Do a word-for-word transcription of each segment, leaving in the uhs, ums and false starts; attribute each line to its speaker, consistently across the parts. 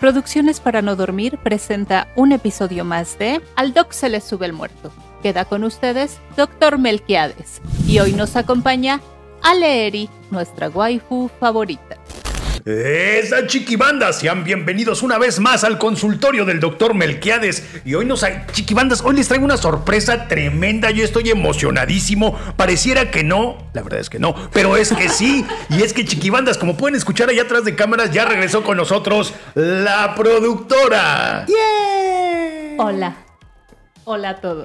Speaker 1: Producciones para no dormir presenta un episodio más de Al Doc se le sube el muerto. Queda con ustedes doctor Melquiades. Y hoy nos acompaña Ale Eri, nuestra waifu favorita.
Speaker 2: ¡Esa chiquibandas! Sean bienvenidos una vez más al consultorio del doctor Melquiades. Y hoy nos hay, chiquibandas, hoy les traigo una sorpresa tremenda. Yo estoy emocionadísimo. Pareciera que no, la verdad es que no, pero es que sí. Y es que chiquibandas, como pueden escuchar allá atrás de cámaras, ya regresó con nosotros la productora.
Speaker 1: ¡Yeah! Hola. Hola a todos.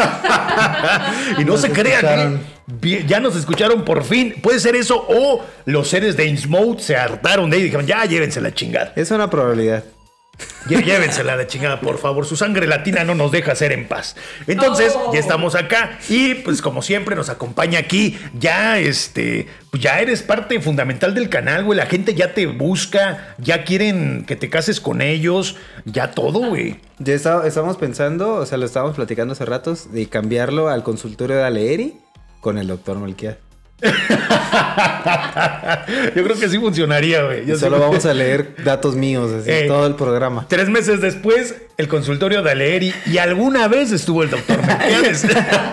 Speaker 2: Y no nos se crean, ¿eh? Ya nos escucharon por fin. Puede ser eso o los seres de Innsmouth se hartaron de ahí y dijeron, ya llévense la chingada.
Speaker 3: Es una probabilidad.
Speaker 2: Llévensela la chingada, por favor. Su sangre latina no nos deja ser en paz. Entonces, oh. ya estamos acá. Y pues como siempre nos acompaña aquí. Ya este, pues ya eres parte fundamental del canal, güey. La gente ya te busca. Ya quieren que te cases con ellos. Ya todo, güey.
Speaker 3: Ya está, estamos pensando, o sea, lo estábamos platicando hace ratos, de cambiarlo al consultorio de Ale Eri con el doctor Melquiades.
Speaker 2: Yo creo que sí funcionaría, güey.
Speaker 3: Solo sí. Vamos a leer datos míos, así, eh, todo el programa.
Speaker 2: Tres meses después, el consultorio de Ale Eri. Y alguna vez estuvo el doctor Melquiades.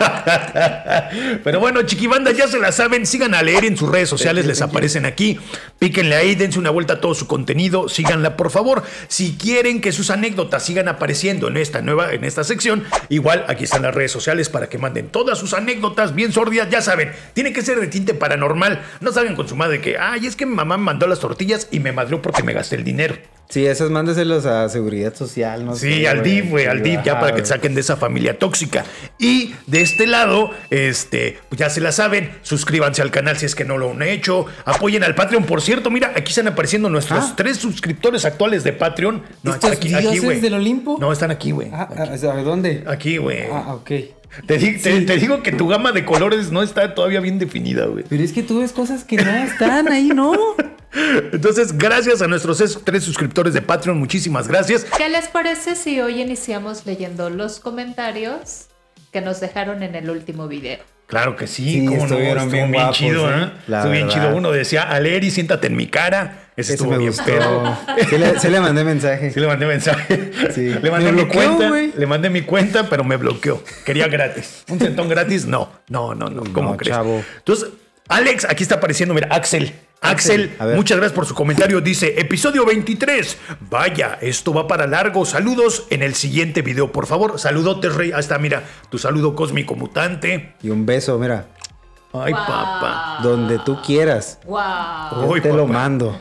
Speaker 2: Pero bueno, chiquibanda, ya se la saben. Sigan a Ale Eri en sus redes sociales, les aparecen aquí. Píquenle ahí, dense una vuelta a todo su contenido. Síganla, por favor. Si quieren que sus anécdotas sigan apareciendo en esta nueva, en esta sección, igual aquí están las redes sociales para que manden todas sus anécdotas bien sórdidas. Ya saben, tiene que ser de tinte paranormal. No salgan con su madre que, ay, es que mi mamá me mandó las tortillas y me madrió porque me gasté el dinero.
Speaker 3: Sí, esas mándeselos a Seguridad Social, no
Speaker 2: Sí, sé, al D I F, güey, al D I F, ya para que te saquen de esa familia tóxica. Y de este lado, este, pues ya se la saben, suscríbanse al canal si es que no lo han hecho, apoyen al Patreon, por cierto, mira, aquí están apareciendo nuestros ah. tres suscriptores actuales de Patreon. No,
Speaker 3: ¿Estos
Speaker 2: aquí,
Speaker 3: dioses
Speaker 2: aquí, güey.
Speaker 3: del Olimpo?
Speaker 2: No, están aquí, güey.
Speaker 3: Ah, ¿a dónde?
Speaker 2: Aquí, güey.
Speaker 3: Ah, ok.
Speaker 2: Te, di, sí. te, te digo que tu gama de colores no está todavía bien definida, güey.
Speaker 3: Pero es que tú ves cosas que no están ahí, ¿no?
Speaker 2: Entonces, gracias a nuestros tres suscriptores de Patreon, muchísimas gracias.
Speaker 1: ¿Qué les parece si hoy iniciamos leyendo los comentarios que nos dejaron en el último video?
Speaker 2: Claro que sí, sí cómo no, estuvo bien, bien guapos, chido, ¿eh? ¿eh? Estuvo bien chido. Uno decía, Ale Eri, siéntate en mi cara. Ese estuvo bien pedo.
Speaker 3: Sí le, sí le mandé mensaje.
Speaker 2: Sí le mandé mensaje. Sí. Le mandé mi bloqueó, cuenta. Wey. Le mandé mi cuenta, pero me bloqueó. Quería gratis. ¿Un centón gratis? No, no, no, no. ¿Cómo
Speaker 3: no,
Speaker 2: crees?
Speaker 3: Chavo.
Speaker 2: Entonces, Alex, aquí está apareciendo, mira, Axel. Axel, Axel muchas gracias por su comentario. Dice, episodio veintitrés. Vaya, esto va para largo. Saludos en el siguiente video, por favor. Saludotes, Rey. Ahí está, mira, tu saludo cósmico mutante.
Speaker 3: Y un beso, mira.
Speaker 2: Ay, wow. Papá.
Speaker 3: Donde tú quieras.
Speaker 1: Wow.
Speaker 3: Yo
Speaker 2: Ay,
Speaker 3: te
Speaker 2: papá.
Speaker 3: lo mando.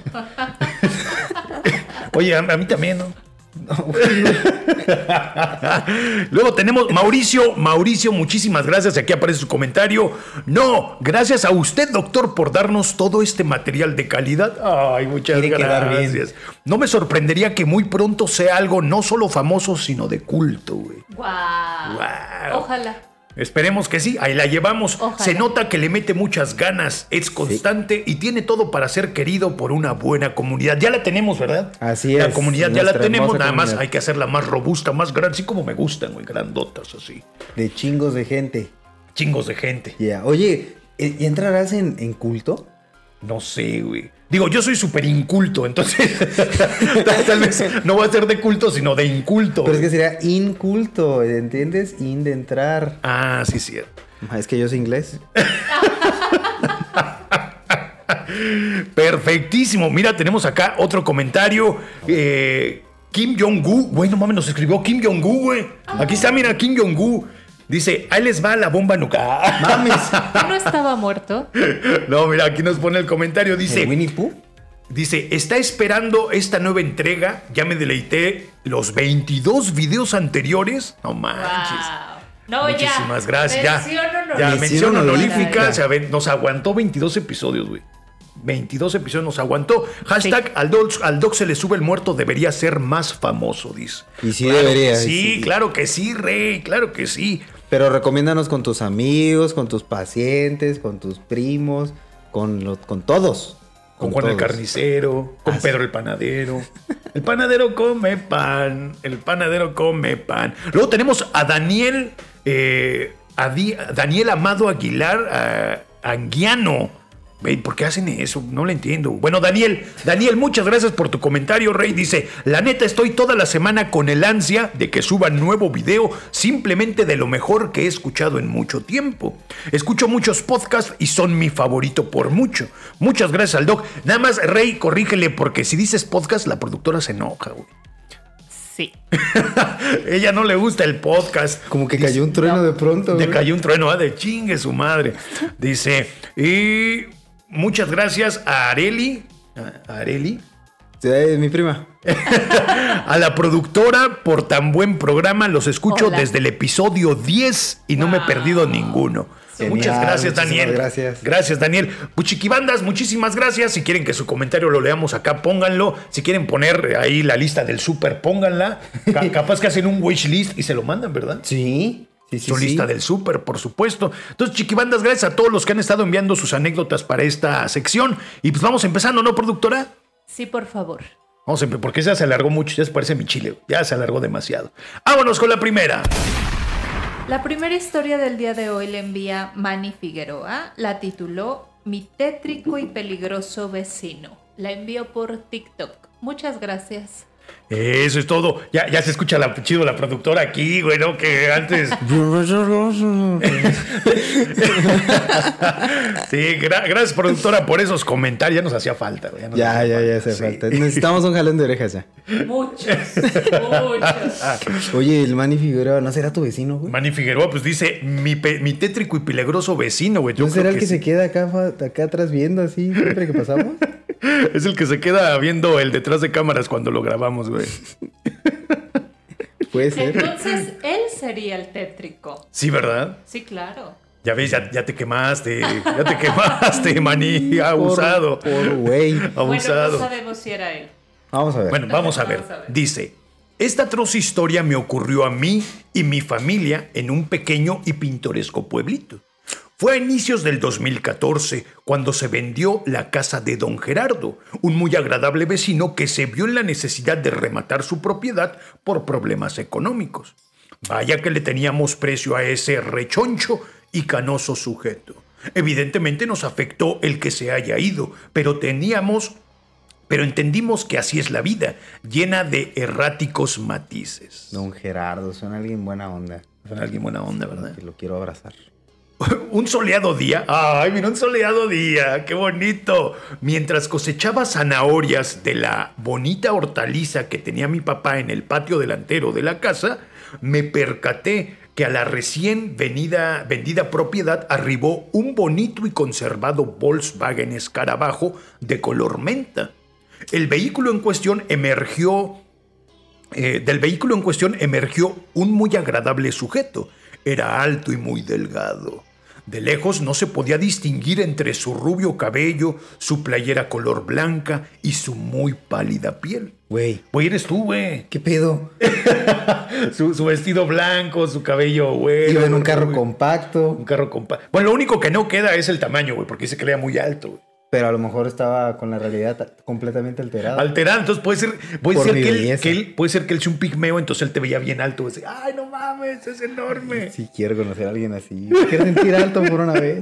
Speaker 2: Oye, a, a mí también, ¿no? No. Luego tenemos Mauricio. Mauricio, muchísimas gracias. Aquí aparece su comentario. No, gracias a usted, doctor, por darnos todo este material de calidad. Ay, muchas
Speaker 3: Quiere
Speaker 2: gracias. No me sorprendería que muy pronto sea algo no solo famoso, sino de culto, güey.
Speaker 1: Wow.
Speaker 2: Wow.
Speaker 1: Ojalá.
Speaker 2: Esperemos que sí, ahí la llevamos.
Speaker 1: Ojalá.
Speaker 2: Se nota que le mete muchas ganas, es constante sí. y tiene todo para ser querido por una buena comunidad. Ya la tenemos, ¿verdad?
Speaker 3: Así es.
Speaker 2: La comunidad ya la tenemos, nada
Speaker 3: comunidad.
Speaker 2: más hay que hacerla más robusta, más grande, así como me gustan, güey, grandotas así.
Speaker 3: De chingos de gente.
Speaker 2: Chingos de gente.
Speaker 3: Ya, yeah. Oye, ¿y entrarás en, en culto?
Speaker 2: No sé, güey. Digo, yo soy súper inculto, entonces tal, tal vez no va a ser de culto, sino de inculto.
Speaker 3: Pero es que sería inculto, ¿entiendes? In de entrar.
Speaker 2: Ah, sí, cierto.
Speaker 3: Es que yo soy inglés.
Speaker 2: Perfectísimo. Mira, tenemos acá otro comentario. Eh, Kim Jong-un. Güey, no mames, nos escribió Kim Jong-un, güey. Aquí está, mira, Kim Jong-un. Dice, ahí les va la bomba nuclear.
Speaker 3: Mames.
Speaker 1: ¿No estaba muerto?
Speaker 2: No, mira, aquí nos pone el comentario. Dice,
Speaker 3: ¿El Winnie Pooh?
Speaker 2: Dice, está esperando esta nueva entrega. Ya me deleité los veintidós videos anteriores. No manches.
Speaker 1: Wow. No,
Speaker 2: muchísimas
Speaker 1: ya.
Speaker 2: gracias. Ya, ya mención honorífica. O sea, nos aguantó veintidós episodios, güey. veintidós episodios nos aguantó. Hashtag sí. al, doc, al doc se le sube el muerto, debería ser más famoso, dice.
Speaker 3: Y sí
Speaker 2: claro
Speaker 3: debería.
Speaker 2: Sí,
Speaker 3: sí,
Speaker 2: claro que sí, Rey, claro que sí.
Speaker 3: Pero recomiéndanos con tus amigos, con tus pacientes, con tus primos, con, los, con todos.
Speaker 2: Con, con Juan todos. El carnicero, con ah, Pedro sí. el panadero. El panadero come pan, el panadero come pan. Luego tenemos a Daniel, eh, a Di, Daniel Amado Aguilar, a, Anguiano. Ey, ¿por qué hacen eso? No lo entiendo. Bueno, Daniel, Daniel, muchas gracias por tu comentario, Rey. Dice, la neta estoy toda la semana con el ansia de que suban nuevo video, simplemente de lo mejor que he escuchado en mucho tiempo. Escucho muchos podcasts y son mi favorito por mucho. Muchas gracias al Doc. Nada más, Rey, corrígele, porque si dices podcast, la productora se enoja, güey.
Speaker 1: Sí.
Speaker 2: Ella no le gusta el podcast.
Speaker 3: Como que cayó un trueno no. de pronto.
Speaker 2: Le cayó un trueno, ¿eh? De chingue su madre. Dice, y... muchas gracias a Areli. ¿A Areli?
Speaker 3: Sí, es mi prima.
Speaker 2: A la productora por tan buen programa. Los escucho Hola. desde el episodio diez y no wow. me he perdido ninguno. Genial, muchas gracias, Daniel.
Speaker 3: Gracias.
Speaker 2: Gracias, Daniel. Puchiquibandas, muchísimas gracias. Si quieren que su comentario lo leamos acá, pónganlo. Si quieren poner ahí la lista del súper, pónganla. C- capaz que hacen un wishlist y se lo mandan, ¿verdad?
Speaker 3: Sí. Sí, sí,
Speaker 2: su lista
Speaker 3: sí.
Speaker 2: del súper, por supuesto. Entonces, chiquibandas, gracias a todos los que han estado enviando sus anécdotas para esta sección. Y pues vamos empezando, ¿no, productora?
Speaker 1: Sí, por favor.
Speaker 2: Vamos a empezar, porque ya se alargó mucho, ya se parece a mi chile. Ya se alargó demasiado. Vámonos con la primera.
Speaker 1: La primera historia del día de hoy la envía Manny Figueroa. La tituló Mi tétrico y peligroso vecino. La envió por TikTok. Muchas gracias.
Speaker 2: Eso es todo. Ya, ya se escucha la, chido la productora aquí, güey, ¿no? Que antes... Sí, gra- gracias, productora, por esos comentarios. Ya nos hacía falta, güey. Ya,
Speaker 3: ya,
Speaker 2: hacía
Speaker 3: ya,
Speaker 2: falta.
Speaker 3: ya hace
Speaker 2: Sí.
Speaker 3: falta. Necesitamos un jalón de orejas ya.
Speaker 1: Muchos, muchos.
Speaker 3: Oye, el Manny Figueroa, ¿no será tu vecino, güey?
Speaker 2: Manny Figueroa, pues dice, mi, pe- mi tétrico y peligroso vecino, güey. Yo
Speaker 3: ¿No será
Speaker 2: creo
Speaker 3: el que,
Speaker 2: sí.
Speaker 3: se queda acá, acá atrás viendo así siempre que pasamos?
Speaker 2: Es el que se queda viendo el detrás de cámaras cuando lo grabamos, güey.
Speaker 3: Puede ser.
Speaker 1: Entonces, él sería el tétrico.
Speaker 2: Sí, ¿verdad?
Speaker 1: Sí, claro.
Speaker 2: Ya ves, ya, ya te quemaste. Ya te quemaste, Manny. Abusado.
Speaker 3: Por güey.
Speaker 2: Abusado.
Speaker 1: Bueno, no sabemos si era él.
Speaker 3: Vamos a ver.
Speaker 2: Bueno, vamos a ver.
Speaker 1: Vamos a ver.
Speaker 2: Dice, esta atroz historia me ocurrió a mí y mi familia en un pequeño y pintoresco pueblito. Fue a inicios del dos mil catorce cuando se vendió la casa de don Gerardo, un muy agradable vecino que se vio en la necesidad de rematar su propiedad por problemas económicos. Vaya que le teníamos precio a ese rechoncho y canoso sujeto. Evidentemente nos afectó el que se haya ido, pero teníamos, pero entendimos que así es la vida, llena de erráticos matices.
Speaker 3: Don Gerardo, suena alguien buena onda.
Speaker 2: Suena alguien buena onda, ¿verdad?
Speaker 3: Que lo quiero abrazar.
Speaker 2: Un soleado día, ay, mira, un soleado día, qué bonito. Mientras cosechaba zanahorias de la bonita hortaliza que tenía mi papá en el patio delantero de la casa, me percaté que a la recién venida, vendida propiedad arribó un bonito y conservado Volkswagen Escarabajo de color menta. El vehículo en cuestión emergió, eh, del vehículo en cuestión emergió un muy agradable sujeto. Era alto y muy delgado. De lejos no se podía distinguir entre su rubio cabello, su playera color blanca y su muy pálida piel.
Speaker 3: Güey.
Speaker 2: Güey, eres tú, güey.
Speaker 3: ¿Qué pedo?
Speaker 2: su, su vestido blanco, su cabello, güey.
Speaker 3: Iba en un carro
Speaker 2: güey.
Speaker 3: compacto.
Speaker 2: Un carro compacto. Bueno, lo único que no queda es el tamaño, güey, porque dice que era muy alto, güey.
Speaker 3: Pero a lo mejor estaba con la realidad completamente alterada.
Speaker 2: Alterado, entonces puede ser, puede
Speaker 3: Por
Speaker 2: ser
Speaker 3: mi
Speaker 2: que, él,
Speaker 3: belleza.
Speaker 2: que él, puede ser que él sea un pigmeo, entonces él te veía bien alto. Dice, ay, no mames, es enorme.
Speaker 3: Sí, quiero conocer a alguien así. Quiero sentir alto por una vez.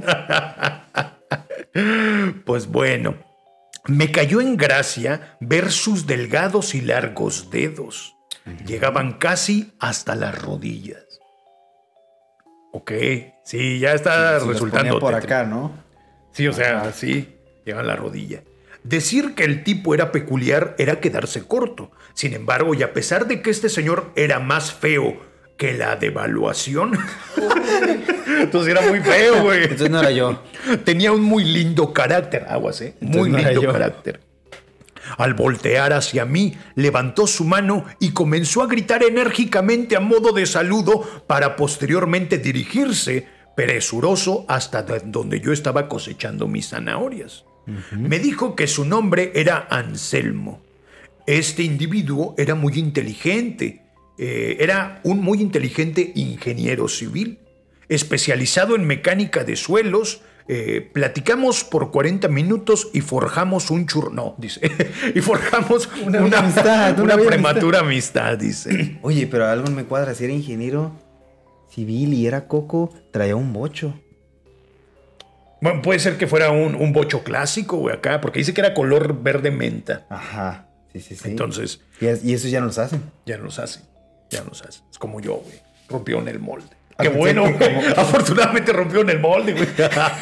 Speaker 2: Pues bueno, me cayó en gracia ver sus delgados y largos dedos. Llegaban casi hasta las rodillas. Ok, sí, ya está
Speaker 3: Sí, sí,
Speaker 2: resultando
Speaker 3: los ponía por
Speaker 2: tétrico.
Speaker 3: acá, ¿no?
Speaker 2: Sí, o sea,
Speaker 3: Ajá.
Speaker 2: sí, llega a la rodilla. Decir que el tipo era peculiar era quedarse corto. Sin embargo, y a pesar de que este señor era más feo que la devaluación, entonces era muy feo, güey.
Speaker 3: Entonces no era yo.
Speaker 2: Tenía un muy lindo carácter, aguas, ¿eh? Muy
Speaker 3: Entonces no era
Speaker 2: lindo
Speaker 3: yo.
Speaker 2: carácter. Al voltear hacia mí, levantó su mano y comenzó a gritar enérgicamente a modo de saludo para posteriormente dirigirse, presuroso, hasta donde yo estaba cosechando mis zanahorias. Uh-huh. Me dijo que su nombre era Anselmo. Este individuo era muy inteligente. Eh, era un muy inteligente ingeniero civil, especializado en mecánica de suelos. Eh, platicamos por cuarenta minutos y forjamos un churro. No, dice. y forjamos
Speaker 3: Una
Speaker 2: una,
Speaker 3: amistad,
Speaker 2: una
Speaker 3: una
Speaker 2: prematura amistad. amistad, dice.
Speaker 3: Oye, pero algo me cuadra. Si era ingeniero civil y era coco, traía un bocho.
Speaker 2: Bueno, puede ser que fuera un, un bocho clásico, güey, acá, porque dice que era color verde menta.
Speaker 3: Ajá. Sí, sí, sí.
Speaker 2: Entonces.
Speaker 3: Y, es, y esos ya no los hacen.
Speaker 2: Ya no los hacen. Ya no los hacen. Es como yo, güey. Rompió en el molde.
Speaker 3: Ah,
Speaker 2: Qué bueno,
Speaker 3: que
Speaker 2: güey.
Speaker 3: como...
Speaker 2: Afortunadamente rompió en el molde, güey.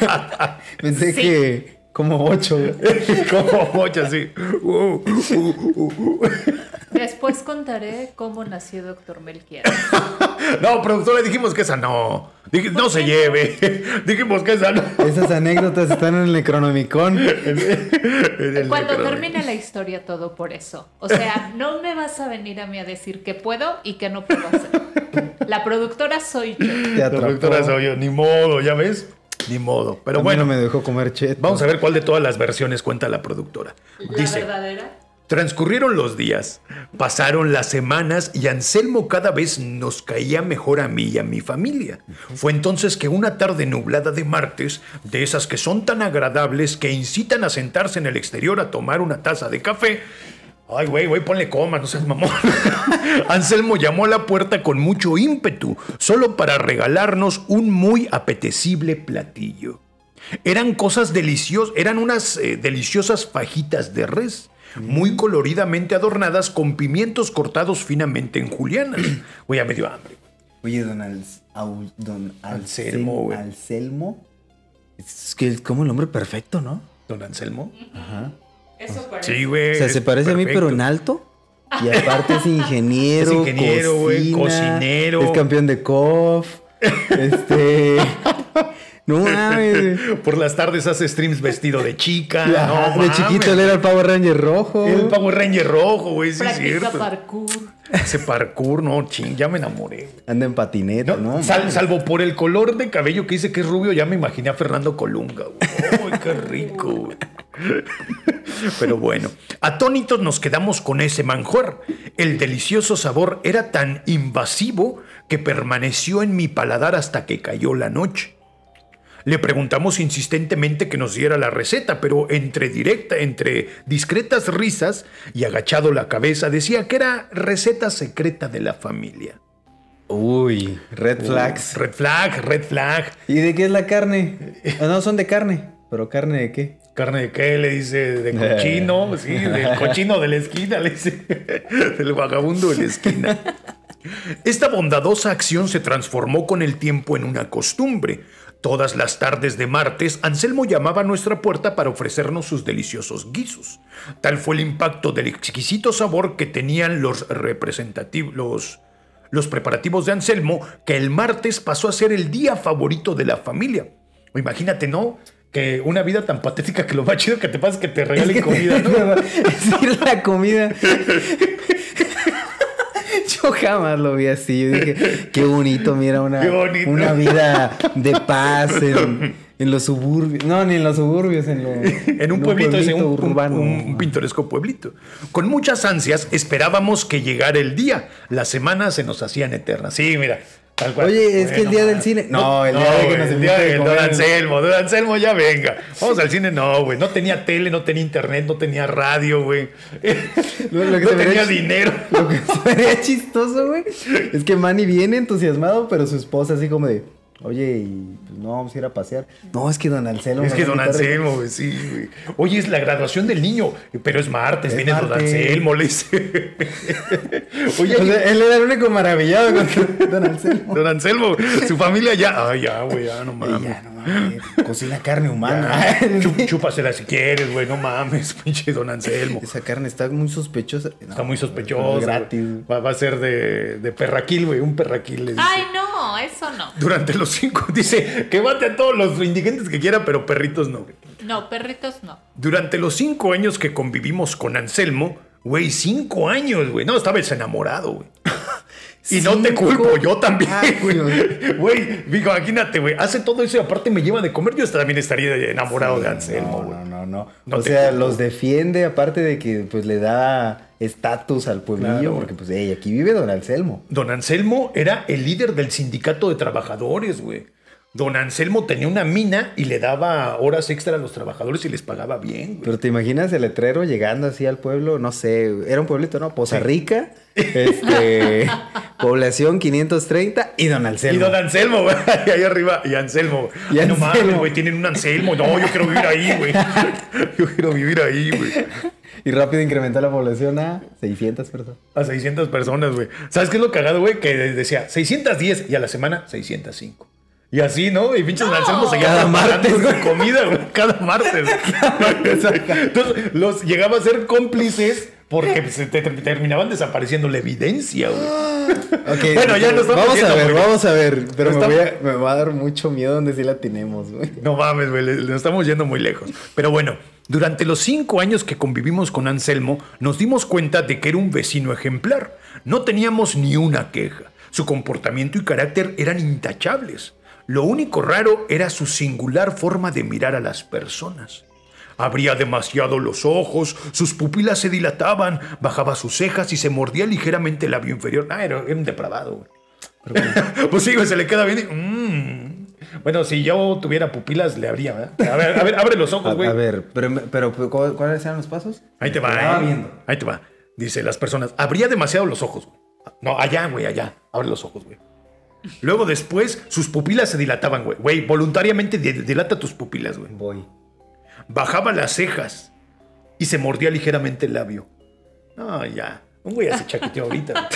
Speaker 3: Pensé
Speaker 1: Sí.
Speaker 3: que como ocho.
Speaker 2: Como bocho, así. Uh, uh, uh, uh.
Speaker 1: Después contaré cómo nació doctor Melquiades.
Speaker 2: No, productora, dijimos que esa no. Dij- no se lleve. Dijimos que esa no.
Speaker 3: Esas anécdotas están en el Necronomicon.
Speaker 2: En el
Speaker 1: Cuando
Speaker 2: necro-
Speaker 1: termine la historia, todo por eso. O sea, no me vas a venir a mí a decir que puedo y que no puedo hacer. La productora soy yo.
Speaker 3: Te
Speaker 2: La
Speaker 3: atrapó.
Speaker 2: productora soy yo. Ni modo, ¿ya ves? Ni modo. Pero
Speaker 3: A mí
Speaker 2: bueno,
Speaker 3: no me dejó comer cheto.
Speaker 2: vamos a ver cuál de todas las versiones cuenta la productora.
Speaker 1: La
Speaker 2: Dice.
Speaker 1: verdadera.
Speaker 2: Transcurrieron los días, pasaron las semanas y Anselmo cada vez nos caía mejor a mí y a mi familia. Fue entonces que una tarde nublada de martes, de esas que son tan agradables que incitan a sentarse en el exterior a tomar una taza de café. Ay, güey, güey, ponle coma, no seas mamón. Anselmo llamó a la puerta con mucho ímpetu, solo para regalarnos un muy apetecible platillo. Eran cosas deliciosas, eran unas eh, deliciosas fajitas de res, muy coloridamente adornadas con pimientos cortados finamente en julianas. Güey, ya me dio hambre.
Speaker 3: Oye, don, Al, Au- don
Speaker 2: Anselmo, güey.
Speaker 3: Anselmo. Es que es como el hombre perfecto, ¿no?
Speaker 2: ¿Don Anselmo?
Speaker 3: Ajá.
Speaker 1: Eso parece.
Speaker 2: Sí, güey.
Speaker 3: O sea,
Speaker 2: es
Speaker 3: se parece a mí,
Speaker 2: perfecto.
Speaker 3: pero en alto. Y aparte es ingeniero,
Speaker 2: Es ingeniero, güey,
Speaker 3: cocina,
Speaker 2: cocinero.
Speaker 3: Es campeón de C O F. Este... No mames.
Speaker 2: Por las tardes hace streams vestido de chica.
Speaker 3: Ajá,
Speaker 2: No
Speaker 3: de
Speaker 2: mames.
Speaker 3: chiquito él era el Power Ranger rojo.
Speaker 2: El Power Ranger rojo, güey, sí es
Speaker 1: Practica
Speaker 2: cierto.
Speaker 1: parkour.
Speaker 2: Ese parkour, no, ching, ya me enamoré. güey.
Speaker 3: Anda en patineta,
Speaker 2: No,
Speaker 3: ¿no?
Speaker 2: sal-
Speaker 3: mames.
Speaker 2: salvo por el color de cabello que dice que es rubio, ya me imaginé a Fernando Colunga. Güey. ¡Ay, qué rico! Güey. Pero bueno, atónitos nos quedamos con ese manjar. El delicioso sabor era tan invasivo que permaneció en mi paladar hasta que cayó la noche. Le preguntamos insistentemente que nos diera la receta, pero entre directa, entre discretas risas y agachado la cabeza, decía que era receta secreta de la familia.
Speaker 3: Uy, red flags.
Speaker 2: Red flag, red flag.
Speaker 3: ¿Y de qué es la carne? Ah, no, son de carne. ¿Pero carne de qué?
Speaker 2: ¿Carne de qué? Le dice, de cochino, sí, del cochino de la esquina, le dice, del vagabundo de la esquina. Esta bondadosa acción se transformó con el tiempo en una costumbre. Todas las tardes de martes, Anselmo llamaba a nuestra puerta para ofrecernos sus deliciosos guisos. Tal fue el impacto del exquisito sabor que tenían los representativos, los, los preparativos de Anselmo, que el martes pasó a ser el día favorito de la familia. O imagínate, ¿no? Que una vida tan patética que lo más chido que te pasa es que te regalen comida, ¿no?
Speaker 3: Es decir, la comida. Yo jamás lo vi así. Yo dije, qué bonito, mira, una,
Speaker 2: Qué bonito.
Speaker 3: una vida de paz en, en los suburbios. No, ni en los suburbios, en, lo,
Speaker 2: En un pueblito, ese, un, un-
Speaker 3: urbano.
Speaker 2: un- un pintoresco pueblito. Con muchas ansias esperábamos que llegara el día. Las semanas se nos hacían eternas. Sí, mira. Tal cual.
Speaker 3: Oye, es que el día del cine- no, el día de que
Speaker 2: güey,
Speaker 3: nos
Speaker 2: el día
Speaker 3: invite a
Speaker 2: del
Speaker 3: comer.
Speaker 2: Don Anselmo. Don Anselmo, ya venga. Vamos al cine, no, güey. No tenía tele, no tenía internet, no tenía radio, güey.
Speaker 3: Lo- lo que
Speaker 2: no
Speaker 3: se vería
Speaker 2: tenía
Speaker 3: ch-
Speaker 2: dinero.
Speaker 3: Lo que se vería chistoso, güey, es que Manny viene entusiasmado, pero su esposa así como de, oye, y pues no vamos a ir a pasear. No, es que don Anselmo.
Speaker 2: Es
Speaker 3: me
Speaker 2: que
Speaker 3: va a
Speaker 2: Don
Speaker 3: invitar.
Speaker 2: Anselmo, güey, sí, güey. Oye, es la graduación del niño, pero es martes,
Speaker 3: Es
Speaker 2: viene Don
Speaker 3: martes.
Speaker 2: Anselmo, le dice. Oye,
Speaker 3: O sea, él era el único maravillado con don Anselmo.
Speaker 2: Don Anselmo, su familia ya. Ay, ya, güey, ya, no
Speaker 3: Y
Speaker 2: mames.
Speaker 3: ya, no mames, cocina carne humana.
Speaker 2: Ya, chu- chúpasela si quieres, güey, no mames, pinche Don Anselmo.
Speaker 3: Esa carne está muy sospechosa. No,
Speaker 2: Está muy
Speaker 3: pero
Speaker 2: sospechoso.
Speaker 3: gratis.
Speaker 2: güey. Va, va a ser de, de perraquil, güey, un perraquil, le dice.
Speaker 1: Ay, no, eso no.
Speaker 2: Durante los cinco, dice que mate a todos los indigentes que quiera, pero perritos no, güey.
Speaker 1: No, perritos no.
Speaker 2: Durante los cinco años que convivimos con Anselmo, güey, cinco años, güey. No, estabas enamorado, güey. Y no te
Speaker 3: Cinco
Speaker 2: culpo, yo también, güey.
Speaker 3: años.
Speaker 2: Güey, digo, imagínate, güey. Hace todo eso y aparte me lleva de comer. Yo también estaría enamorado de Anselmo,
Speaker 3: No,
Speaker 2: güey.
Speaker 3: no, no, no.
Speaker 2: No
Speaker 3: o
Speaker 2: te
Speaker 3: sea,
Speaker 2: culpo.
Speaker 3: los defiende, aparte de que pues le da estatus al pueblillo,
Speaker 2: Claro.
Speaker 3: porque pues, hey, aquí vive don Anselmo.
Speaker 2: Don Anselmo era el líder del sindicato de trabajadores, güey. Don Anselmo tenía una mina y le daba horas extra a los trabajadores y les pagaba bien, güey.
Speaker 3: Pero te imaginas el letrero llegando así al pueblo, no sé, era un pueblito, ¿no? Poza Rica, este, población quinientos treinta y Don Anselmo.
Speaker 2: Y Don Anselmo, güey, y ahí arriba, y Anselmo.
Speaker 3: Y
Speaker 2: Ay, no
Speaker 3: Anselmo.
Speaker 2: mames, güey, tienen un Anselmo. No, yo quiero vivir ahí, güey. Yo quiero vivir ahí, güey.
Speaker 3: Y rápido incrementó la población a seiscientas personas.
Speaker 2: A seiscientas personas, güey. ¿Sabes qué es lo cagado, güey? Que decía seiscientos diez y a la semana seiscientos cinco. Y así, ¿no? Y pinches Don Anselmo seguía
Speaker 3: Cada
Speaker 2: preparando
Speaker 3: martes,
Speaker 2: su comida, güey. Cada martes. Entonces, los llegaba a ser cómplices porque se te- te- terminaban desapareciendo la evidencia, güey.
Speaker 3: Okay,
Speaker 2: Bueno, ya no estamos
Speaker 3: Vamos a
Speaker 2: yendo,
Speaker 3: ver,
Speaker 2: güey.
Speaker 3: vamos a ver. Pero
Speaker 2: No
Speaker 3: me, voy
Speaker 2: estamos-
Speaker 3: a, me va a dar mucho miedo donde sí la tenemos, güey.
Speaker 2: No mames, güey, le- le estamos yendo muy lejos. Pero bueno, durante los cinco años que convivimos con Anselmo, nos dimos cuenta de que era un vecino ejemplar. No teníamos ni una queja. Su comportamiento y carácter eran intachables. Lo único raro era su singular forma de mirar a las personas. Abría demasiado los ojos, sus pupilas se dilataban, bajaba sus cejas y se mordía ligeramente el labio inferior. Ah, era, era un depravado, güey. Pues sí, güey, se le queda bien y... mm. Bueno, si yo tuviera pupilas, le abría, ¿verdad? A ver, a ver, abre los ojos,
Speaker 3: A,
Speaker 2: güey.
Speaker 3: a ver, pero, pero ¿cu- ¿cuáles eran los pasos?
Speaker 2: Ahí te va,
Speaker 3: Estaba
Speaker 2: ¿eh?
Speaker 3: viendo.
Speaker 2: Ahí te va. Dice las personas, abría demasiado los ojos, güey. No, allá, güey, allá. Abre los ojos, güey. Luego después, sus pupilas se dilataban, güey. Güey, voluntariamente di- dilata tus pupilas, güey.
Speaker 3: Voy.
Speaker 2: Bajaba las cejas y se mordía ligeramente el labio. No, ya. Un güey hace chaqueteo ahorita.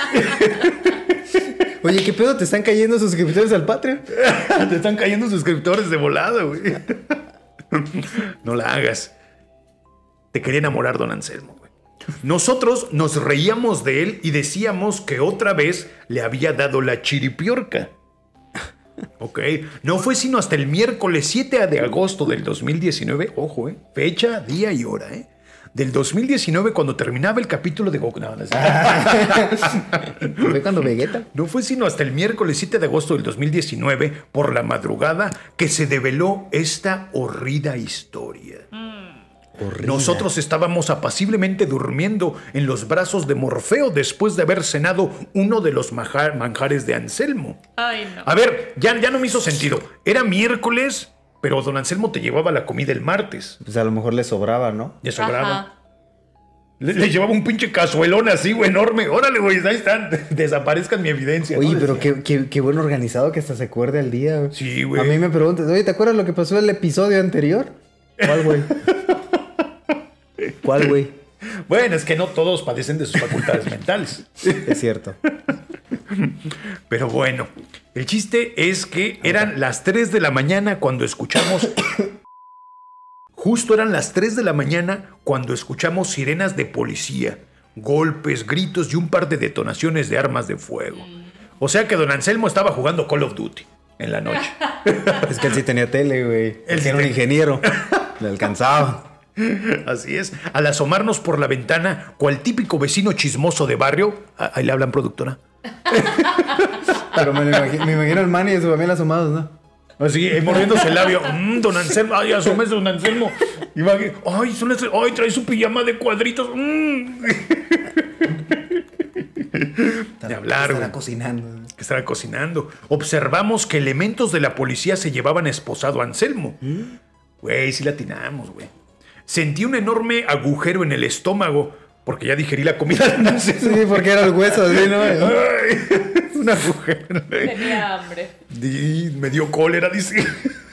Speaker 3: Oye, ¿qué pedo? ¿Te están cayendo suscriptores al Patreon?
Speaker 2: Te están cayendo suscriptores de volada, güey. No la hagas. Te quería enamorar, Don Anselmo, güey. Nosotros nos reíamos de él y decíamos que otra vez le había dado la chiripiorca. Ok, no fue sino hasta el miércoles siete de agosto del dos mil diecinueve, ojo, eh, fecha, día y hora, eh, del dos mil diecinueve cuando terminaba el capítulo de Goku. No, no,
Speaker 3: ¿Fue cuando Vegeta?
Speaker 2: no fue sino hasta el miércoles siete de agosto del dos mil diecinueve, por la madrugada, que se develó esta horrida historia.
Speaker 3: Horrible.
Speaker 2: Nosotros estábamos apaciblemente durmiendo en los brazos de Morfeo después de haber cenado uno de los maja- manjares de Anselmo.
Speaker 1: Ay, no.
Speaker 2: A ver, ya, ya no me hizo sentido. Era miércoles, pero Don Anselmo te llevaba la comida el martes.
Speaker 3: Pues a lo mejor le sobraba, ¿no?
Speaker 2: Ya sobraba.
Speaker 1: Ajá.
Speaker 2: Le, le llevaba un pinche cazuelón así, güey, enorme. Órale, güey, ahí están. Desaparezcan mi evidencia.
Speaker 3: Oye,
Speaker 2: ¿no?
Speaker 3: pero
Speaker 2: Decía.
Speaker 3: qué, qué, qué buen organizado que hasta se acuerde al día, güey.
Speaker 2: Sí, güey.
Speaker 3: A mí me preguntas, oye, ¿te acuerdas lo que pasó en el episodio anterior? ¿Cuál, güey? ¿Cuál, güey?
Speaker 2: Bueno, es que no todos padecen de sus facultades mentales.
Speaker 3: Es cierto.
Speaker 2: Pero bueno, el chiste es que eran las tres de la mañana cuando escuchamos... Justo eran las tres de la mañana cuando escuchamos sirenas de policía, golpes, gritos y un par de detonaciones de armas de fuego. O sea que Don Anselmo estaba jugando Call of Duty en la noche.
Speaker 3: Es que él sí tenía tele, güey.
Speaker 2: Él
Speaker 3: Él
Speaker 2: sí
Speaker 3: era un
Speaker 2: ten-
Speaker 3: ingeniero. Le alcanzaba.
Speaker 2: Así es. Al asomarnos por la ventana, cual típico vecino chismoso de barrio... Ah, ahí le hablan, productora.
Speaker 3: Pero me, lo imagino, me imagino al Manny y su familia asomados, ¿no?
Speaker 2: Así, eh, mordiéndose el labio. Mm, Don Anselmo, ay, asómese, Don Anselmo. Y va, ay, son las- ay, trae su pijama de cuadritos. Mm. De hablar,
Speaker 3: Estará
Speaker 2: güey.
Speaker 3: cocinando.
Speaker 2: Que estaba cocinando. Observamos que elementos de la policía se llevaban esposado a Anselmo. Güey, sí la atinamos, güey. Sentí un enorme agujero en el estómago porque ya digerí la comida de Anselmo.
Speaker 3: Sí, porque era el hueso, así, ¿no?
Speaker 2: Ay, un agujero. güey.
Speaker 1: Tenía hambre.
Speaker 2: Y me dio cólera, dice.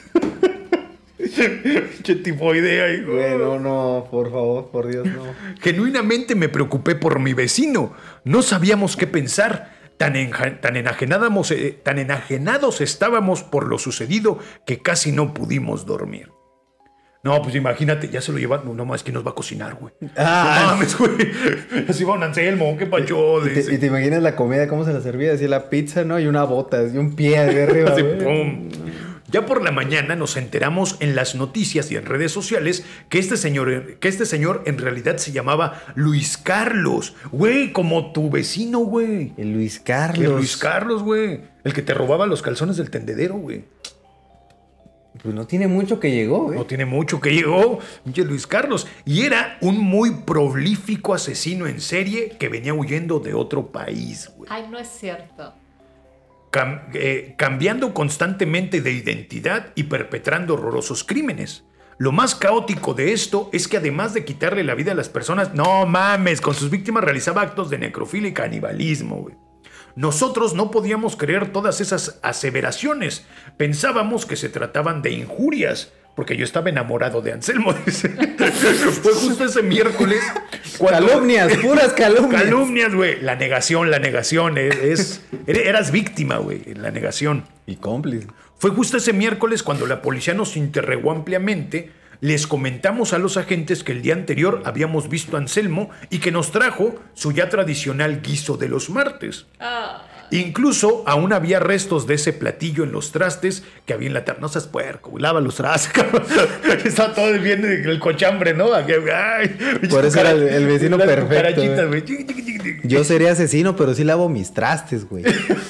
Speaker 2: Che tifoidea ahí.
Speaker 3: Güey, no, no, por favor, por Dios, no.
Speaker 2: Genuinamente me preocupé por mi vecino. No sabíamos qué pensar. Tan, enja- tan, enajenábamos, eh, tan enajenados estábamos por lo sucedido que casi no pudimos dormir. No, pues imagínate, ya se lo llevan. No, no más que nos va a cocinar, güey.
Speaker 3: Ah.
Speaker 2: No mames, güey. Así va un Anselmo, qué pacho.
Speaker 3: Y te, y te imaginas la comida, cómo se la servía, así la pizza, ¿no? Y una bota, y un pie de arriba,
Speaker 2: Así,
Speaker 3: güey.
Speaker 2: pum. Ya por la mañana nos enteramos en las noticias y en redes sociales que este señor, que este señor en realidad se llamaba Luis Carlos. Güey, como tu vecino, güey.
Speaker 3: El Luis
Speaker 2: Que
Speaker 3: Carlos.
Speaker 2: Luis Carlos, güey. El que te robaba los calzones del tendedero, güey.
Speaker 3: Pues no tiene mucho que llegó, güey.
Speaker 2: No tiene mucho que llegó, pinche Luis Carlos. Y era un muy prolífico asesino en serie que venía huyendo de otro país, güey.
Speaker 1: Ay, no es cierto.
Speaker 2: cam- eh, cambiando constantemente de identidad y perpetrando horrorosos crímenes. Lo más caótico de esto es que además de quitarle la vida a las personas, no mames, con sus víctimas realizaba actos de necrofilia y canibalismo, güey. Nosotros no podíamos creer todas esas aseveraciones. Pensábamos que se trataban de injurias, porque yo estaba enamorado de Anselmo. Fue justo ese miércoles. Cuando...
Speaker 3: Calumnias, puras calumnias.
Speaker 2: Calumnias, güey. La negación, la negación. Es, es, eras víctima, güey, la negación.
Speaker 3: Y cómplice.
Speaker 2: Fue justo ese miércoles cuando la policía nos interrogó ampliamente. Les comentamos a los agentes que el día anterior habíamos visto a Anselmo y que nos trajo su ya tradicional guiso de los martes.
Speaker 1: Ah.
Speaker 2: Incluso aún había restos de ese platillo en los trastes que había en la tarde. No seas puerco, güey, lava los trastes. Está todo bien el cochambre, ¿no? Ay,
Speaker 3: por eso era el, el vecino
Speaker 2: las
Speaker 3: perfecto.
Speaker 2: Güey.
Speaker 3: Yo sería asesino, pero sí lavo mis trastes, güey.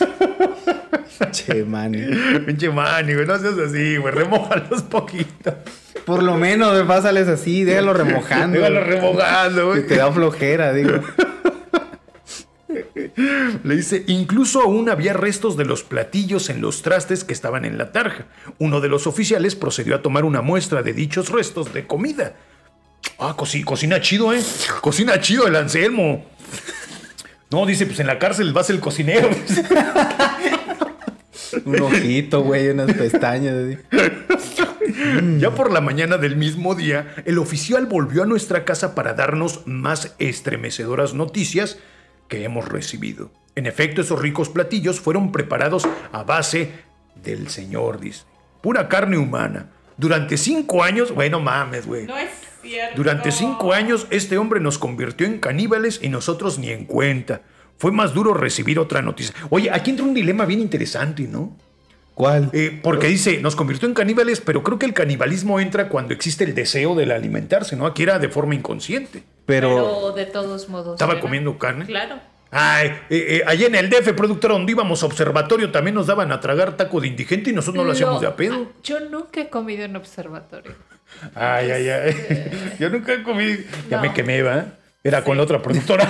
Speaker 3: Che, Manny.
Speaker 2: Pinche Manny, güey, no seas así, güey. Remójalos poquito.
Speaker 3: Por lo menos, güey, pásales así, déjalo remojando.
Speaker 2: Déjalo remojando, güey.
Speaker 3: Te da flojera, digo.
Speaker 2: Le dice, incluso aún había restos de los platillos en los trastes que estaban en la tarja. Uno de los oficiales procedió a tomar una muestra de dichos restos de comida. Ah, co cocina chido, ¿eh? Cocina chido el Anselmo. No, dice, pues en la cárcel va a ser el cocinero.
Speaker 3: Un ojito, güey, unas pestañas.
Speaker 2: Ya por la mañana del mismo día, el oficial volvió a nuestra casa para darnos más estremecedoras noticias que hemos recibido. En efecto, esos ricos platillos fueron preparados a base del señor, dice. Pura carne humana. Durante cinco años, bueno, mames, güey.
Speaker 1: No es cierto.
Speaker 2: Durante cinco años, este hombre nos convirtió en caníbales y nosotros ni en cuenta. Fue más duro recibir otra noticia. Oye, aquí entra un dilema bien interesante, ¿no?
Speaker 3: ¿Cuál?
Speaker 2: Eh, porque dice, nos convirtió en caníbales, pero creo que el canibalismo entra cuando existe el deseo de alimentarse, ¿no? Aquí era de forma inconsciente.
Speaker 3: Pero,
Speaker 1: Pero de todos modos.
Speaker 2: ¿Estaba
Speaker 1: ¿verdad?
Speaker 2: comiendo carne?
Speaker 1: Claro.
Speaker 2: Ay, eh, eh, allá en el D F, productora, donde íbamos a observatorio, también nos daban a tragar taco de indigente y nosotros no lo hacíamos de a pedo.
Speaker 1: Yo nunca he comido en observatorio.
Speaker 2: Ay, ay, ay.
Speaker 1: Este...
Speaker 2: Yo nunca he comido. Ya
Speaker 1: No.
Speaker 2: me quemé, ¿va? Era sí. Con la otra productora.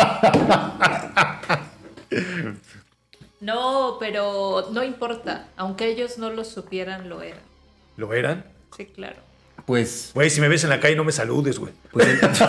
Speaker 1: No, pero no importa. Aunque ellos no lo supieran, lo eran.
Speaker 2: ¿Lo eran?
Speaker 1: Sí, claro.
Speaker 3: Pues...
Speaker 2: Güey, si me ves en la calle no me saludes, güey.
Speaker 3: Pues,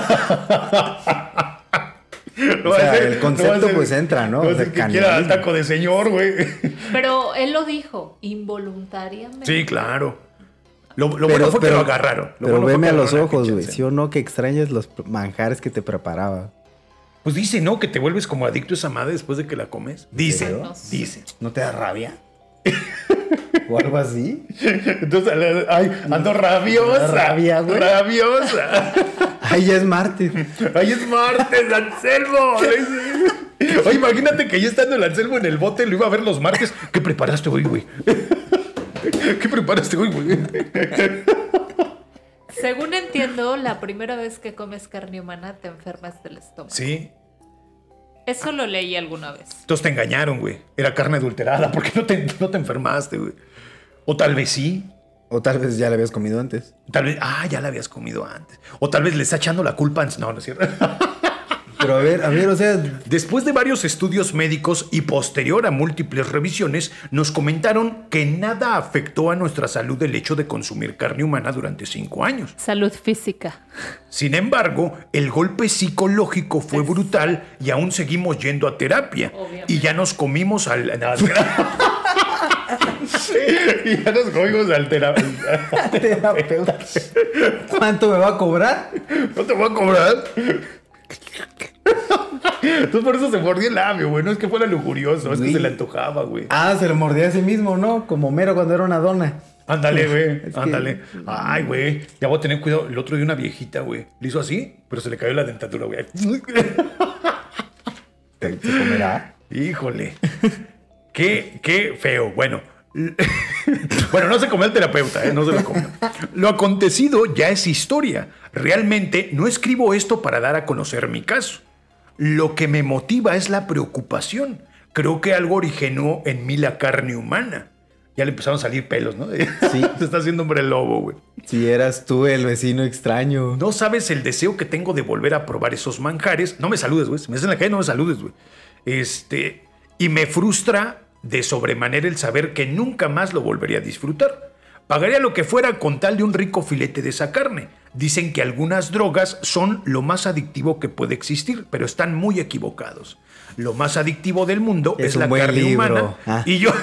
Speaker 3: no o sea, ser, el concepto no ser, pues entra, ¿no?
Speaker 2: No es que quiera el taco de señor, güey.
Speaker 1: Pero él lo dijo, involuntariamente.
Speaker 2: Sí, claro. Lo, lo
Speaker 3: pero,
Speaker 2: bueno fue
Speaker 3: pero,
Speaker 2: que lo agarraron. Lo
Speaker 3: pero
Speaker 2: bueno
Speaker 3: veme a los
Speaker 2: agarraron
Speaker 3: ojos, güey. ¿Sí o no que extrañas los manjares que te preparaba?
Speaker 2: Pues dice, ¿no? Que te vuelves como adicto a esa madre después de que la comes. Dice,
Speaker 3: ¿no?
Speaker 2: Dice.
Speaker 3: ¿No te da rabia? ¿O algo así?
Speaker 2: Entonces, ay, ando rabiosa.
Speaker 3: Rabia, güey.
Speaker 2: Rabiosa.
Speaker 3: Ay, ya es martes.
Speaker 2: Ay, es martes, Anselmo. Oye, imagínate que ya estando el Anselmo en el bote, lo iba a ver los martes. ¿Qué preparaste hoy, güey? ¿Qué preparaste hoy, güey?
Speaker 1: Según entiendo, la primera vez que comes carne humana te enfermas del estómago.
Speaker 2: Sí.
Speaker 1: Eso lo leí alguna vez.
Speaker 2: Entonces te engañaron, güey. Era carne adulterada. ¿Por qué no te, no te enfermaste, güey? O tal vez sí.
Speaker 3: O tal vez ya la habías comido antes.
Speaker 2: Tal vez, ah, ya la habías comido antes. O tal vez le está echando la culpa a... No, no es cierto.
Speaker 3: Pero a ver, a ver, o sea...
Speaker 2: Después de varios estudios médicos y posterior a múltiples revisiones, nos comentaron que nada afectó a nuestra salud el hecho de consumir carne humana durante cinco años.
Speaker 1: Salud física.
Speaker 2: Sin embargo, el golpe psicológico fue brutal y aún seguimos yendo a terapia. Obviamente. Y ya nos comimos al... y ya nos comimos al terapeuta.
Speaker 3: terapeuta. ¿Cuánto me va a cobrar?
Speaker 2: No te voy a cobrar. Entonces por eso se mordía el labio, güey. No es que fuera lujurioso, es que se le antojaba, güey.
Speaker 3: Ah, se lo mordía a sí mismo, ¿no? Como Mero cuando era una dona.
Speaker 2: Ándale, güey. Ándale. Que... Ay, güey. Ya voy a tener cuidado. El otro día una viejita, güey. Le hizo así, pero se le cayó la dentadura, güey.
Speaker 3: ¿Se comerá?
Speaker 2: Híjole. Qué, qué feo. Bueno. Bueno, no se comió el terapeuta, ¿eh? No se lo comió. Lo acontecido ya es historia. Realmente no escribo esto para dar a conocer mi caso. Lo que me motiva es la preocupación. Creo que algo originó en mí la carne humana. Ya le empezaron a salir pelos, ¿no?
Speaker 3: Sí.
Speaker 2: Se está haciendo hombre lobo, güey.
Speaker 3: Si eras tú el vecino extraño.
Speaker 2: No sabes el deseo que tengo de volver a probar esos manjares. No me saludes, güey. Si me ves en la calle, no me saludes, güey. Este... Y me frustra de sobremanera el saber que nunca más lo volvería a disfrutar. Pagaría lo que fuera con tal de un rico filete de esa carne. Dicen que algunas drogas son lo más adictivo que puede existir, pero están muy equivocados. Lo más adictivo del mundo es,
Speaker 3: Es un
Speaker 2: la
Speaker 3: buen
Speaker 2: carne
Speaker 3: libro.
Speaker 2: humana.
Speaker 3: Ah.
Speaker 2: Y yo...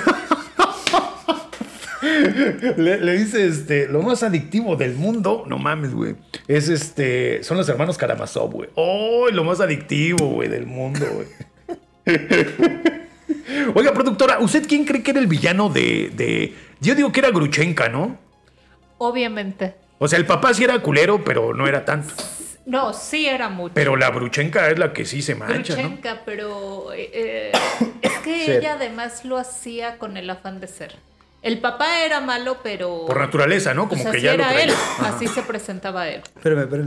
Speaker 2: le, le dice, este, lo más adictivo del mundo, no mames, güey, es este, son los hermanos Karamazov, güey. Oh, lo más adictivo, güey, del mundo, güey. Oiga, productora, ¿usted quién cree que era el villano de, de... Yo digo que era Gruchenka, ¿no?
Speaker 1: Obviamente.
Speaker 2: O sea, el papá sí era culero, pero no era tanto.
Speaker 1: No, sí era mucho.
Speaker 2: Pero la Gruchenka es la que sí se mancha,
Speaker 1: Gruchenka, pero eh, es que
Speaker 3: Ser.
Speaker 1: ella además lo hacía con el afán de ser. El papá era malo, pero...
Speaker 2: ¿no? Por naturaleza, ¿no? Como
Speaker 1: pues
Speaker 2: que
Speaker 1: así
Speaker 2: ya lo
Speaker 1: era
Speaker 2: traía.
Speaker 1: él,
Speaker 2: Ajá.
Speaker 1: así se presentaba él.
Speaker 3: Espérame, espérame.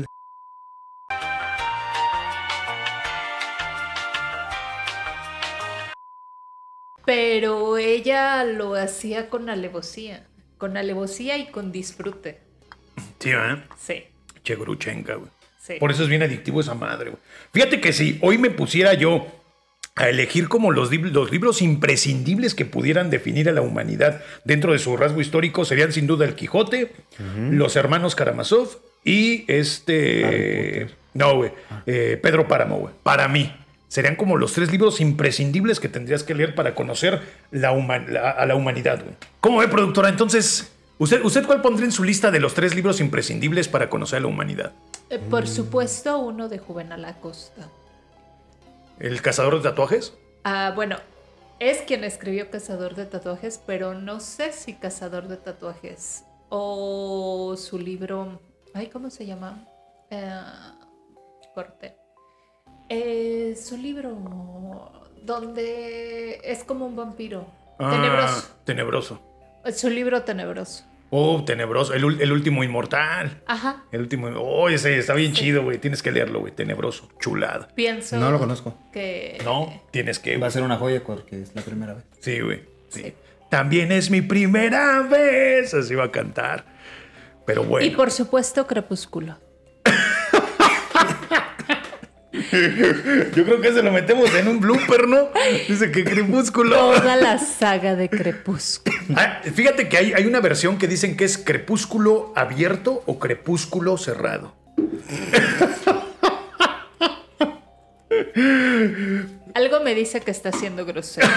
Speaker 1: Pero ella lo hacía con alevosía, con alevosía y con disfrute.
Speaker 2: Sí, ¿eh?
Speaker 1: Sí,
Speaker 2: Che, Gruchenka, güey.
Speaker 1: sí.
Speaker 2: Por eso es bien adictivo esa madre, güey. Fíjate que si hoy me pusiera yo a elegir como los, lib- los libros imprescindibles que pudieran definir a la humanidad dentro de su rasgo histórico, serían sin duda El Quijote, Los Hermanos Karamazov y este... No, güey. eh, Pedro Páramo, güey. Para mí. Serían como los tres libros imprescindibles que tendrías que leer para conocer la human- la- a la humanidad, güey. ¿Cómo ve, productora? Entonces, ¿usted, ¿usted cuál pondría en su lista de los tres libros imprescindibles para conocer a la humanidad?
Speaker 1: Eh, Por supuesto, uno de Juvenal Acosta.
Speaker 2: ¿El cazador de tatuajes?
Speaker 1: Ah, bueno, es quien escribió Cazador de Tatuajes, pero no sé si Cazador de Tatuajes o su libro... Ay, ¿cómo se llama? Eh, corte. Eh, su libro donde es como un vampiro.
Speaker 2: Ah,
Speaker 1: Tenebroso.
Speaker 2: Tenebroso.
Speaker 1: Su libro Tenebroso.
Speaker 2: Oh, Tenebroso. El, ul- el último inmortal.
Speaker 1: Ajá.
Speaker 2: El último. Oh, ese está bien chido, güey. Tienes que leerlo, güey. Tenebroso. Chulada.
Speaker 1: Pienso
Speaker 3: No lo conozco.
Speaker 1: que...
Speaker 2: No, tienes que.
Speaker 3: Va a ser una joya porque es la primera vez.
Speaker 2: Sí, güey. Sí.
Speaker 1: Sí.
Speaker 2: También es mi primera vez. Así va a cantar. Pero bueno.
Speaker 1: Y por supuesto Crepúsculo.
Speaker 2: Yo creo que se lo metemos en un blooper, ¿no? Dice que Crepúsculo.
Speaker 1: Toda la saga de Crepúsculo.
Speaker 2: Ah, fíjate que hay, hay una versión que dicen que es crepúsculo abierto o crepúsculo cerrado.
Speaker 1: Algo me dice que está siendo grosero.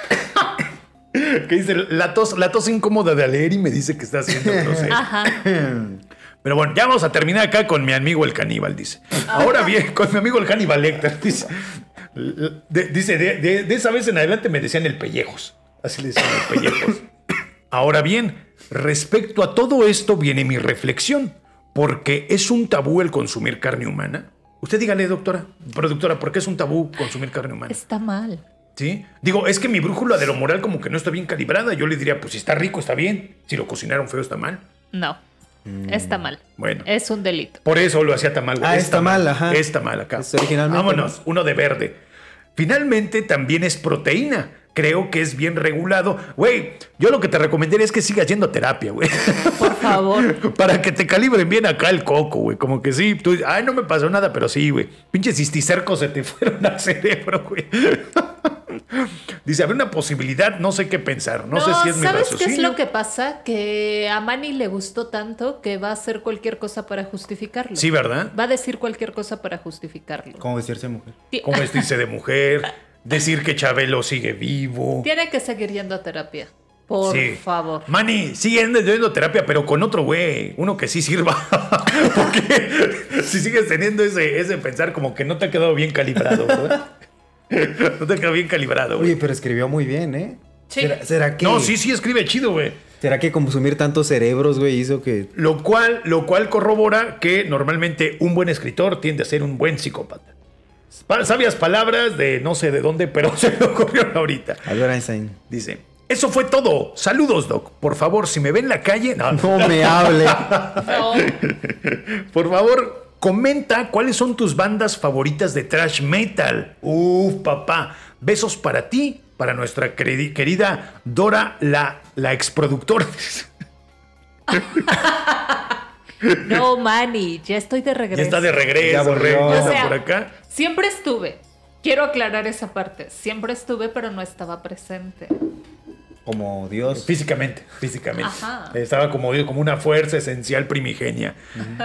Speaker 2: Que dice, la tos, la tos incómoda de leer y me dice que está haciendo grosero.
Speaker 1: Ajá.
Speaker 2: Pero bueno, ya vamos a terminar acá con mi amigo el caníbal, dice. Ahora bien, con mi amigo el Hannibal Lecter, dice. De, dice, de, de- de esa vez en adelante me decían el pellejos. Así le decían el pellejos. Ahora bien, respecto a todo esto viene mi reflexión. Porque es un tabú el consumir carne humana. Usted dígale, doctora, productora, ¿por qué es un tabú consumir carne humana?
Speaker 1: Está mal.
Speaker 2: ¿Sí? Digo, es que mi brújula de lo moral como que no está bien calibrada. Yo le diría, pues si está rico, está bien. Si lo cocinaron feo, está mal.
Speaker 1: No. Está mal.
Speaker 2: Bueno.
Speaker 1: Es un delito.
Speaker 2: Por eso lo hacía tan mal. güey.
Speaker 3: Ah, está mal, ajá.
Speaker 2: Está mal acá.
Speaker 3: Es originalmente,
Speaker 2: Vámonos, uno de verde. Finalmente también es proteína. Creo que es bien regulado. Güey, yo lo que te recomendaría es que sigas yendo a terapia, güey.
Speaker 1: Por favor.
Speaker 2: Para que te calibren bien acá el coco, güey. Como que sí, tú dices, ay, no me pasó nada, pero sí, güey. Pinches cisticercos se te fueron al cerebro, güey. Dice, habría una posibilidad, no sé qué pensar. No, sé si es mi
Speaker 1: ¿sabes qué es
Speaker 2: raciocinio.
Speaker 1: lo que pasa? Que a Manny le gustó tanto que va a hacer cualquier cosa para justificarlo.
Speaker 2: Sí, ¿verdad?
Speaker 1: Va a decir cualquier cosa para justificarlo.
Speaker 3: ¿Cómo vestirse de mujer?
Speaker 1: Ti-
Speaker 2: Como vestirse de mujer, decir que Chabelo sigue vivo.
Speaker 1: Tiene que seguir yendo a terapia. Por
Speaker 2: Sí.
Speaker 1: favor.
Speaker 2: Manny, sigue yendo a terapia, pero con otro güey. Uno que sí sirva. Porque si sigues teniendo ese, ese pensar, como que no te ha quedado bien calibrado, ¿verdad? No te ha quedado bien calibrado, güey.
Speaker 3: Oye, pero escribió muy bien, ¿eh?
Speaker 1: Sí.
Speaker 3: ¿Será, será que,
Speaker 2: No, sí, sí, escribe chido, güey.
Speaker 3: ¿Será que consumir tantos cerebros, güey, hizo que...
Speaker 2: Lo cual, lo cual corrobora que normalmente un buen escritor tiende a ser un buen psicópata. Pa- Sabias palabras de no sé de dónde, pero se me ocurrieron ahorita.
Speaker 3: Albert Einstein.
Speaker 2: Dice, eso fue todo. Saludos, Doc. Por favor, si me ven en la calle... No,
Speaker 3: No me hable.
Speaker 1: No.
Speaker 2: Por favor, comenta cuáles son tus bandas favoritas de thrash metal. Uf, papá. Besos para ti, para nuestra queri- querida Dora, la, la exproductora.
Speaker 1: No, Manny, ya estoy de regreso.
Speaker 2: Ya está de regreso,
Speaker 3: Ya volvió.
Speaker 2: Rey, ya
Speaker 3: O
Speaker 2: está
Speaker 1: sea,
Speaker 2: por acá.
Speaker 1: Siempre estuve. Quiero aclarar esa parte. Siempre estuve, pero no estaba presente.
Speaker 3: Como Dios.
Speaker 2: Físicamente, físicamente.
Speaker 1: Ajá.
Speaker 2: Estaba como, como una fuerza esencial primigenia.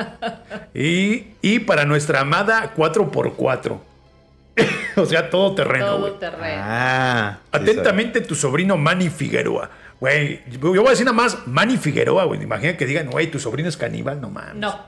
Speaker 2: y, y para nuestra amada cuatro por cuatro. O sea, todo terreno,
Speaker 1: Todo
Speaker 2: güey.
Speaker 1: terreno.
Speaker 3: Ah. sí,
Speaker 2: Atentamente tu sobrino Manny Figueroa. Güey, yo voy a decir nada más Manny Figueroa, güey. Imagina que digan, güey, tu sobrino es caníbal, no mames.
Speaker 1: No.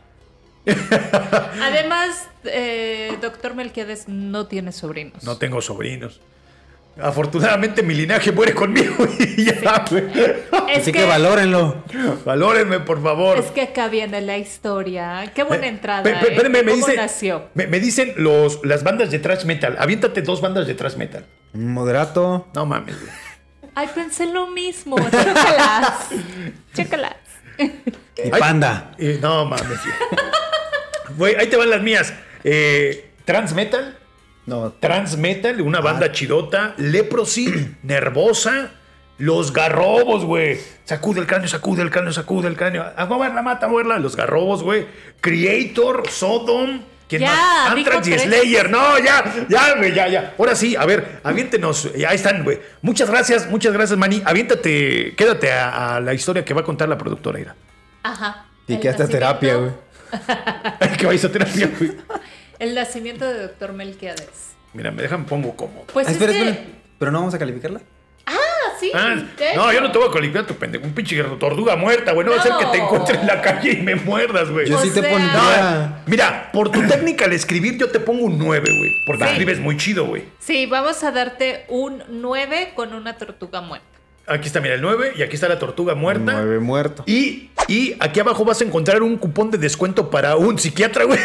Speaker 1: Además, eh, doctor Melquiades no tiene sobrinos.
Speaker 2: No tengo sobrinos. Afortunadamente mi linaje muere conmigo y ya, güey.
Speaker 1: Es
Speaker 3: Así que, valórenlo.
Speaker 2: Valórenme, por favor.
Speaker 1: Es que acá viene la historia. Qué buena entrada.
Speaker 2: Pe- pe-
Speaker 1: ¿eh?
Speaker 2: espérame, me
Speaker 1: ¿Cómo
Speaker 2: dice-
Speaker 1: nació?
Speaker 2: Me, me dicen los, las bandas de thrash metal. Aviéntate dos bandas de thrash metal.
Speaker 3: Moderato.
Speaker 2: No mames, güey.
Speaker 1: Ay, pensé lo mismo. Chécalas. Chécalas.
Speaker 3: Y
Speaker 2: Ay.
Speaker 3: Panda.
Speaker 2: Eh, no mames. Güey, ahí te van las mías. Eh, Trans metal.
Speaker 3: No.
Speaker 2: Trans metal, una banda chidota. Leprosy, Nervosa. Los Garrobos, güey. Sacude el cráneo, sacude el cráneo, sacude el cráneo. A moverla, mata, a moverla. Los Garrobos, güey. Creator, Sodom. ¿Quién
Speaker 1: Ya,
Speaker 2: más?
Speaker 1: dijo
Speaker 2: Anthrax y
Speaker 1: tres.
Speaker 2: Slayer. No, ya, ya, güey, ya, ya. Ahora sí, a ver, aviéntenos. Ya están, güey. Muchas gracias, muchas gracias, Manny. Aviéntate, quédate a, a la historia que va a contar la productora, Ira.
Speaker 1: Ajá.
Speaker 3: Y
Speaker 1: El
Speaker 3: que hasta
Speaker 1: nacimiento-
Speaker 3: terapia, güey.
Speaker 2: Que vais a terapia, güey.
Speaker 1: El nacimiento de doctor Melquiades.
Speaker 2: Mira, me dejan, pongo como.
Speaker 1: Pues
Speaker 3: Ah,
Speaker 1: es
Speaker 3: espera,
Speaker 1: que...
Speaker 3: espera. Pero no vamos a calificarla.
Speaker 1: Ah, sí.
Speaker 2: Ah,
Speaker 1: de
Speaker 2: no,
Speaker 1: hecho.
Speaker 2: yo no te voy a calificar tu pendejo. Un pinche tortuga muerta, güey. No, va a ser que te
Speaker 1: No.
Speaker 2: encuentre en la calle y me muerdas, güey.
Speaker 3: Yo
Speaker 1: O
Speaker 3: sí te
Speaker 1: sea-
Speaker 3: pondría.
Speaker 2: No, mira, por tu técnica al escribir, yo te pongo un nueve, güey. Porque
Speaker 1: Sí.
Speaker 2: escribes muy chido, güey.
Speaker 1: Sí, vamos a darte un nueve con una tortuga muerta.
Speaker 2: Aquí está, mira, el nueve y aquí está la tortuga muerta.
Speaker 3: Nueve muerto.
Speaker 2: Y, y aquí abajo vas a encontrar un cupón de descuento para un psiquiatra, güey.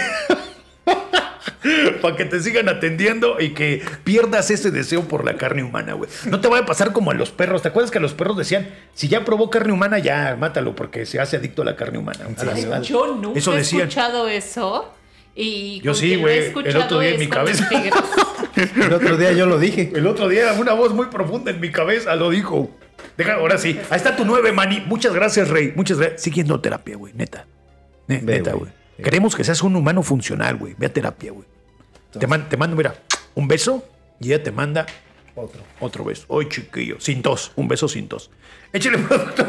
Speaker 2: Para que te sigan atendiendo y que pierdas ese deseo por la carne humana, güey. No te vaya a pasar como a los perros. ¿Te acuerdas que a los perros decían, si ya probó carne humana, ya mátalo porque se hace adicto a la carne humana? A las- a-
Speaker 1: Yo nunca
Speaker 2: Eso
Speaker 1: he
Speaker 2: decían.
Speaker 1: escuchado eso. Y
Speaker 2: Yo
Speaker 1: con
Speaker 2: sí,
Speaker 1: quien lo
Speaker 2: güey,
Speaker 1: he
Speaker 2: el
Speaker 1: escuchado
Speaker 2: otro día en
Speaker 1: es
Speaker 2: mi
Speaker 1: con
Speaker 2: cabeza.
Speaker 1: los tigres.
Speaker 3: El otro día yo lo dije.
Speaker 2: El otro día una voz muy profunda en mi cabeza lo dijo. Deja, ahora sí. Ahí está tu nueve, Manny. Muchas gracias, Rey. Muchas gracias. Siguiendo terapia, güey. Neta. Ne-
Speaker 3: Ve,
Speaker 2: neta,
Speaker 3: güey.
Speaker 2: güey.
Speaker 3: Sí.
Speaker 2: Queremos que seas un humano funcional, güey. Ve a terapia, güey. Te, man- te mando, mira, un beso y ella te manda
Speaker 3: Otro.
Speaker 2: otro beso. Hoy, chiquillo. Sin tos. Un beso sin tos. Échale, productor.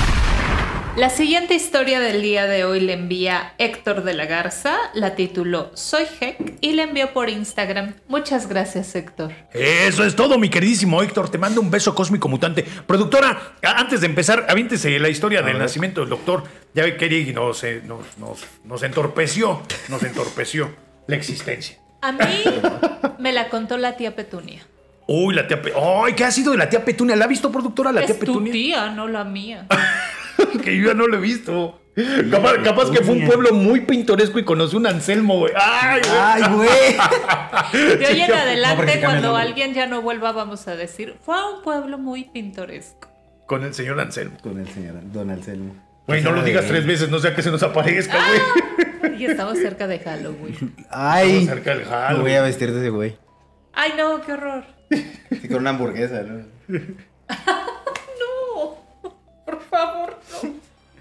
Speaker 1: La siguiente historia del día de hoy le envía Héctor de la Garza, la tituló Soy Heck y le envió por Instagram. Muchas gracias, Héctor.
Speaker 2: Eso es todo, mi queridísimo Héctor. Te mando un beso cósmico mutante. Productora, a- antes de empezar, avíntese la historia del
Speaker 3: ver.
Speaker 2: nacimiento del doctor. Ya ve que Eric nos, eh, nos, nos, nos entorpeció. Nos entorpeció la existencia.
Speaker 1: A mí me la contó la tía Petunia.
Speaker 2: Uy, la tía Petunia. Ay, ¿qué ha sido de la tía Petunia? ¿La ha visto, productora, la tía
Speaker 1: Es tu
Speaker 2: Petunia?
Speaker 1: tía, no la mía.
Speaker 2: Que yo ya no lo he visto. Capaz, capaz que fue un pueblo muy pintoresco y conoció un Anselmo, güey. Ay, güey.
Speaker 3: Ay, güey.
Speaker 1: De hoy en
Speaker 3: No, porque
Speaker 1: adelante,
Speaker 3: se cambia el
Speaker 1: cuando
Speaker 3: nombre.
Speaker 1: alguien ya no vuelva, vamos a decir, fue a un pueblo muy pintoresco.
Speaker 2: Con el señor Anselmo.
Speaker 3: Con el señor Don Anselmo.
Speaker 2: Güey, no lo
Speaker 3: Sabe
Speaker 2: digas
Speaker 3: de-
Speaker 2: tres veces, no sea que se nos aparezca, güey.
Speaker 1: Y estamos cerca de Halloween.
Speaker 3: Ay.
Speaker 2: Estamos cerca del
Speaker 3: Me
Speaker 2: Halloween.
Speaker 3: voy a vestir de ese güey.
Speaker 1: Ay, no, qué horror.
Speaker 3: Sí, con una hamburguesa, ¿no?
Speaker 1: No, por favor, no.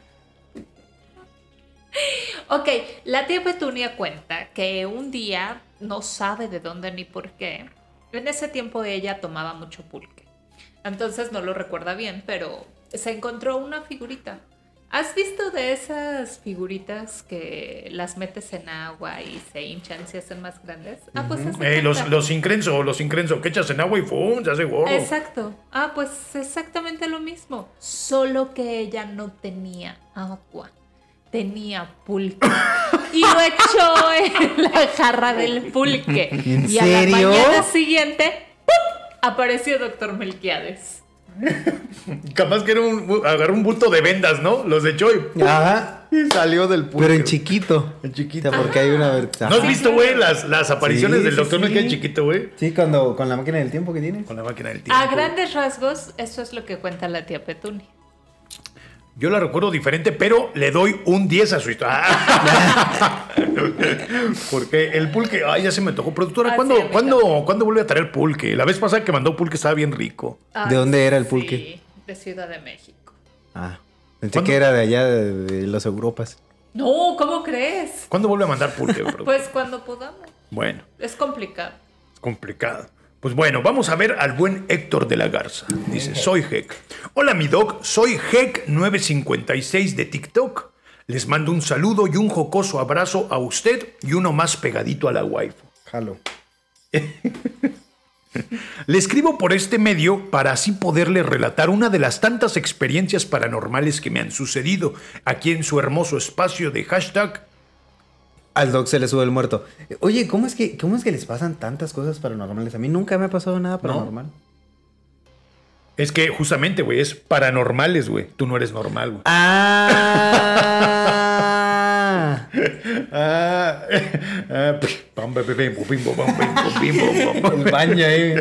Speaker 1: Ok, la tía Petunia cuenta que un día, no sabe de dónde ni por qué, en ese tiempo ella tomaba mucho pulque. Entonces no lo recuerda bien, pero se encontró una figurita. ¿Has visto de esas figuritas que las metes en agua y se hinchan y se hacen más grandes? Ah, pues haz de
Speaker 2: Ey, los,
Speaker 1: cuenta.
Speaker 2: los increnso, los increnso, que echas en agua y ¡fum! Se hace gordo.
Speaker 1: Exacto. Ah, pues exactamente lo mismo. Solo que ella no tenía agua. Tenía pulque. Y lo echó en la jarra del pulque.
Speaker 3: ¿En
Speaker 1: y a
Speaker 3: serio?
Speaker 1: la mañana siguiente, ¡pum!, apareció doctor Melquiades.
Speaker 2: Capaz que era un, agarró un bulto de vendas, ¿no? Los echó y
Speaker 3: Ajá.
Speaker 2: y salió del pulque.
Speaker 3: Pero en chiquito.
Speaker 2: En chiquito.
Speaker 3: O sea, porque hay una ver-
Speaker 2: ¿No has
Speaker 3: Ajá.
Speaker 2: visto, güey, las, las apariciones
Speaker 3: Sí,
Speaker 2: del
Speaker 3: sí,
Speaker 2: doctor
Speaker 3: sí.
Speaker 2: Melquiades chiquito, güey?
Speaker 3: Sí, cuando con la máquina del tiempo que tienes.
Speaker 2: Con la máquina del tiempo.
Speaker 1: A grandes rasgos, eso es lo que cuenta la tía Petunia.
Speaker 2: Yo la recuerdo diferente, pero le doy un diez a su historia. Porque el pulque, ay, ya se me tocó. Productora,
Speaker 1: Ah,
Speaker 2: ¿cuándo,
Speaker 1: sí, a mí
Speaker 2: ¿cuándo, ¿cuándo vuelve a traer pulque? La vez pasada que mandó pulque estaba bien rico.
Speaker 3: ¿De dónde era el
Speaker 1: Sí,
Speaker 3: pulque?
Speaker 1: de Ciudad de México.
Speaker 3: Ah. Pensé
Speaker 2: ¿Cuándo?
Speaker 3: que era de allá, de, de las Europas.
Speaker 1: No, ¿cómo crees?
Speaker 2: ¿Cuándo vuelve a mandar pulque, productora?
Speaker 1: Pues cuando podamos.
Speaker 2: Bueno,
Speaker 1: Es complicado.
Speaker 2: es complicado. Pues bueno, vamos a ver al buen Héctor de la Garza. Dice, soy Hec. Hola, mi doc, soy Hec nueve cincuenta y seis de TikTok. Les mando un saludo y un jocoso abrazo a usted y uno más pegadito a la waifu.
Speaker 3: Jalo.
Speaker 2: Le escribo por este medio para así poderle relatar una de las tantas experiencias paranormales que me han sucedido aquí en su hermoso espacio de hashtag.
Speaker 3: Al doc se le sube el muerto. Oye, ¿cómo es que, cómo es que les pasan tantas cosas paranormales? A mí nunca me ha pasado nada paranormal. ¿No?
Speaker 2: Es que justamente, güey, es paranormales, güey. Tú no eres normal, güey.
Speaker 3: Ah.
Speaker 2: ah.
Speaker 3: El baño ahí.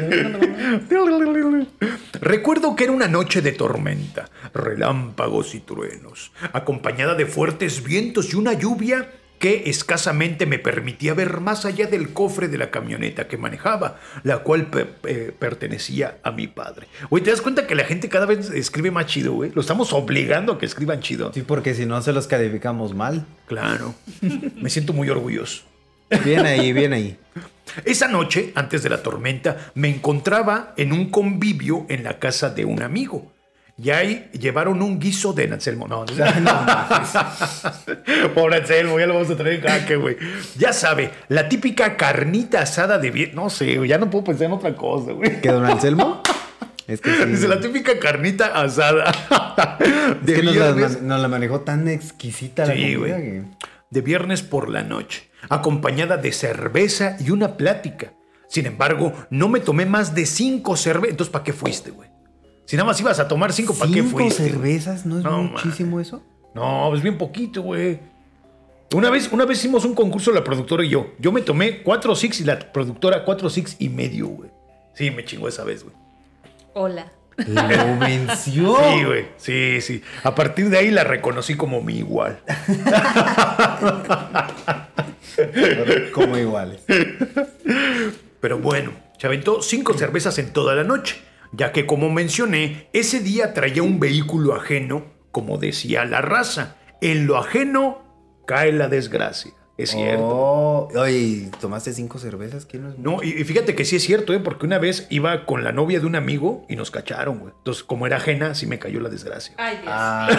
Speaker 2: Recuerdo que era una noche de tormenta, relámpagos y truenos, acompañada de fuertes vientos y una lluvia que escasamente me permitía ver más allá del cofre de la camioneta que manejaba, la cual pe- pe- pertenecía a mi padre. Güey, ¿te das cuenta que la gente cada vez escribe más chido, güey? Lo estamos obligando a que escriban chido.
Speaker 3: Sí, porque si no se los calificamos mal.
Speaker 2: Claro. Me siento muy orgulloso.
Speaker 3: Bien ahí, bien ahí.
Speaker 2: Esa noche, antes de la tormenta, me encontraba en un convivio en la casa de un amigo. Y ahí llevaron un guiso de Anselmo. No, no, no. Pobre Anselmo, ya lo vamos a traer en jaque, güey. Ya sabe, la típica carnita asada de bien. No sé, güey, ya no puedo pensar en otra cosa, güey.
Speaker 3: ¿Qué, don Anselmo? Es que sí.
Speaker 2: Dice la típica carnita asada. De
Speaker 3: es que
Speaker 2: viernes.
Speaker 3: Nos, la, nos la manejó tan exquisita la
Speaker 2: Sí,
Speaker 3: comida
Speaker 2: güey.
Speaker 3: que...
Speaker 2: De viernes por la noche, acompañada de cerveza y una plática. Sin embargo, no me tomé más de cinco cervezas. Entonces, ¿para qué fuiste, güey? Si nada más ibas a tomar cinco, ¿para qué fuiste?
Speaker 3: ¿Cinco cervezas? ¿No es
Speaker 2: No,
Speaker 3: muchísimo
Speaker 2: man.
Speaker 3: eso?
Speaker 2: No, es bien poquito, güey. Una vez, una vez hicimos un concurso la productora y yo. Yo me tomé cuatro six y la productora cuatro six y medio, güey. Sí, me chingó esa vez, güey.
Speaker 1: Hola.
Speaker 3: Lo venció.
Speaker 2: Sí, güey. Sí, sí. A partir de ahí la reconocí como mi igual.
Speaker 3: Como iguales.
Speaker 2: Pero bueno, se aventó cinco cervezas en toda la noche, ya que, como mencioné, ese día traía un vehículo ajeno, como decía la raza. En lo ajeno cae la desgracia. Es cierto.
Speaker 3: Oh, oye, ¿tomaste cinco cervezas? ¿Qué no es
Speaker 2: No, y, y fíjate que sí es cierto, ¿eh? Porque una vez iba con la novia de un amigo y nos cacharon, güey. Entonces, como era ajena, sí me cayó la desgracia.
Speaker 1: Ay, Dios.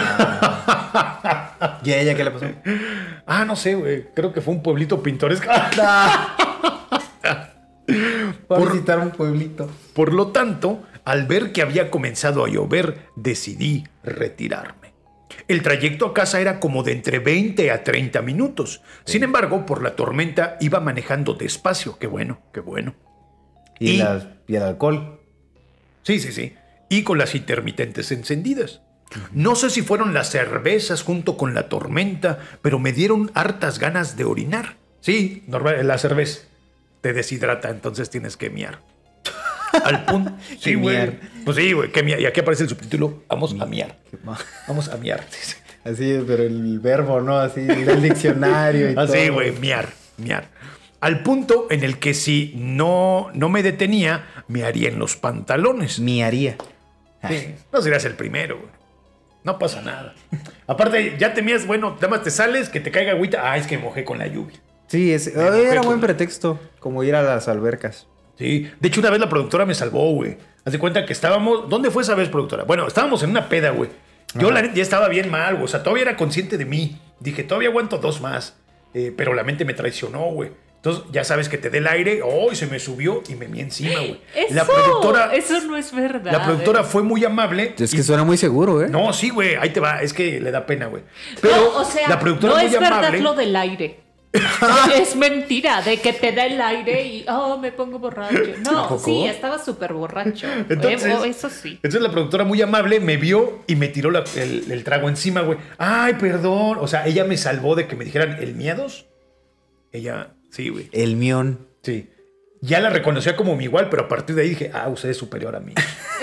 Speaker 3: Ah. ¿Y a ella qué le pasó?
Speaker 2: Ah, no sé, güey. Creo que fue un pueblito pintoresco.
Speaker 3: Por visitar un pueblito.
Speaker 2: Por lo tanto, al ver que había comenzado a llover, decidí retirarme. El trayecto a casa era como de entre veinte a treinta minutos. Sin embargo, por la tormenta iba manejando despacio. Qué bueno, qué bueno.
Speaker 3: ¿Y,
Speaker 2: Y-
Speaker 3: las- y el alcohol?
Speaker 2: Sí, sí, sí. Y con las intermitentes encendidas. No sé si fueron las cervezas junto con la tormenta, pero me dieron hartas ganas de orinar. Sí, normal, la cerveza te deshidrata, entonces tienes que miar. Al punto. Sí,
Speaker 3: Que
Speaker 2: güey.
Speaker 3: miar.
Speaker 2: Pues sí, güey. que miar. Y aquí aparece el subtítulo: Vamos a miar. Vamos a miar.
Speaker 3: Así, pero el verbo, ¿no? Así, el diccionario y todo.
Speaker 2: Así, güey. Miar, miar. Al punto en el que si no, no me detenía, me haría en los pantalones.
Speaker 3: Miaría.
Speaker 2: Sí, no serías el primero, güey. No pasa nada. Aparte, ya temías, bueno, nada más te sales, que te caiga agüita. Ah, es que me mojé con la lluvia.
Speaker 3: Sí, es,
Speaker 2: Me enojé
Speaker 3: era
Speaker 2: con-
Speaker 3: buen pretexto. Como ir a las albercas.
Speaker 2: Sí. De hecho, una vez la productora me salvó, güey. Haz de cuenta que estábamos... ¿Dónde fue esa vez, productora? Bueno, estábamos en una peda, güey. Yo
Speaker 3: Ajá.
Speaker 2: la neta ya estaba bien mal, güey. O sea, todavía era consciente de mí. Dije, todavía aguanto dos más. Eh, pero la mente me traicionó, güey. Entonces, ya sabes que te dé el aire. ¡Oh! Y se me subió y me mí encima, güey.
Speaker 1: Eso,
Speaker 2: La productora...
Speaker 1: eso no es verdad.
Speaker 2: La productora
Speaker 1: ¿eh?
Speaker 2: fue muy amable.
Speaker 3: Es
Speaker 2: y-
Speaker 3: que suena muy seguro, ¿eh?
Speaker 2: No, sí, güey. Ahí te va. Es que le da pena, güey. Pero
Speaker 1: No, o sea,
Speaker 2: la productora
Speaker 1: no
Speaker 2: muy
Speaker 1: es verdad
Speaker 2: amable...
Speaker 1: lo del aire. Es mentira, de que te da el aire y oh, me pongo borracho. No,
Speaker 3: poco?
Speaker 1: sí, estaba súper borracho.
Speaker 2: Entonces,
Speaker 1: Eh, oh, eso sí.
Speaker 2: Entonces la productora muy amable me vio y me tiró la- el, el trago encima, güey. Ay, perdón. O sea, ella me salvó de que me dijeran el miedos. Ella, sí, güey.
Speaker 3: El mión.
Speaker 2: Sí. Ya la reconocía como mi igual, pero a partir de ahí dije, ah, usted es superior a mí.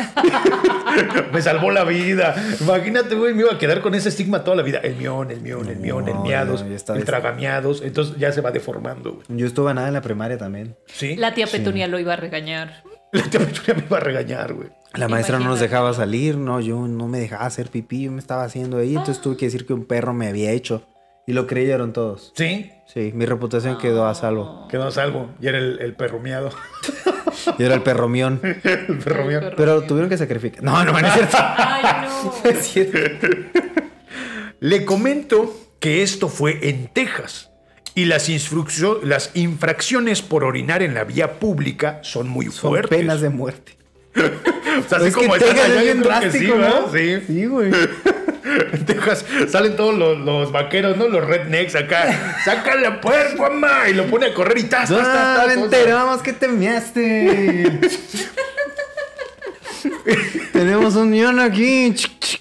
Speaker 2: Me salvó la vida. Imagínate, güey, me iba a quedar con ese estigma toda la vida. El mión, el mión, el mión, el
Speaker 3: No,
Speaker 2: miados,
Speaker 3: no, ya está-
Speaker 2: el tragamiados. Entonces ya se va deformando, güey.
Speaker 3: Yo estuve nada en la primaria también.
Speaker 2: Sí.
Speaker 1: La tía Petunia lo iba a regañar.
Speaker 2: La tía Petunia me iba a regañar, güey.
Speaker 3: La maestra no nos
Speaker 1: Imagínate.
Speaker 3: dejaba salir, no, yo no me dejaba hacer pipí, yo me estaba haciendo ahí, entonces tuve que decir que un perro me había hecho. Y lo creyeron todos.
Speaker 2: Sí.
Speaker 3: Sí, mi reputación quedó a salvo.
Speaker 2: Quedó a salvo. Y era el, el perro miado.
Speaker 3: Y era el perromión.
Speaker 2: El perro mío.
Speaker 3: Pero tuvieron que sacrificar. No, no, no es cierto.
Speaker 1: Ay, no.
Speaker 3: No es cierto.
Speaker 2: Le comento que esto fue en Texas y las, instruccio- las infracciones por orinar en la vía pública son muy
Speaker 3: Son
Speaker 2: fuertes.
Speaker 3: penas de muerte.
Speaker 2: O sea, así
Speaker 3: Es
Speaker 2: como
Speaker 3: que
Speaker 2: están
Speaker 3: Texas
Speaker 2: allá,
Speaker 3: es
Speaker 2: yo
Speaker 3: bien
Speaker 2: creo que
Speaker 3: drástico,
Speaker 2: sí, ¿verdad?
Speaker 3: ¿no?
Speaker 2: Sí.
Speaker 3: Sí, güey.
Speaker 2: En Texas salen todos los, los vaqueros, ¿no? Los rednecks acá. ¡Sácale a puerco, mamá! Y lo pone a correr y tas, tas, tas,
Speaker 3: Ah,
Speaker 2: tas,
Speaker 3: me
Speaker 2: tas.
Speaker 3: enteramos que te measte. Tenemos un ñón aquí.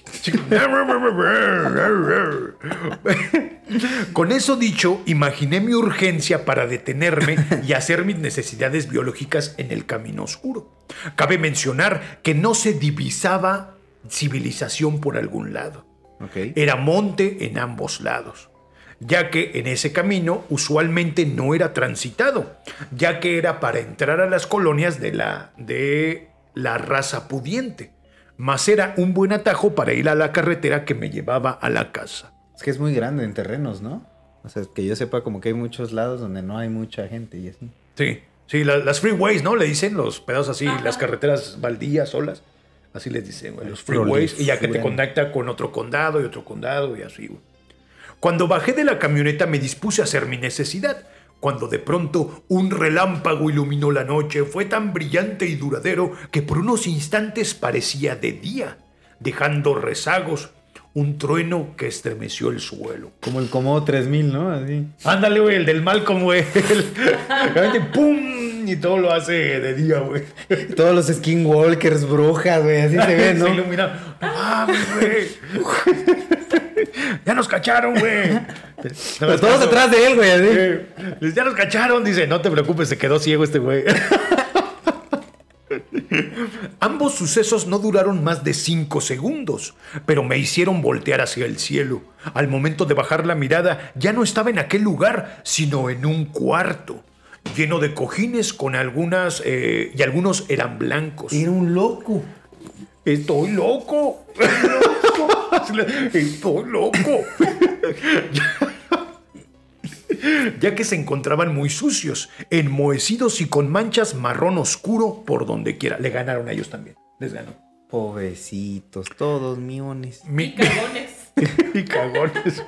Speaker 2: Con eso dicho, imaginé mi urgencia para detenerme y hacer mis necesidades biológicas en el camino oscuro. Cabe mencionar que no se divisaba civilización por algún lado.
Speaker 3: Ok.
Speaker 2: Era monte en ambos lados, ya que en ese camino usualmente no era transitado, ya que era para entrar a las colonias de la, de la raza pudiente, mas era un buen atajo para ir a la carretera que me llevaba a la casa.
Speaker 3: Es que es muy grande en terrenos, ¿no? O sea, que yo sepa como que hay muchos lados donde no hay mucha gente y así.
Speaker 2: Sí, sí, la- las freeways, ¿no? Le dicen los pedazos así, las carreteras baldías, solas. Así les dicen, güey, los freeways. Y ya que te
Speaker 3: Proliferan.
Speaker 2: conecta con otro condado y otro condado y así, güey. Cuando bajé de la camioneta me dispuse a hacer mi necesidad. Cuando de pronto un relámpago iluminó la noche, fue tan brillante y duradero que por unos instantes parecía de día, dejando rezagos, un trueno que estremeció el suelo.
Speaker 3: Como el Comodo tres mil, ¿no? Así.
Speaker 2: Ándale, güey, el del Malcolm, güey. El- realmente, ¡pum! Y todo lo hace de día, güey.
Speaker 3: Todos los skinwalkers, brujas, güey, así se ven, ¿no?
Speaker 2: Se ilumina. No mames, güey. Ya nos cacharon, güey.
Speaker 3: Pero todos atrás de él, güey, así.
Speaker 2: Eh, Ya nos cacharon, dice. No te preocupes, se quedó ciego este güey. Ambos sucesos no duraron más de cinco segundos, pero me hicieron voltear hacia el cielo. Al momento de bajar la mirada, ya no estaba en aquel lugar, sino en un cuarto, lleno de cojines con algunas, eh, y algunos eran blancos.
Speaker 3: Era un loco.
Speaker 2: Estoy loco. Estoy loco. Ya que se encontraban muy sucios, enmohecidos y con manchas marrón oscuro por donde quiera. Le ganaron a ellos también. Les ganó.
Speaker 3: Pobrecitos, todos miones.
Speaker 2: Mi...
Speaker 1: Cagones.
Speaker 2: y cagones.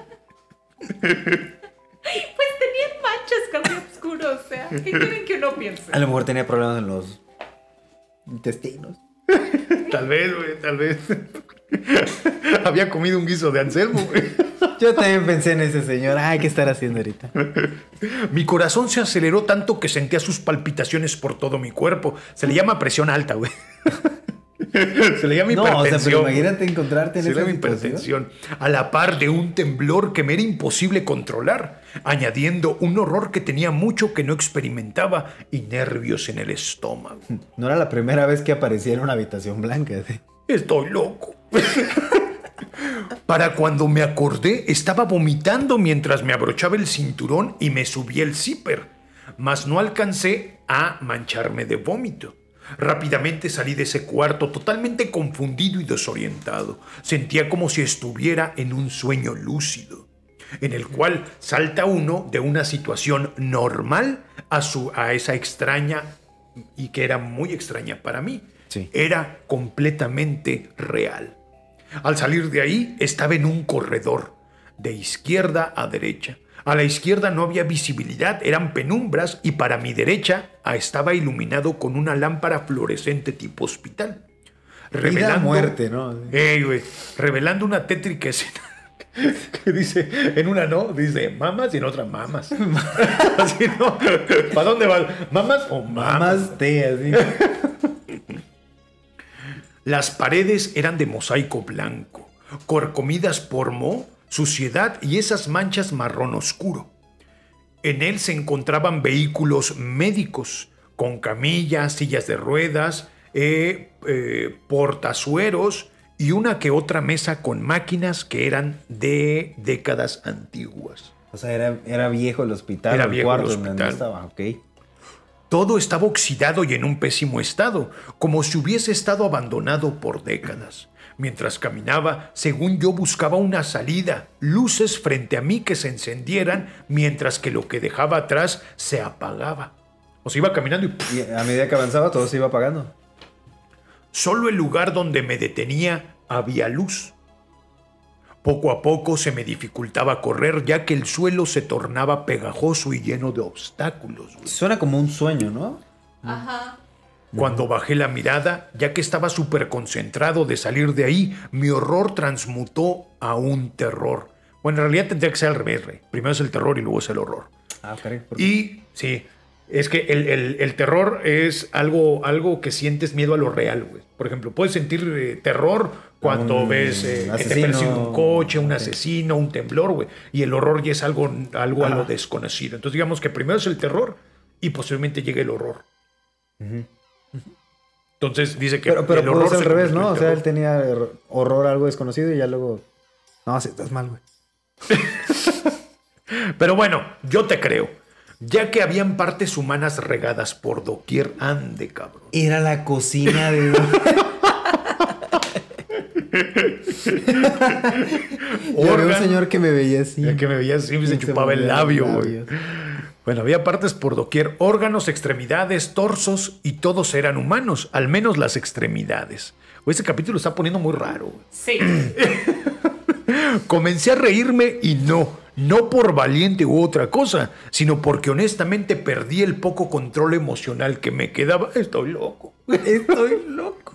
Speaker 1: Pues tenían manchas, café oscuro, o sea, ¿qué quieren que uno piense?
Speaker 3: A lo mejor tenía problemas en los intestinos.
Speaker 2: Tal vez, güey, tal vez. Había comido un guiso de Anselmo, güey.
Speaker 3: Yo también pensé en ese señor. Ay, ¿qué estará haciendo ahorita?
Speaker 2: Mi corazón se aceleró tanto que sentía sus palpitaciones por todo mi cuerpo. Se le llama presión alta, güey. Se le llama
Speaker 3: No, o sea,
Speaker 2: hipertensión.
Speaker 3: pero imagínate encontrarte en
Speaker 2: Se
Speaker 3: esa
Speaker 2: llama
Speaker 3: situación.
Speaker 2: hipertensión. A la par de un temblor que me era imposible controlar, añadiendo un horror que tenía mucho que no experimentaba y nervios en el estómago.
Speaker 3: No era la primera vez que aparecía en una habitación blanca. ¿Sí?
Speaker 2: Estoy loco. Para cuando me acordé, estaba vomitando mientras me abrochaba el cinturón y me subí el zipper, mas no alcancé a mancharme de vómito. Rápidamente salí de ese cuarto totalmente confundido y desorientado. Sentía como si estuviera en un sueño lúcido, en el cual salta uno de una situación normal a, su, a esa extraña, y que era muy extraña para mí.
Speaker 3: Sí.
Speaker 2: Era completamente real. Al salir de ahí, estaba en un corredor, de izquierda a derecha. A la izquierda no había visibilidad, eran penumbras, y para mi derecha estaba iluminado con una lámpara fluorescente tipo hospital.
Speaker 3: Vida, muerte, ¿no?
Speaker 2: Ey, güey, revelando una tétrica escena. Que dice, en una no, dice mamas y en otra mamas. Así, ¿no? ¿Para dónde vas? ¿Mamas o mamas?
Speaker 3: Mamás de así.
Speaker 2: Las paredes eran de mosaico blanco, carcomidas por moho, suciedad y esas manchas marrón oscuro. En él se encontraban vehículos médicos, con camillas, sillas de ruedas, eh, eh, portazueros y una que otra mesa con máquinas que eran de décadas antiguas.
Speaker 3: O sea, era, era viejo el hospital.
Speaker 2: Era
Speaker 3: el
Speaker 2: viejo el
Speaker 3: cuarto en donde
Speaker 2: hospital.
Speaker 3: estaba, ok.
Speaker 2: Todo estaba oxidado y en un pésimo estado, como si hubiese estado abandonado por décadas. Mientras caminaba, según yo buscaba una salida, luces frente a mí que se encendieran, mientras que lo que dejaba atrás se apagaba. O sea, iba caminando y... ¡puf!
Speaker 3: Y a medida que avanzaba, todo se iba apagando.
Speaker 2: Solo el lugar donde me detenía había luz. Poco a poco se me dificultaba correr, ya que el suelo se tornaba pegajoso y lleno de obstáculos, güey.
Speaker 3: Suena como un sueño, ¿no?
Speaker 1: Ajá.
Speaker 2: Cuando bajé la mirada, ya que estaba súper concentrado de salir de ahí, mi horror transmutó a un terror. Bueno, en realidad tendría que ser al revés, Rey. Primero es el terror y luego es el horror.
Speaker 3: Ah, caray. ¿por qué?
Speaker 2: Y sí, es que el, el- el terror es algo, algo que sientes miedo a lo real, güey. Por ejemplo, puedes sentir eh, terror cuando
Speaker 3: Un
Speaker 2: ves eh, que te
Speaker 3: asesino.
Speaker 2: persigue un coche, un
Speaker 3: Ok.
Speaker 2: asesino, un temblor, güey. Y el horror ya es algo, algo a lo
Speaker 3: Ajá.
Speaker 2: desconocido. Entonces digamos que primero es el terror y posiblemente llegue el horror.
Speaker 3: Ujú.
Speaker 2: Entonces dice que
Speaker 3: Pero, pero
Speaker 2: el
Speaker 3: pudo
Speaker 2: horror
Speaker 3: ser
Speaker 2: se
Speaker 3: al revés,
Speaker 2: convirtió
Speaker 3: ¿no?
Speaker 2: en
Speaker 3: O sea,
Speaker 2: terror.
Speaker 3: él tenía er- horror a algo desconocido y ya luego... No, sí, estás mal, güey.
Speaker 2: Pero bueno, yo te creo. Ya que habían partes humanas regadas por doquier, ande, cabrón.
Speaker 3: Era la cocina de... Y había un
Speaker 2: Órgano.
Speaker 3: señor que me veía así.
Speaker 2: El que me veía así,
Speaker 3: Y
Speaker 2: se chupaba el
Speaker 3: movía los
Speaker 2: labio, güey.
Speaker 3: labios.
Speaker 2: Bueno, había partes por doquier, órganos, extremidades, torsos, y todos eran humanos, al menos las extremidades. Güey, ese capítulo está poniendo muy raro, güey.
Speaker 1: Sí.
Speaker 2: Comencé a reírme y no, no por valiente u otra cosa, sino porque honestamente perdí el poco control emocional que me quedaba. Estoy loco.
Speaker 3: Estoy loco.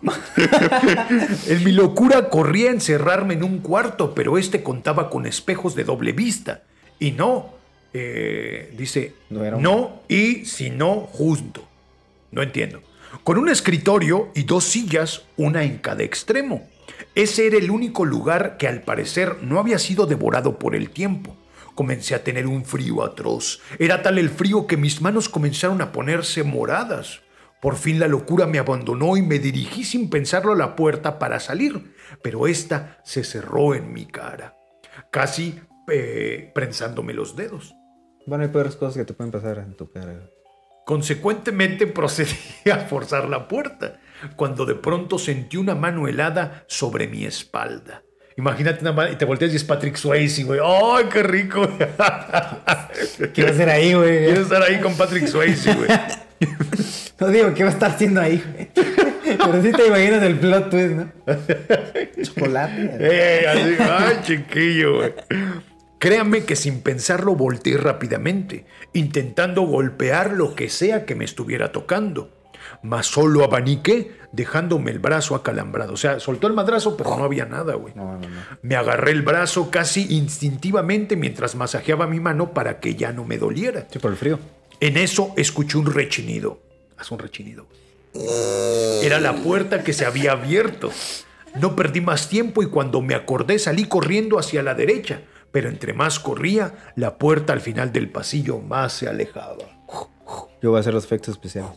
Speaker 2: En mi locura corría a encerrarme en un cuarto, pero este contaba con espejos de doble vista. Y no, eh, dice,
Speaker 3: No era un-
Speaker 2: no y si no, justo. No entiendo. Con un escritorio y dos sillas, una en cada extremo. Ese era el único lugar que al parecer no había sido devorado por el tiempo. Comencé a tener un frío atroz. Era tal el frío que mis manos comenzaron a ponerse moradas. Por fin la locura me abandonó y me dirigí sin pensarlo a la puerta para salir, pero esta se cerró en mi cara, casi eh, prensándome los dedos.
Speaker 3: Bueno, hay peores cosas que te pueden pasar en tu cara.
Speaker 2: Consecuentemente procedí a forzar la puerta, cuando de pronto sentí una mano helada sobre mi espalda. Imagínate una mano y te volteas y es Patrick Swayze, güey. ¡Ay, qué rico!
Speaker 3: ¿Qué va a hacer ahí, güey?
Speaker 2: Quiero estar ahí con Patrick Swayze, güey.
Speaker 3: No digo, ¿qué va a estar haciendo ahí, güey? Pero sí te imaginas el plot twist, ¿no? Chocolate.
Speaker 2: Eh, así, ¡ay, chiquillo, güey! Créame que sin pensarlo volteé rápidamente, intentando golpear lo que sea que me estuviera tocando. Mas solo abaniqué, dejándome el brazo acalambrado. O sea, soltó el madrazo, pero no había nada, güey.
Speaker 3: No, no, no.
Speaker 2: Me agarré el brazo casi instintivamente mientras masajeaba mi mano para que ya no me doliera.
Speaker 3: Sí, por el frío.
Speaker 2: En eso escuché un rechinido. Haz un rechinido. Era la puerta que se había abierto. No perdí más tiempo y cuando me acordé salí corriendo hacia la derecha. Pero entre más corría, la puerta al final del pasillo más se alejaba.
Speaker 3: Yo voy a hacer los efectos especiales.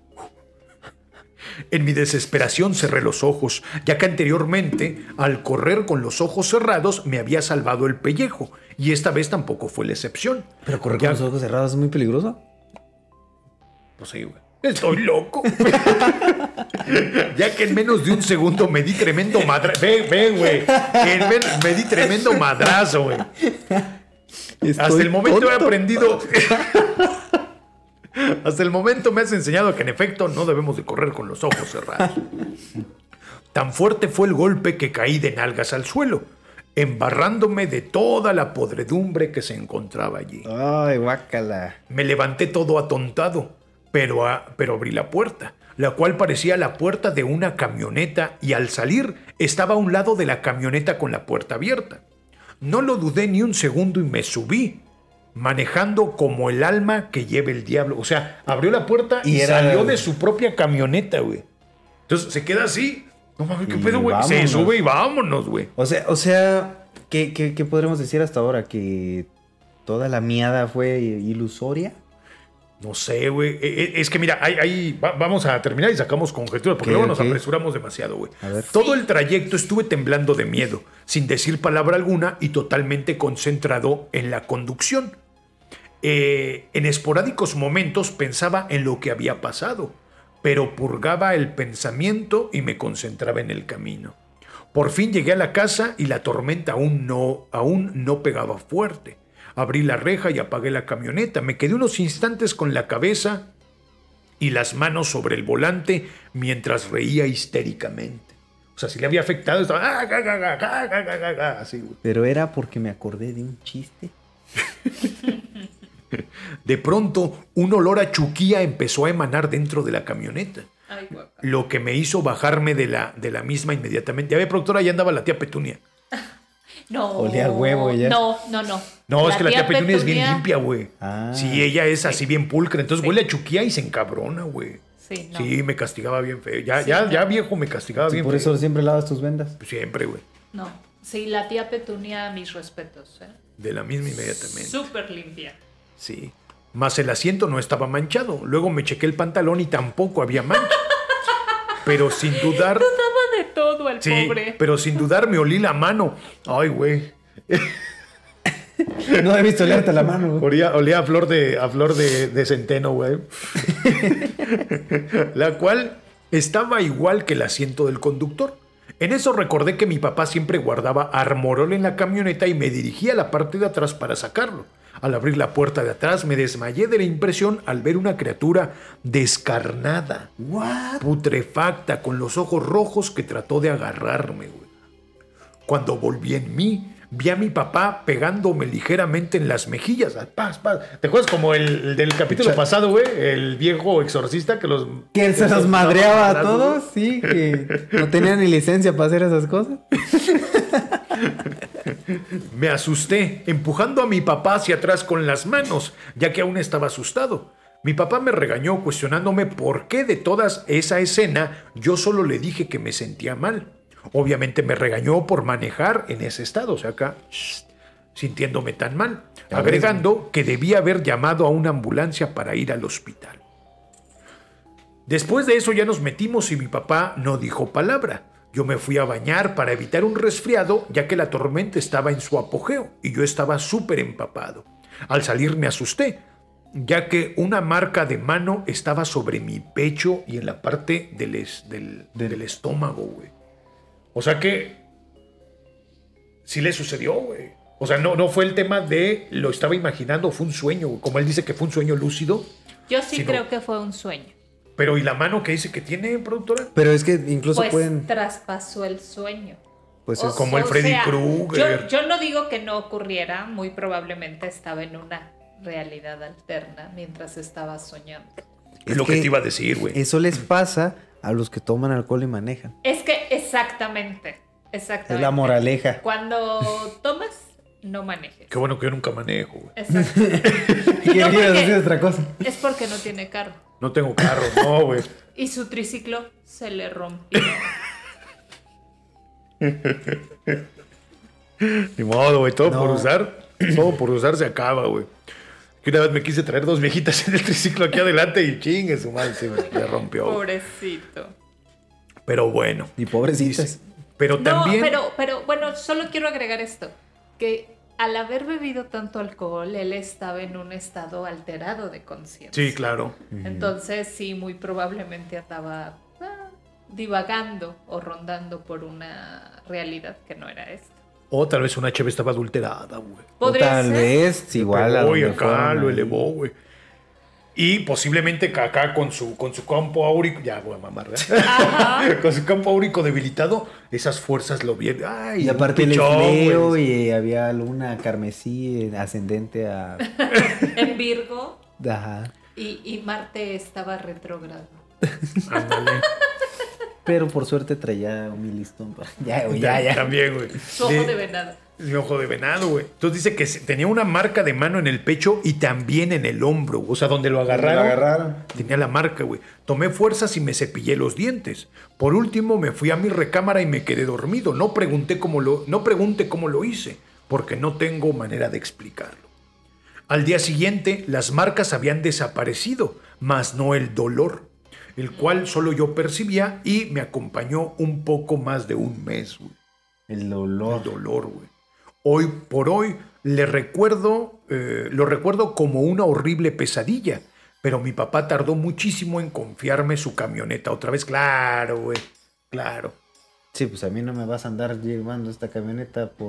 Speaker 2: En mi desesperación cerré los ojos, ya que anteriormente, al correr con los ojos cerrados, me había salvado el pellejo. Y esta vez tampoco fue la excepción.
Speaker 3: Pero correr
Speaker 2: Ya-
Speaker 3: con los ojos cerrados es muy peligroso.
Speaker 2: Pues sí, güey. Estoy loco. Ya que en menos de un segundo me di tremendo madrazo. Ven, ven, güey. En men- me di tremendo madrazo, güey. Hasta el momento he aprendido. Hasta el momento me has enseñado que en efecto no debemos de correr con los ojos cerrados. Tan fuerte fue el golpe que caí de nalgas al suelo, embarrándome de toda la podredumbre que se encontraba allí.
Speaker 3: Ay, guácala.
Speaker 2: Me levanté todo atontado, pero, a- pero abrí la puerta, la cual parecía la puerta de una camioneta, y al salir estaba a un lado de la camioneta con la puerta abierta. No lo dudé ni un segundo y me subí, manejando como el alma que lleva el diablo. O sea, abrió la puerta y,
Speaker 3: Y era-
Speaker 2: salió de su propia camioneta, güey. Entonces se queda así. No mames, ¿qué
Speaker 3: Y
Speaker 2: pedo, güey? Se
Speaker 3: vámonos.
Speaker 2: sube y vámonos, güey.
Speaker 3: O sea, o sea, ¿qué, qué, qué podremos decir hasta ahora? ¿Que toda la miada fue ilusoria?
Speaker 2: No sé, güey. Eh, eh, Es que mira, ahí, ahí va- vamos a terminar y sacamos conjeturas, porque
Speaker 3: Ok,
Speaker 2: luego nos
Speaker 3: ok.
Speaker 2: apresuramos demasiado, güey.
Speaker 3: A ver.
Speaker 2: Todo el trayecto estuve temblando de miedo, sin decir palabra alguna y totalmente concentrado en la conducción. Eh, en esporádicos momentos pensaba en lo que había pasado, pero purgaba el pensamiento y me concentraba en el camino. Por fin llegué a la casa y la tormenta aún no, aún no pegaba fuerte. Abrí la reja y apagué la camioneta. Me quedé unos instantes con la cabeza y las manos sobre el volante mientras reía histéricamente. O sea, si le había afectado, estaba... "Ah, ga, ga, ga, ga, ga, ga, ga, ga", así, güey.
Speaker 3: Pero era porque me acordé de un chiste.
Speaker 2: De pronto, un olor a chuquía empezó a emanar dentro de la camioneta.
Speaker 1: Ay, guapa.
Speaker 2: Lo que me hizo bajarme de la, de la misma inmediatamente. Ya ve, productora, ya andaba la tía Petunia.
Speaker 1: No.
Speaker 3: Olía a huevo ella.
Speaker 1: No, no, no.
Speaker 2: No, es que la tía Petunia es bien
Speaker 1: Petunia-
Speaker 2: limpia, güey.
Speaker 3: Ah.
Speaker 2: Sí, ella es así bien pulcra. Entonces
Speaker 1: Sí.
Speaker 2: huele a chuquía y se encabrona, güey.
Speaker 1: Sí, no.
Speaker 2: Sí, me castigaba bien feo. Ya,
Speaker 1: Sí,
Speaker 2: ya,
Speaker 1: no.
Speaker 2: ya viejo me castigaba
Speaker 3: Sí,
Speaker 2: bien
Speaker 3: por
Speaker 2: feo.
Speaker 3: eso siempre lavas tus vendas.
Speaker 2: Siempre, güey.
Speaker 1: No. Sí, la tía Petunia, mis respetos. ¿eh?
Speaker 2: De la misma inmediatamente.
Speaker 1: Súper limpia.
Speaker 2: Sí. Más el asiento no estaba manchado. Luego me chequé el pantalón y tampoco había mancha. Pero sin dudar...
Speaker 1: Daba de todo al
Speaker 2: Sí,
Speaker 1: pobre.
Speaker 2: pero sin dudar me olí la mano. Ay, güey.
Speaker 3: No he visto olerte la mano, güey.
Speaker 2: Olía, olía a flor de, a flor de, de centeno, güey. La cual estaba igual que el asiento del conductor. En eso recordé que mi papá siempre guardaba armorol en la camioneta y me dirigí a la parte de atrás para sacarlo. Al abrir la puerta de atrás me desmayé de la impresión al ver una criatura descarnada,
Speaker 3: What?
Speaker 2: putrefacta, con los ojos rojos que trató de agarrarme, güey. Cuando volví en mí, vi a mi papá pegándome ligeramente en las mejillas. Paz, paz. ¿Te acuerdas como el, el del capítulo
Speaker 3: Cha-
Speaker 2: pasado, güey? El viejo exorcista que los...
Speaker 3: Que él se los madreaba a todos, sí, que no tenía ni licencia para hacer esas cosas.
Speaker 2: Me asusté, empujando a mi papá hacia atrás con las manos, ya que aún estaba asustado. Mi papá me regañó cuestionándome por qué de toda esa escena yo solo le dije que me sentía mal. Obviamente me regañó por manejar en ese estado, o sea, acá, shh, sintiéndome tan mal,
Speaker 3: Ya
Speaker 2: agregando que debía haber llamado a una ambulancia para ir al hospital. Después de eso ya nos metimos y mi papá no dijo palabra. Yo me fui a bañar para evitar un resfriado, ya que la tormenta estaba en su apogeo y yo estaba súper empapado. Al salir me asusté, ya que una marca de mano estaba sobre mi pecho y en la parte del, es- del,
Speaker 3: Del-
Speaker 2: del estómago, güey. O sea que sí le sucedió, güey. O sea, no, no fue el tema de lo estaba imaginando, fue un sueño, güey. Como él dice que fue un sueño lúcido.
Speaker 1: Yo sí
Speaker 2: Sí, no.
Speaker 1: creo que fue un sueño.
Speaker 2: Pero ¿y la mano que dice que tiene, productora?
Speaker 3: Pero es que incluso
Speaker 1: Pues
Speaker 3: pueden.
Speaker 1: traspasó el sueño.
Speaker 3: Pues
Speaker 1: O-
Speaker 3: es
Speaker 2: como el Freddy
Speaker 1: sea,
Speaker 2: Krueger.
Speaker 1: Yo, yo no digo que no ocurriera, muy probablemente estaba en una realidad alterna mientras estaba soñando.
Speaker 2: Es
Speaker 3: Es
Speaker 2: lo que,
Speaker 3: que
Speaker 2: te iba a decir, güey.
Speaker 3: eso les pasa a los que toman alcohol y manejan.
Speaker 1: Es que exactamente, exactamente.
Speaker 3: Es la moraleja.
Speaker 1: Cuando tomas, no manejes.
Speaker 2: Qué bueno que yo nunca manejo, güey.
Speaker 1: Exacto.
Speaker 3: ¿Qué
Speaker 1: No,
Speaker 3: quieres
Speaker 1: porque-
Speaker 3: decir otra cosa?
Speaker 1: Es porque no tiene carro.
Speaker 2: No tengo carro, no, güey.
Speaker 1: Y su triciclo se le rompió.
Speaker 2: Ni modo, güey. Todo
Speaker 3: No.
Speaker 2: por usar, todo por usar se acaba, güey. Que una vez me quise traer dos viejitas en el triciclo aquí adelante y chingue su madre, se me me rompió. güey.
Speaker 1: Pobrecito.
Speaker 2: Pero bueno.
Speaker 3: Y pobrecitas.
Speaker 2: Pero también.
Speaker 1: No, pero, pero bueno, solo quiero agregar esto. Que al haber bebido tanto alcohol, él estaba en un estado alterado de conciencia.
Speaker 2: Sí, claro.
Speaker 1: Entonces, sí, muy probablemente estaba ah, divagando o rondando por una realidad que no era esta.
Speaker 2: O tal vez una cheve estaba adulterada, güey.
Speaker 3: O
Speaker 1: ¿Podría
Speaker 3: tal
Speaker 1: ser?
Speaker 3: vez igual a
Speaker 2: Oye,
Speaker 3: donde
Speaker 2: acá
Speaker 3: fueron
Speaker 2: lo
Speaker 3: ahí.
Speaker 2: elevó, güey. Y posiblemente que acá con su, con su campo áurico, ya voy a mamar, ¿verdad?
Speaker 1: Ajá.
Speaker 2: Con su campo áurico debilitado, esas fuerzas lo vieron. Ay,
Speaker 3: Y
Speaker 2: un
Speaker 3: aparte el
Speaker 2: pichón,
Speaker 3: leo
Speaker 2: güey.
Speaker 3: y había luna carmesí ascendente a...
Speaker 1: En Virgo
Speaker 3: Ajá.
Speaker 1: y, y Marte estaba retrógrado.
Speaker 2: Ándale.
Speaker 3: Pero por suerte traía un listón. para- Ya, güey, ya, ya.
Speaker 2: También, güey.
Speaker 1: Su ojo de venado.
Speaker 2: Mi ojo de venado, güey. Entonces dice que se- tenía una marca de mano en el pecho y también en el hombro. O sea, donde lo agarraron.
Speaker 3: Lo agarraron.
Speaker 2: Tenía la marca, güey. Tomé fuerzas y me cepillé los dientes. Por último, me fui a mi recámara y me quedé dormido. No pregunté cómo lo, no pregunté cómo lo hice, porque no tengo manera de explicarlo. Al día siguiente, las marcas habían desaparecido, mas no el dolor, el cual solo yo percibía y me acompañó un poco más de un mes, güey.
Speaker 3: El
Speaker 2: El
Speaker 3: dolor.
Speaker 2: dolor, güey. Hoy por hoy le recuerdo, eh, lo recuerdo como una horrible pesadilla, pero mi papá tardó muchísimo en confiarme su camioneta otra vez. Claro, güey, claro.
Speaker 3: Sí, pues a mí no me vas a andar llevando esta camioneta por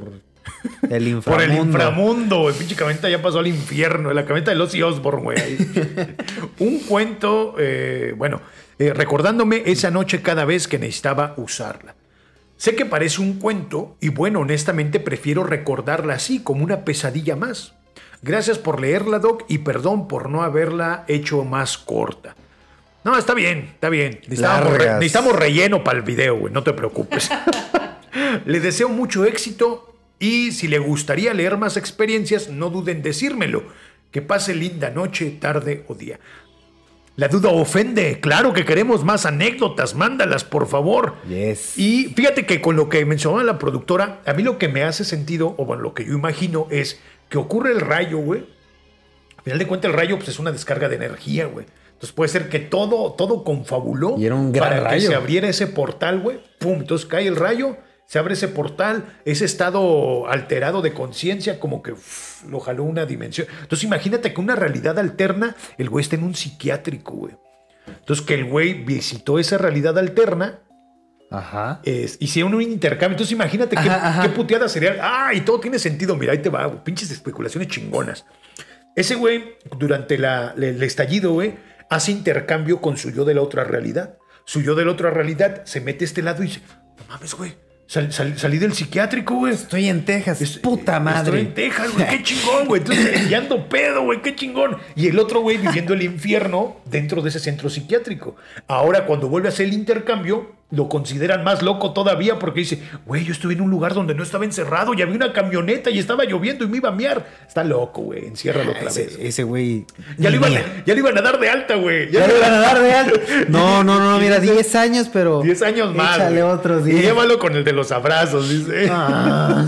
Speaker 3: El inframundo.
Speaker 2: Por el inframundo, güey. Pinche camioneta ya pasó al infierno. La camioneta de Ozzy Osbourne, güey. Un cuento, eh, bueno, eh, recordándome esa noche cada vez que necesitaba usarla. Sé que parece un cuento y bueno, honestamente prefiero recordarla así, como una pesadilla más. Gracias por leerla, Doc, y perdón por no haberla hecho más corta. No, está bien, está bien. Necesitamos, re- necesitamos relleno para el video, güey, no te preocupes. Le deseo mucho éxito y si le gustaría leer más experiencias, no duden en decírmelo. Que pase linda noche, tarde o día. La duda ofende. Claro que queremos más anécdotas. Mándalas, por favor.
Speaker 3: Yes.
Speaker 2: Y fíjate que con lo que mencionaba la productora, a mí lo que me hace sentido, o bueno, lo que yo imagino es que ocurre el rayo, güey. Al final de cuentas, el rayo pues, es una descarga de energía, güey. Entonces puede ser que todo, todo confabuló
Speaker 3: y era un gran
Speaker 2: para
Speaker 3: rayo.
Speaker 2: que se abriera ese portal, güey. Pum, entonces cae el rayo, se abre ese portal, ese estado alterado de conciencia como que uf, lo jaló una dimensión. Entonces imagínate que una realidad alterna, el güey está en un psiquiátrico, güey. Entonces que el güey visitó esa realidad alterna.
Speaker 3: Ajá.
Speaker 2: Es, hicieron un intercambio. Entonces imagínate qué,
Speaker 3: ajá, ajá.
Speaker 2: qué puteada sería. Ah, y todo tiene sentido. Mira, ahí te va, güey. Pinches especulaciones chingonas. Ese güey, durante la, el estallido, güey, hace intercambio con su yo de la otra realidad. Su yo de la otra realidad se mete a este lado y dice, no mames, güey. Sal, sal, salí del psiquiátrico, güey.
Speaker 3: Estoy en Texas,
Speaker 2: es,
Speaker 3: puta madre.
Speaker 2: Estoy en Texas, güey. Qué chingón, güey. Entonces, ya ando pedo, güey. Qué chingón. Y el otro, güey, viviendo el infierno dentro de ese centro psiquiátrico. Ahora, cuando vuelve a hacer el intercambio, lo consideran más loco todavía porque dice, güey, yo estuve en un lugar donde no estaba encerrado y había una camioneta y estaba lloviendo y me iba a mear. Está loco, güey. Enciérralo otra
Speaker 3: ese,
Speaker 2: vez.
Speaker 3: Ese güey.
Speaker 2: Ya, ya le iban a dar de alta, güey.
Speaker 3: Ya, ya le iban a dar de alta. No, no, no, mira, diez años, pero.
Speaker 2: diez años más.
Speaker 3: Échale
Speaker 2: güey.
Speaker 3: otros diez.
Speaker 2: Y llévalo con el de los abrazos, dice. Ah.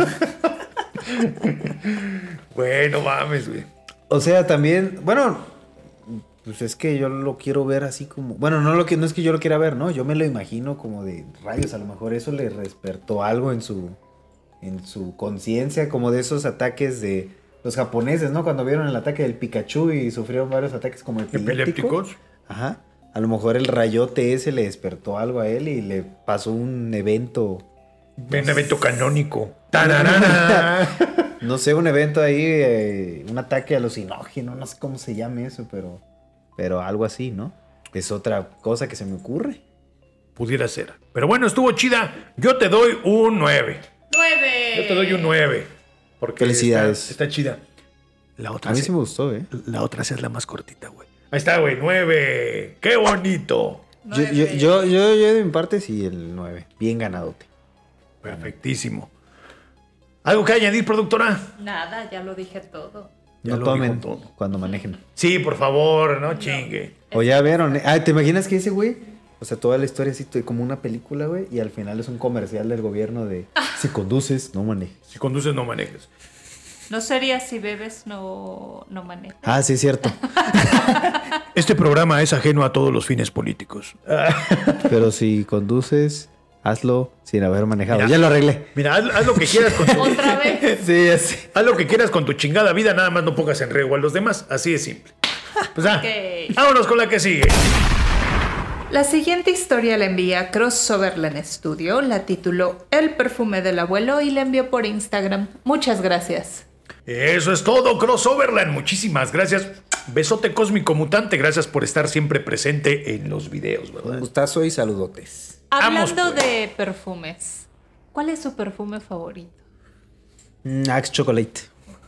Speaker 2: Bueno, mames, güey.
Speaker 3: O sea, también, bueno, pues es que yo lo quiero ver así como, bueno, no lo que no es que yo lo quiera ver, ¿no? Yo me lo imagino como de rayos, a lo mejor eso le despertó algo en su en su conciencia, como de esos ataques de los japoneses, ¿no? Cuando vieron el ataque del Pikachu y sufrieron varios ataques como epilépticos.
Speaker 2: ¿Epilépticos?
Speaker 3: Ajá. A lo mejor el rayote ese le despertó algo a él y le pasó un evento.
Speaker 2: Un evento canónico. ¡Tararana!
Speaker 3: No sé, un evento ahí, eh, un ataque alucinógeno, no sé cómo se llame eso, pero, pero algo así, ¿no? Es otra cosa que se me ocurre.
Speaker 2: Pudiera ser. Pero bueno, estuvo chida. Yo te doy un nueve.
Speaker 1: ¡Nueve!
Speaker 2: Yo te doy un nueve. Porque
Speaker 3: felicidades.
Speaker 2: Está, está chida. La otra
Speaker 3: A mí
Speaker 2: se,
Speaker 3: sí me gustó, ¿eh?
Speaker 2: La otra sí es la más cortita, güey. Ahí está, güey. Nueve. ¡Qué bonito!
Speaker 3: Yo, yo, yo, yo, yo de mi parte sí, el nueve. Bien ganadote.
Speaker 2: Perfectísimo. ¿Algo que añadir, productora?
Speaker 1: Nada, ya lo dije todo.
Speaker 2: Ya
Speaker 3: No
Speaker 2: lo
Speaker 3: tomen
Speaker 2: dijo todo.
Speaker 3: cuando manejen.
Speaker 2: Sí, por favor, no chingue.
Speaker 3: O ya vieron. eh? Ah, ¿te imaginas que ese güey? O sea, toda la historia así como una película, güey. Y al final es un comercial del gobierno de si conduces, no manejes.
Speaker 2: Si conduces, no manejes.
Speaker 1: No sería si bebes, no, no manejas.
Speaker 3: Ah, sí, es cierto.
Speaker 2: Este programa es ajeno a todos los fines políticos.
Speaker 3: Pero si conduces, hazlo sin haber manejado.
Speaker 2: Mira,
Speaker 3: ya lo arreglé.
Speaker 2: Mira, haz, haz lo que quieras con tu...
Speaker 1: ¿Otra vez?
Speaker 3: Sí, ya sé.
Speaker 2: Haz lo que quieras con tu chingada vida, nada más no pongas en riesgo a los demás. Así de simple. Pues ah,
Speaker 1: Ok.
Speaker 2: vámonos con la que sigue.
Speaker 1: La siguiente historia la envía Crossoverland Studio, la tituló El perfume del abuelo y la envió por Instagram. Muchas gracias.
Speaker 2: Eso es todo, Crossoverland. Muchísimas gracias. Besote cósmico mutante. Gracias por estar siempre presente en los videos, ¿verdad?
Speaker 3: Un gustazo y saludotes.
Speaker 2: Vamos,
Speaker 1: Hablando
Speaker 2: pues.
Speaker 1: de perfumes, ¿cuál es su perfume favorito?
Speaker 3: Mm, Axe Chocolate.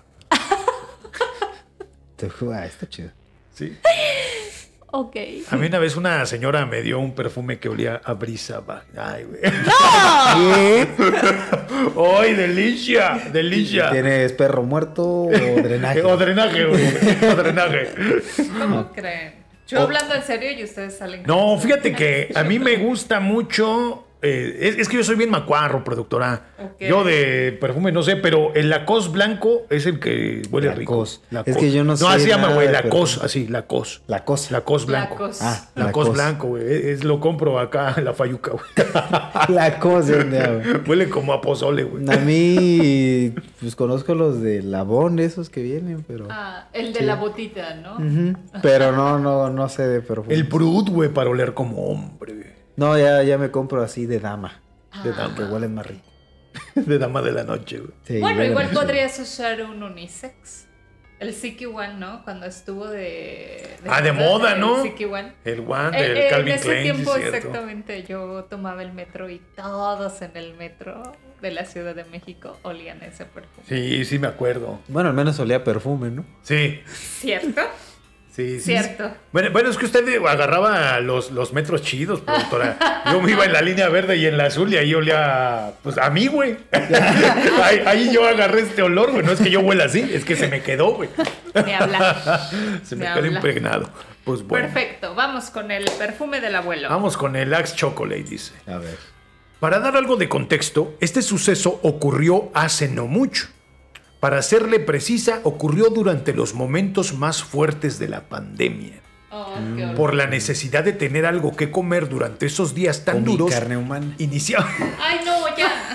Speaker 3: Te juro, ah, está chido.
Speaker 2: Sí.
Speaker 1: Ok.
Speaker 2: A mí una vez una señora me dio un perfume que olía a brisa. va- Ay, güey.
Speaker 3: ¿Qué?
Speaker 2: ¡Ay, delicia! ¡Delicia!
Speaker 3: ¿Tienes perro muerto o drenaje?
Speaker 2: O drenaje, güey. O drenaje.
Speaker 1: ¿Cómo creen? Yo
Speaker 2: O-
Speaker 1: hablando en serio y ustedes salen...
Speaker 2: No, fíjate que a mí me gusta mucho. eh, es, es que yo soy bien macuarro, productora.
Speaker 1: Ok.
Speaker 2: Yo de perfume no sé, pero el Lacoste blanco es el que huele rico.
Speaker 3: Lacoste. Es que yo no sé
Speaker 2: No, así se llama,
Speaker 3: nada
Speaker 2: güey.
Speaker 3: de
Speaker 2: Lacoste,
Speaker 3: perfume.
Speaker 2: así, Lacoste.
Speaker 3: La cosa.
Speaker 2: Lacoste blanco.
Speaker 1: Lacoste.
Speaker 3: Ah,
Speaker 2: Lacoste
Speaker 3: Lacoste.
Speaker 2: blanco, güey. Es, es- lo compro acá en la Fayuca, güey.
Speaker 3: La cosa, güey.
Speaker 2: Huele como a pozole, güey.
Speaker 3: A mí, pues conozco los de Labón, esos que vienen, pero.
Speaker 1: Ah, el de
Speaker 3: Sí.
Speaker 1: la botita, ¿no?
Speaker 3: Ujú. Pero no, no, no sé de perfume.
Speaker 2: El Brut, güey, para oler como hombre, güey.
Speaker 3: No, ya, ya me compro así de dama.
Speaker 2: De
Speaker 3: Porque
Speaker 2: dama.
Speaker 3: huelen más rico.
Speaker 2: de dama de la noche, güey.
Speaker 3: Sí,
Speaker 1: Bueno, igual
Speaker 3: sí.
Speaker 1: podrías usar un unisex. El Siki One, ¿no? Cuando estuvo de...
Speaker 2: Ah, de moda, ¿no?
Speaker 1: El Siki One.
Speaker 2: El One
Speaker 1: Eh,
Speaker 2: del
Speaker 1: eh,
Speaker 2: Calvin
Speaker 1: en ese
Speaker 2: Klein,
Speaker 1: tiempo,
Speaker 2: sí, cierto.
Speaker 1: exactamente, yo tomaba el metro y todos en el metro de la Ciudad de México olían ese perfume.
Speaker 2: Sí, sí me acuerdo.
Speaker 3: Bueno, al menos olía perfume, ¿no?
Speaker 2: Sí,
Speaker 1: ¿Cierto?
Speaker 2: sí, sí.
Speaker 1: Cierto.
Speaker 2: Bueno, bueno, es que usted agarraba los, los metros chidos, productora. Yo me iba en la línea verde y en la azul y ahí olía, pues, a mí, güey. ahí, ahí yo agarré este olor, güey. No es que yo huela así, es que se me quedó, güey.
Speaker 1: Me habla.
Speaker 2: Se me,
Speaker 1: Me
Speaker 2: quedó
Speaker 1: habla.
Speaker 2: impregnado. Pues bueno.
Speaker 1: Perfecto, vamos con el perfume del abuelo.
Speaker 2: Vamos con el Axe Chocolate, dice.
Speaker 3: A ver.
Speaker 2: Para dar algo de contexto, este suceso ocurrió hace no mucho. Para serle precisa, ocurrió durante los momentos más fuertes de la pandemia.
Speaker 1: Oh, qué horror.
Speaker 2: Por la necesidad de tener algo que comer durante esos días tan
Speaker 3: Comí
Speaker 2: duros,
Speaker 3: carne humana.
Speaker 2: inicia-
Speaker 1: Ay, no, ya.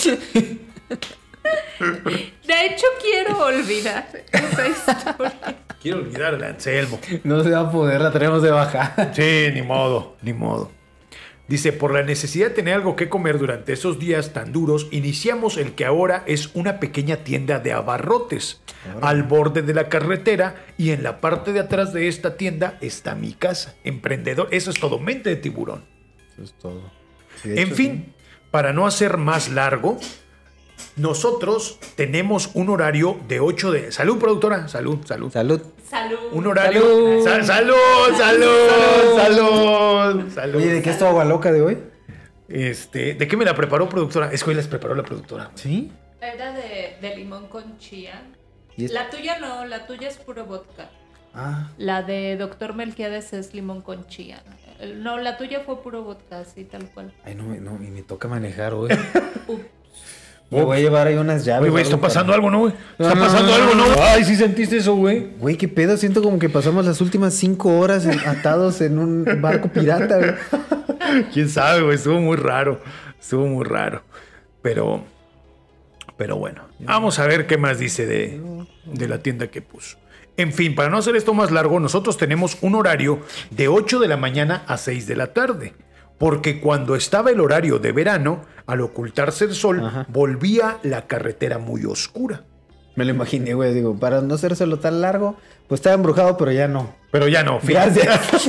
Speaker 1: De hecho, quiero olvidar esa historia.
Speaker 2: Quiero olvidar al Anselmo.
Speaker 3: No se va a poder, la tenemos de baja.
Speaker 2: Sí, ni modo, ni modo. Dice, por la necesidad de tener algo que comer durante esos días tan duros, iniciamos el que ahora es una pequeña tienda de abarrotes al borde de la carretera y en la parte de atrás de esta tienda está mi casa. Emprendedor, eso es todo, mente de tiburón.
Speaker 3: Eso es todo. Sí, de
Speaker 2: En
Speaker 3: hecho,
Speaker 2: fin, para no hacer más largo, nosotros tenemos un horario de ocho de... Salud, productora, salud, salud.
Speaker 3: sí. Salud.
Speaker 1: Salud.
Speaker 2: Un horario...
Speaker 3: Salud.
Speaker 2: Sa- salud, salud, salud, salud.
Speaker 3: Oye, ¿de qué es tu agua loca de hoy?
Speaker 2: Este, ¿de qué me la preparó productora? Es que hoy las preparó la productora.
Speaker 3: ¿Sí?
Speaker 1: Era de, de limón con chía.
Speaker 3: ¿Y es-
Speaker 1: La tuya no, la tuya es puro vodka.
Speaker 3: Ah,
Speaker 1: La de doctor Melquiades es limón con chía. El- No, la tuya fue puro vodka, así tal cual.
Speaker 3: ay, no, me- no, y me toca manejar hoy.
Speaker 1: Ups.
Speaker 3: Me voy a llevar ahí unas llaves.
Speaker 2: Oye, güey,
Speaker 3: o
Speaker 2: está
Speaker 3: algo para-
Speaker 2: pasando algo, ¿no, güey? Está
Speaker 3: No, no,
Speaker 2: pasando
Speaker 3: no,
Speaker 2: algo,
Speaker 3: no,
Speaker 2: ¿no?
Speaker 3: no.
Speaker 2: Ay, sí sentiste eso, güey.
Speaker 3: Güey, qué pedo, siento como que pasamos las últimas cinco horas en- atados en un barco pirata, güey.
Speaker 2: Quién sabe, güey, estuvo muy raro. Estuvo muy raro. Pero, pero bueno, vamos a ver qué más dice de, de la tienda que puso. En fin, para no hacer esto más largo, nosotros tenemos un horario de ocho de la mañana a seis de la tarde. Porque cuando estaba el horario de verano, al ocultarse el sol,
Speaker 3: Ajá.
Speaker 2: volvía la carretera muy oscura.
Speaker 3: Me lo imaginé, güey. Digo, para no hacérselo tan largo, pues estaba embrujado, pero ya no.
Speaker 2: Pero ya no, fíjate.
Speaker 3: Gracias.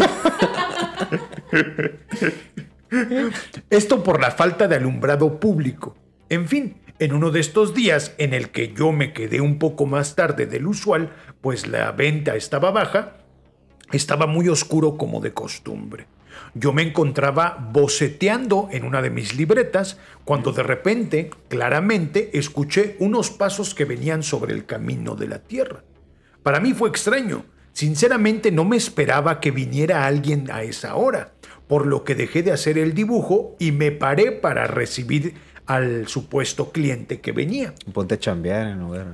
Speaker 2: Esto por la falta de alumbrado público. En fin, en uno de estos días en el que yo me quedé un poco más tarde del usual, pues la venta estaba baja, estaba muy oscuro como de costumbre. Yo me encontraba boceteando en una de mis libretas cuando de repente, claramente, escuché unos pasos que venían sobre el camino de la tierra. Para mí fue extraño. Sinceramente no me esperaba que viniera alguien a esa hora, por lo que dejé de hacer el dibujo y me paré para recibir al supuesto cliente que venía.
Speaker 3: Ponte a chambear en lugar.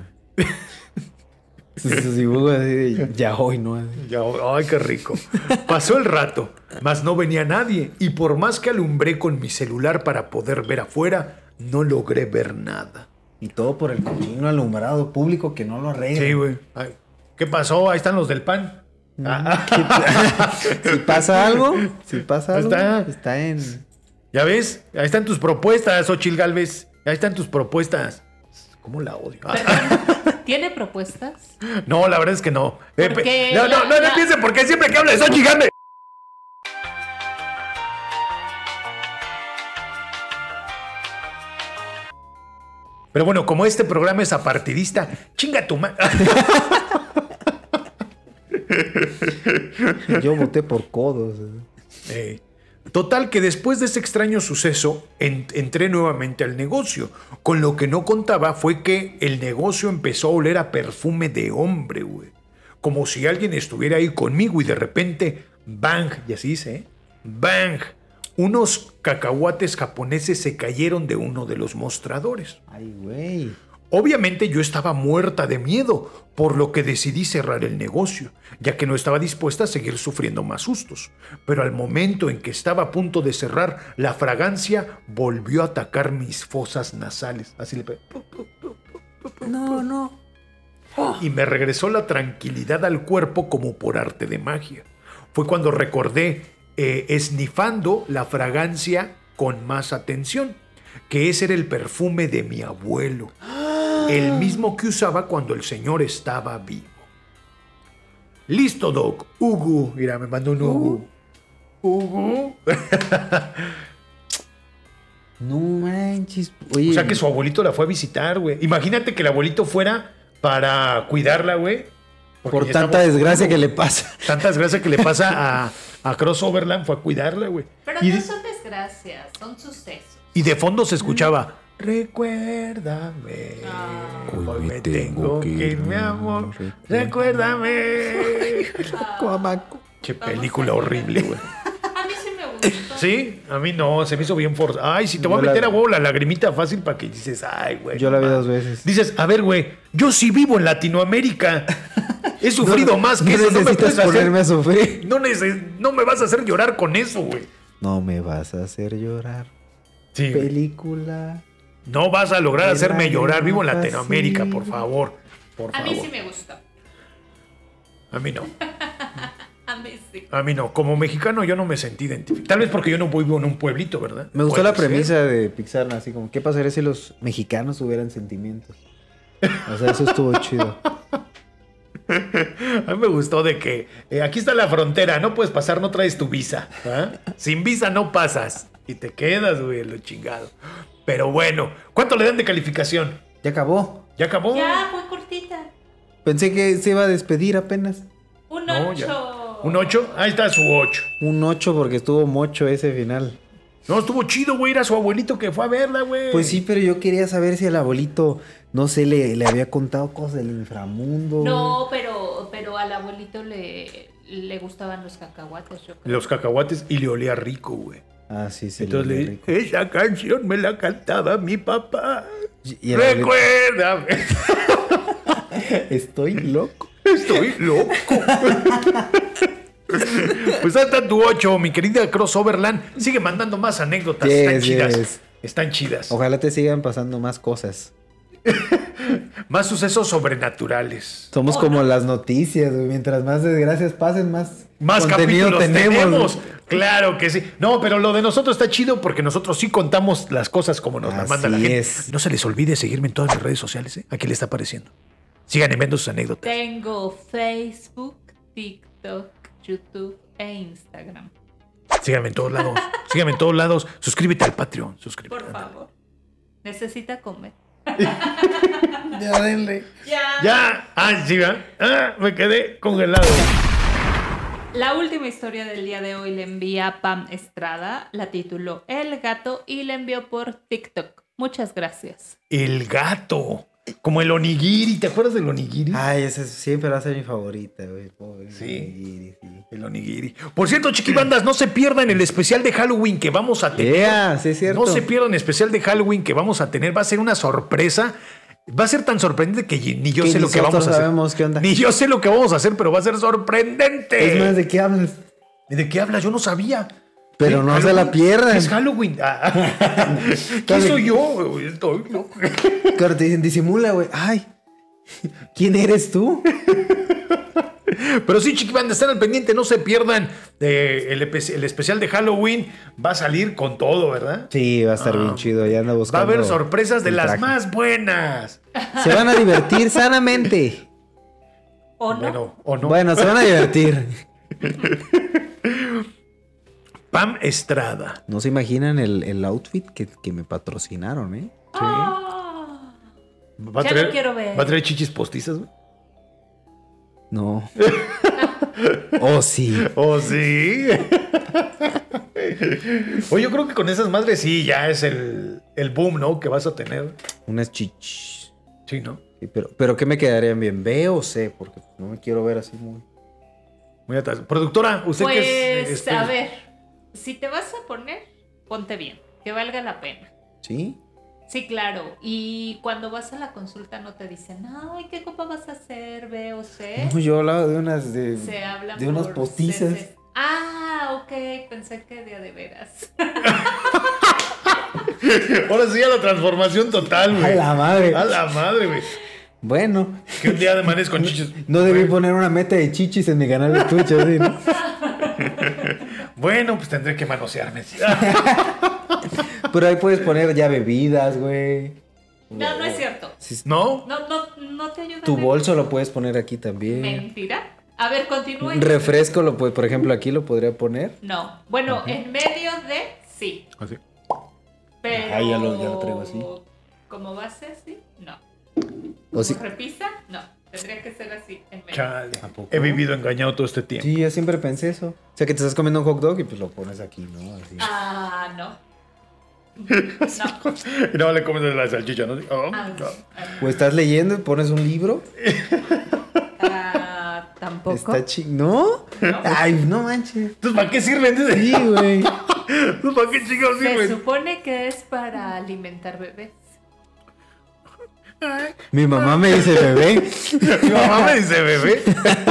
Speaker 3: Esos dibujos así de ya hoy, ¿no?
Speaker 2: Ya, ay, qué rico. Pasó el rato, mas no venía nadie, y por más que alumbré con mi celular para poder ver afuera, no logré ver nada.
Speaker 3: Y todo por el cochino alumbrado público que no lo arregla.
Speaker 2: Sí, güey. Ay, ¿qué pasó? Ahí están los del pan. Ah,
Speaker 3: Si pasa algo, si pasa algo,
Speaker 2: Está.
Speaker 3: está, en...
Speaker 2: ¿Ya ves? Ahí están tus propuestas, Xochil Gálvez. Ahí están tus propuestas. ¿Cómo la odio?
Speaker 1: ¿Tiene propuestas?
Speaker 2: No, la verdad es que no. Eh,
Speaker 1: Porque
Speaker 2: pe- no, no,
Speaker 1: la-
Speaker 2: no, no
Speaker 1: la-
Speaker 2: empiecen porque siempre que habla de Xochitl Gálvez. Pero bueno, como este programa es apartidista, chinga tu madre.
Speaker 3: Yo voté por codos.
Speaker 2: Eh, total que después de ese extraño suceso en- entré nuevamente al negocio. Con lo que no contaba fue que el negocio empezó a oler a perfume de hombre, güey. Como si alguien estuviera ahí conmigo y de repente, bang, y así dice, ¿eh? Bang. Unos cacahuates japoneses se cayeron de uno de los mostradores.
Speaker 3: Ay, güey.
Speaker 2: Obviamente yo estaba muerta de miedo, por lo que decidí cerrar el negocio, ya que no estaba dispuesta a seguir sufriendo más sustos. Pero al momento en que estaba a punto de cerrar, la fragancia volvió a atacar mis fosas nasales. Así le pe-
Speaker 3: No, no.
Speaker 2: y me regresó la tranquilidad al cuerpo como por arte de magia. Fue cuando recordé eh, esnifando la fragancia con más atención. que ese era el perfume de mi abuelo, el mismo que usaba cuando el señor estaba vivo. Listo, Doc. Hugo. Mira, me mandó un Hugo. Hugo.
Speaker 3: No manches. Oye,
Speaker 2: O sea que su abuelito la fue a visitar, güey. Imagínate que el abuelito fuera para cuidarla, güey. porque
Speaker 3: por
Speaker 2: ya
Speaker 3: tanta
Speaker 2: estamos-
Speaker 3: desgracia que le pasa.
Speaker 2: Tanta desgracia que le pasa a, a Crossoverland, fue a cuidarla, güey.
Speaker 1: Pero
Speaker 2: Y,
Speaker 1: no
Speaker 2: de-
Speaker 1: son desgracias, son sucesos.
Speaker 2: y de fondo se escuchaba, recuérdame,
Speaker 1: Ah.
Speaker 2: hoy me tengo que ir, mi amor, recuérdame.
Speaker 3: Cuamaco.
Speaker 2: Qué
Speaker 1: Vamos
Speaker 2: película
Speaker 1: a
Speaker 2: horrible, güey.
Speaker 1: A mí sí me gustó.
Speaker 2: Sí, a mí no, se me hizo bien forzado. Ay, si te voy a
Speaker 3: Yo la-
Speaker 2: meter a huevo la lagrimita fácil para que dices, ay, güey.
Speaker 3: Yo la vi
Speaker 2: no
Speaker 3: dos
Speaker 2: mames.
Speaker 3: veces.
Speaker 2: Dices, a ver, güey, yo sí vivo en Latinoamérica. He sufrido más que
Speaker 3: no
Speaker 2: eso. No me
Speaker 3: necesitas
Speaker 2: puedes
Speaker 3: ponerme
Speaker 2: hacer,
Speaker 3: a sufrir.
Speaker 2: no, neces- no me vas a hacer llorar con eso, güey.
Speaker 3: No me vas a hacer llorar.
Speaker 2: Sí, güey.
Speaker 3: Película.
Speaker 2: No vas a lograr
Speaker 3: El
Speaker 2: hacerme
Speaker 3: aire
Speaker 2: llorar. Vivo en
Speaker 3: fácil.
Speaker 2: Latinoamérica, por favor. Por
Speaker 1: A
Speaker 2: favor.
Speaker 1: mí sí me gustó.
Speaker 2: A mí no.
Speaker 1: A mí sí.
Speaker 2: A mí no. Como mexicano yo no me sentí identificado. Tal vez porque yo no vivo en un pueblito, ¿verdad?
Speaker 3: Me gustó
Speaker 2: Puede
Speaker 3: la
Speaker 2: ser.
Speaker 3: premisa de Pixar, así como, ¿qué pasaría si los mexicanos tuvieran sentimientos? O sea, eso estuvo chido.
Speaker 2: A mí me gustó de que eh, aquí está la frontera, no puedes pasar, no traes tu visa. ¿Ah? Sin visa no pasas. Y te quedas, güey, lo chingado. Pero bueno, ¿cuánto le dan de calificación?
Speaker 3: Ya acabó.
Speaker 2: ¿Ya acabó?
Speaker 1: Ya, fue cortita.
Speaker 3: Pensé que se iba a despedir apenas.
Speaker 1: Un
Speaker 2: No, ya.
Speaker 1: ocho.
Speaker 2: ¿Un ocho? Ahí está su ocho.
Speaker 3: Un ocho porque estuvo mocho ese final.
Speaker 2: No, estuvo chido, güey. Era su abuelito que fue a verla, güey.
Speaker 3: Pues sí, pero yo quería saber si el abuelito, no sé, le, le había contado cosas del inframundo.
Speaker 1: No, pero, pero al abuelito le, le gustaban los cacahuates, yo creo.
Speaker 2: Los cacahuates y le olía rico, güey.
Speaker 3: Ah, sí, sí.
Speaker 2: Entonces le
Speaker 3: rico.
Speaker 2: dije, esa canción me la cantaba mi papá.
Speaker 3: Y el abuelito,
Speaker 2: Recuérdame.
Speaker 3: estoy loco.
Speaker 2: Estoy loco. Pues ahí está tu ocho, mi querida Crossoverland. Sigue mandando más anécdotas.
Speaker 3: Yes,
Speaker 2: Están chidas.
Speaker 3: yes.
Speaker 2: Están chidas.
Speaker 3: Ojalá te sigan pasando más cosas.
Speaker 2: Más sucesos sobrenaturales.
Speaker 3: Somos
Speaker 1: Oh,
Speaker 3: como
Speaker 1: no.
Speaker 3: las noticias, güey. Mientras más desgracias pasen, más,
Speaker 2: Más
Speaker 3: contenido
Speaker 2: capítulos tenemos.
Speaker 3: tenemos. güey.
Speaker 2: Claro que sí. No, pero lo de nosotros está chido porque nosotros sí contamos las cosas como nos las
Speaker 3: Así
Speaker 2: manda la gente.
Speaker 3: es.
Speaker 2: No se les olvide seguirme en todas mis redes sociales, ¿eh? Aquí le está apareciendo. Sigan enviando sus anécdotas.
Speaker 1: Tengo Facebook, TikTok, YouTube e Instagram.
Speaker 2: Síganme en todos lados. Síganme en todos lados. Suscríbete al Patreon. Suscríbete.
Speaker 1: Por favor. Necesita comer.
Speaker 3: Ya denle.
Speaker 1: Ya.
Speaker 2: Ya. Ah, sí, ¿verdad? Ah, me quedé congelado.
Speaker 1: La última historia del día de hoy la envía Pam Estrada, la tituló El gato y la envió por TikTok. Muchas gracias.
Speaker 2: El gato. Como el onigiri. ¿Te acuerdas del onigiri?
Speaker 3: Ay, esa siempre va a ser mi favorita, güey. Pobre
Speaker 2: Sí.
Speaker 3: Nigiri, sí.
Speaker 2: El onigiri. Por cierto, chiquibandas, no se pierdan el especial de Halloween que vamos a tener.
Speaker 3: Yeah, sí es cierto.
Speaker 2: No se pierdan el especial de Halloween que vamos a tener. Va a ser una sorpresa. Va a ser tan sorprendente que ni yo
Speaker 3: Que
Speaker 2: sé lo que
Speaker 3: nosotros
Speaker 2: vamos a hacer.
Speaker 3: sabemos qué onda.
Speaker 2: Ni yo sé lo que vamos a hacer, pero va a ser sorprendente.
Speaker 3: Es más, ¿de qué hablas?
Speaker 2: ¿Y de qué hablas? Yo no sabía.
Speaker 3: Pero
Speaker 2: ¿Qué?
Speaker 3: no se
Speaker 2: ¿Halloween?
Speaker 3: la pierdan.
Speaker 2: Es Halloween. Ah. ¿Qué soy yo? Estoy loco.
Speaker 3: Claro, te dicen, disimula, güey. Ay, ¿quién eres tú?
Speaker 2: Pero sí, chiquibanda, están al pendiente, no se pierdan eh, el, epe- el especial de Halloween. Va a salir con todo, ¿verdad?
Speaker 3: Sí, va a estar
Speaker 2: Ah.
Speaker 3: bien chido. Ya anda
Speaker 2: Va a
Speaker 3: buscando.
Speaker 2: haber sorpresas de
Speaker 3: el
Speaker 2: las
Speaker 3: traje.
Speaker 2: más buenas.
Speaker 3: Se van a divertir sanamente.
Speaker 1: ¿O no?
Speaker 2: Bueno, o no.
Speaker 3: Bueno, se van a divertir.
Speaker 2: Pam Estrada.
Speaker 3: No se imaginan el, el outfit que, que me patrocinaron, ¿eh?
Speaker 1: Ah.
Speaker 2: ¿Va a
Speaker 1: Ya
Speaker 2: traer,
Speaker 1: lo quiero ver.
Speaker 2: ¿Va a traer chichis postizas? güey?
Speaker 3: No. Oh, sí.
Speaker 2: ¿Oh, sí? Oye, yo creo que con esas madres sí, ya es el, el boom, ¿no? Que vas a tener.
Speaker 3: Unas chich.
Speaker 2: Sí, ¿no?
Speaker 3: Sí, pero, pero ¿qué me quedarían bien? ¿B o C? Porque no me quiero ver así muy.
Speaker 2: Muy atrás. Productora, usted
Speaker 1: Pues,
Speaker 2: que es... este,
Speaker 1: a ver, si te vas a poner, ponte bien, que valga la pena.
Speaker 3: ¿Sí?
Speaker 1: Sí, claro. Y cuando vas a la consulta no te dicen, ay, ¿qué copa vas a hacer? B o C.
Speaker 3: No, yo hablaba de unas de.
Speaker 1: Se hablan
Speaker 3: de unas
Speaker 1: por
Speaker 3: postizas.
Speaker 1: ceses. Ah, ok, pensé que de a de veras.
Speaker 2: Ahora sí a la transformación total, güey.
Speaker 3: A la madre.
Speaker 2: A la madre, güey.
Speaker 3: Bueno,
Speaker 2: Que un día amanezco con chichis.
Speaker 3: no debí poner una meta de chichis en mi canal de Twitch, ¿sí, no?
Speaker 2: Bueno, pues tendré que manosearme.
Speaker 3: Pero ahí puedes poner ya bebidas, güey.
Speaker 1: No, no es cierto.
Speaker 3: Sí,
Speaker 2: ¿No?
Speaker 1: No, no, no te ayuda.
Speaker 3: tu
Speaker 1: en
Speaker 3: bolso lo puedes poner aquí también.
Speaker 1: Mentira. A ver, continúe.
Speaker 3: Refresco, lo puede, por ejemplo, aquí lo podría poner.
Speaker 1: No. Bueno, uh-huh. En medio de sí.
Speaker 2: Así.
Speaker 1: Pero.
Speaker 3: Ah, ya lo, ya lo traigo así.
Speaker 1: ¿Como base, sí? No.
Speaker 3: ¿O sí?
Speaker 1: ¿Repisa? No. Tendría que ser así, en medio.
Speaker 2: Chale. He vivido engañado todo este tiempo.
Speaker 3: Sí, yo siempre pensé eso. O sea, que te estás comiendo un hot dog y pues lo pones aquí, ¿no? Así.
Speaker 1: Ah, no.
Speaker 2: No. Y no le comes la salchicha, ¿no? Oh,
Speaker 1: ah,
Speaker 2: no.
Speaker 3: O estás leyendo y pones un libro.
Speaker 1: Ah, tampoco.
Speaker 3: Está ching... ¿No? ¿No? Ay, no manches.
Speaker 2: Entonces, ¿para qué sirven?
Speaker 3: Sí, güey.
Speaker 2: Entonces, ¿para qué chingados sirven?
Speaker 1: Se supone que es para alimentar bebés.
Speaker 2: Ay.
Speaker 3: Mi mamá me dice bebé.
Speaker 2: Mi mamá me dice bebé.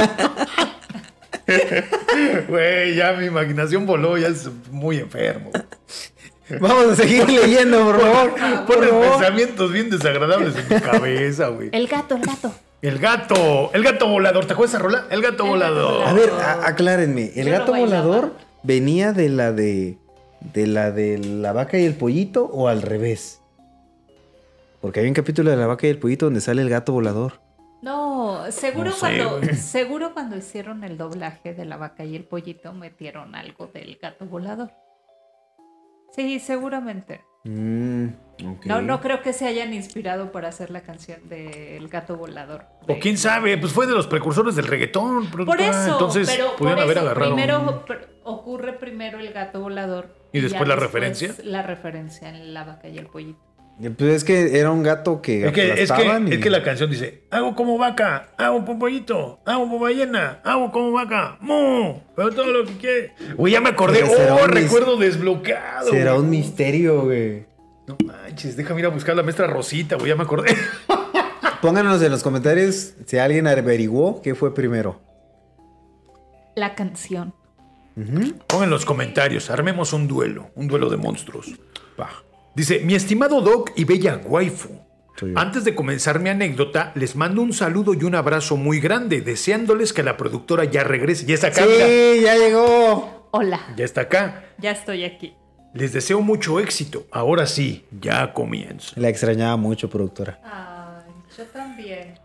Speaker 2: Güey, ya mi imaginación voló, ya es muy enfermo.
Speaker 3: Vamos a seguir leyendo, por favor.
Speaker 2: Pones pensamientos bien desagradables en mi cabeza, güey.
Speaker 1: El gato, el gato.
Speaker 2: El gato, el gato volador. ¿Te acuerdas esa rola? El gato
Speaker 1: El
Speaker 2: volador.
Speaker 1: gato
Speaker 3: A ver, a- aclárenme. ¿El
Speaker 1: Yo
Speaker 3: gato
Speaker 1: lo bailaba.
Speaker 3: volador venía de la de de la de la vaca y el pollito o al revés? Porque hay un capítulo de la vaca y el pollito donde sale el gato volador.
Speaker 1: No, seguro
Speaker 2: No sé,
Speaker 1: cuando
Speaker 2: güey.
Speaker 1: seguro cuando hicieron el doblaje de la vaca y el pollito metieron algo del gato volador. Sí, seguramente.
Speaker 3: Mm, ok.
Speaker 1: No, no creo que se hayan inspirado para hacer la canción del gato volador.
Speaker 2: O quién sabe, pues fue de los precursores del reggaetón.
Speaker 1: Por
Speaker 2: productora.
Speaker 1: eso,
Speaker 2: Entonces,
Speaker 1: pero por
Speaker 2: pudieron haber
Speaker 1: eso
Speaker 2: agarrado.
Speaker 1: primero pr- ocurre primero el gato volador
Speaker 2: ¿Y
Speaker 1: ya
Speaker 2: después la referencia?
Speaker 1: La referencia en la vaca y el pollito.
Speaker 3: Pues es que era un gato que
Speaker 2: Es que, es, que,
Speaker 3: aplastaban y-
Speaker 2: es que la canción dice: hago como vaca, hago como pollito, hago como ballena, hago como vaca, mu, pero todo lo que quiere. Güey, ya me acordé.
Speaker 3: Pero será
Speaker 2: Oh,
Speaker 3: un mis-
Speaker 2: recuerdo desbloqueado.
Speaker 3: Será
Speaker 2: güey.
Speaker 3: un misterio, güey.
Speaker 2: No manches, déjame ir a buscar la maestra Rosita, güey, ya me acordé.
Speaker 3: Pónganos en los comentarios si alguien averiguó qué fue primero.
Speaker 1: La canción.
Speaker 3: Ujú.
Speaker 2: Pongan en los comentarios, armemos un duelo, un duelo de monstruos. Va. Dice: mi estimado Doc y bella waifu,
Speaker 3: Soy yo.
Speaker 2: antes de comenzar mi anécdota, les mando un saludo y un abrazo muy grande, deseándoles que la productora ya regrese. Ya está acá, mira.
Speaker 3: Sí, ya llegó.
Speaker 1: Hola,
Speaker 2: Ya está acá.
Speaker 1: ya estoy aquí.
Speaker 2: Les deseo mucho éxito. Ahora sí, ya comienzo.
Speaker 3: La extrañaba mucho, productora.
Speaker 1: Ay, yo también.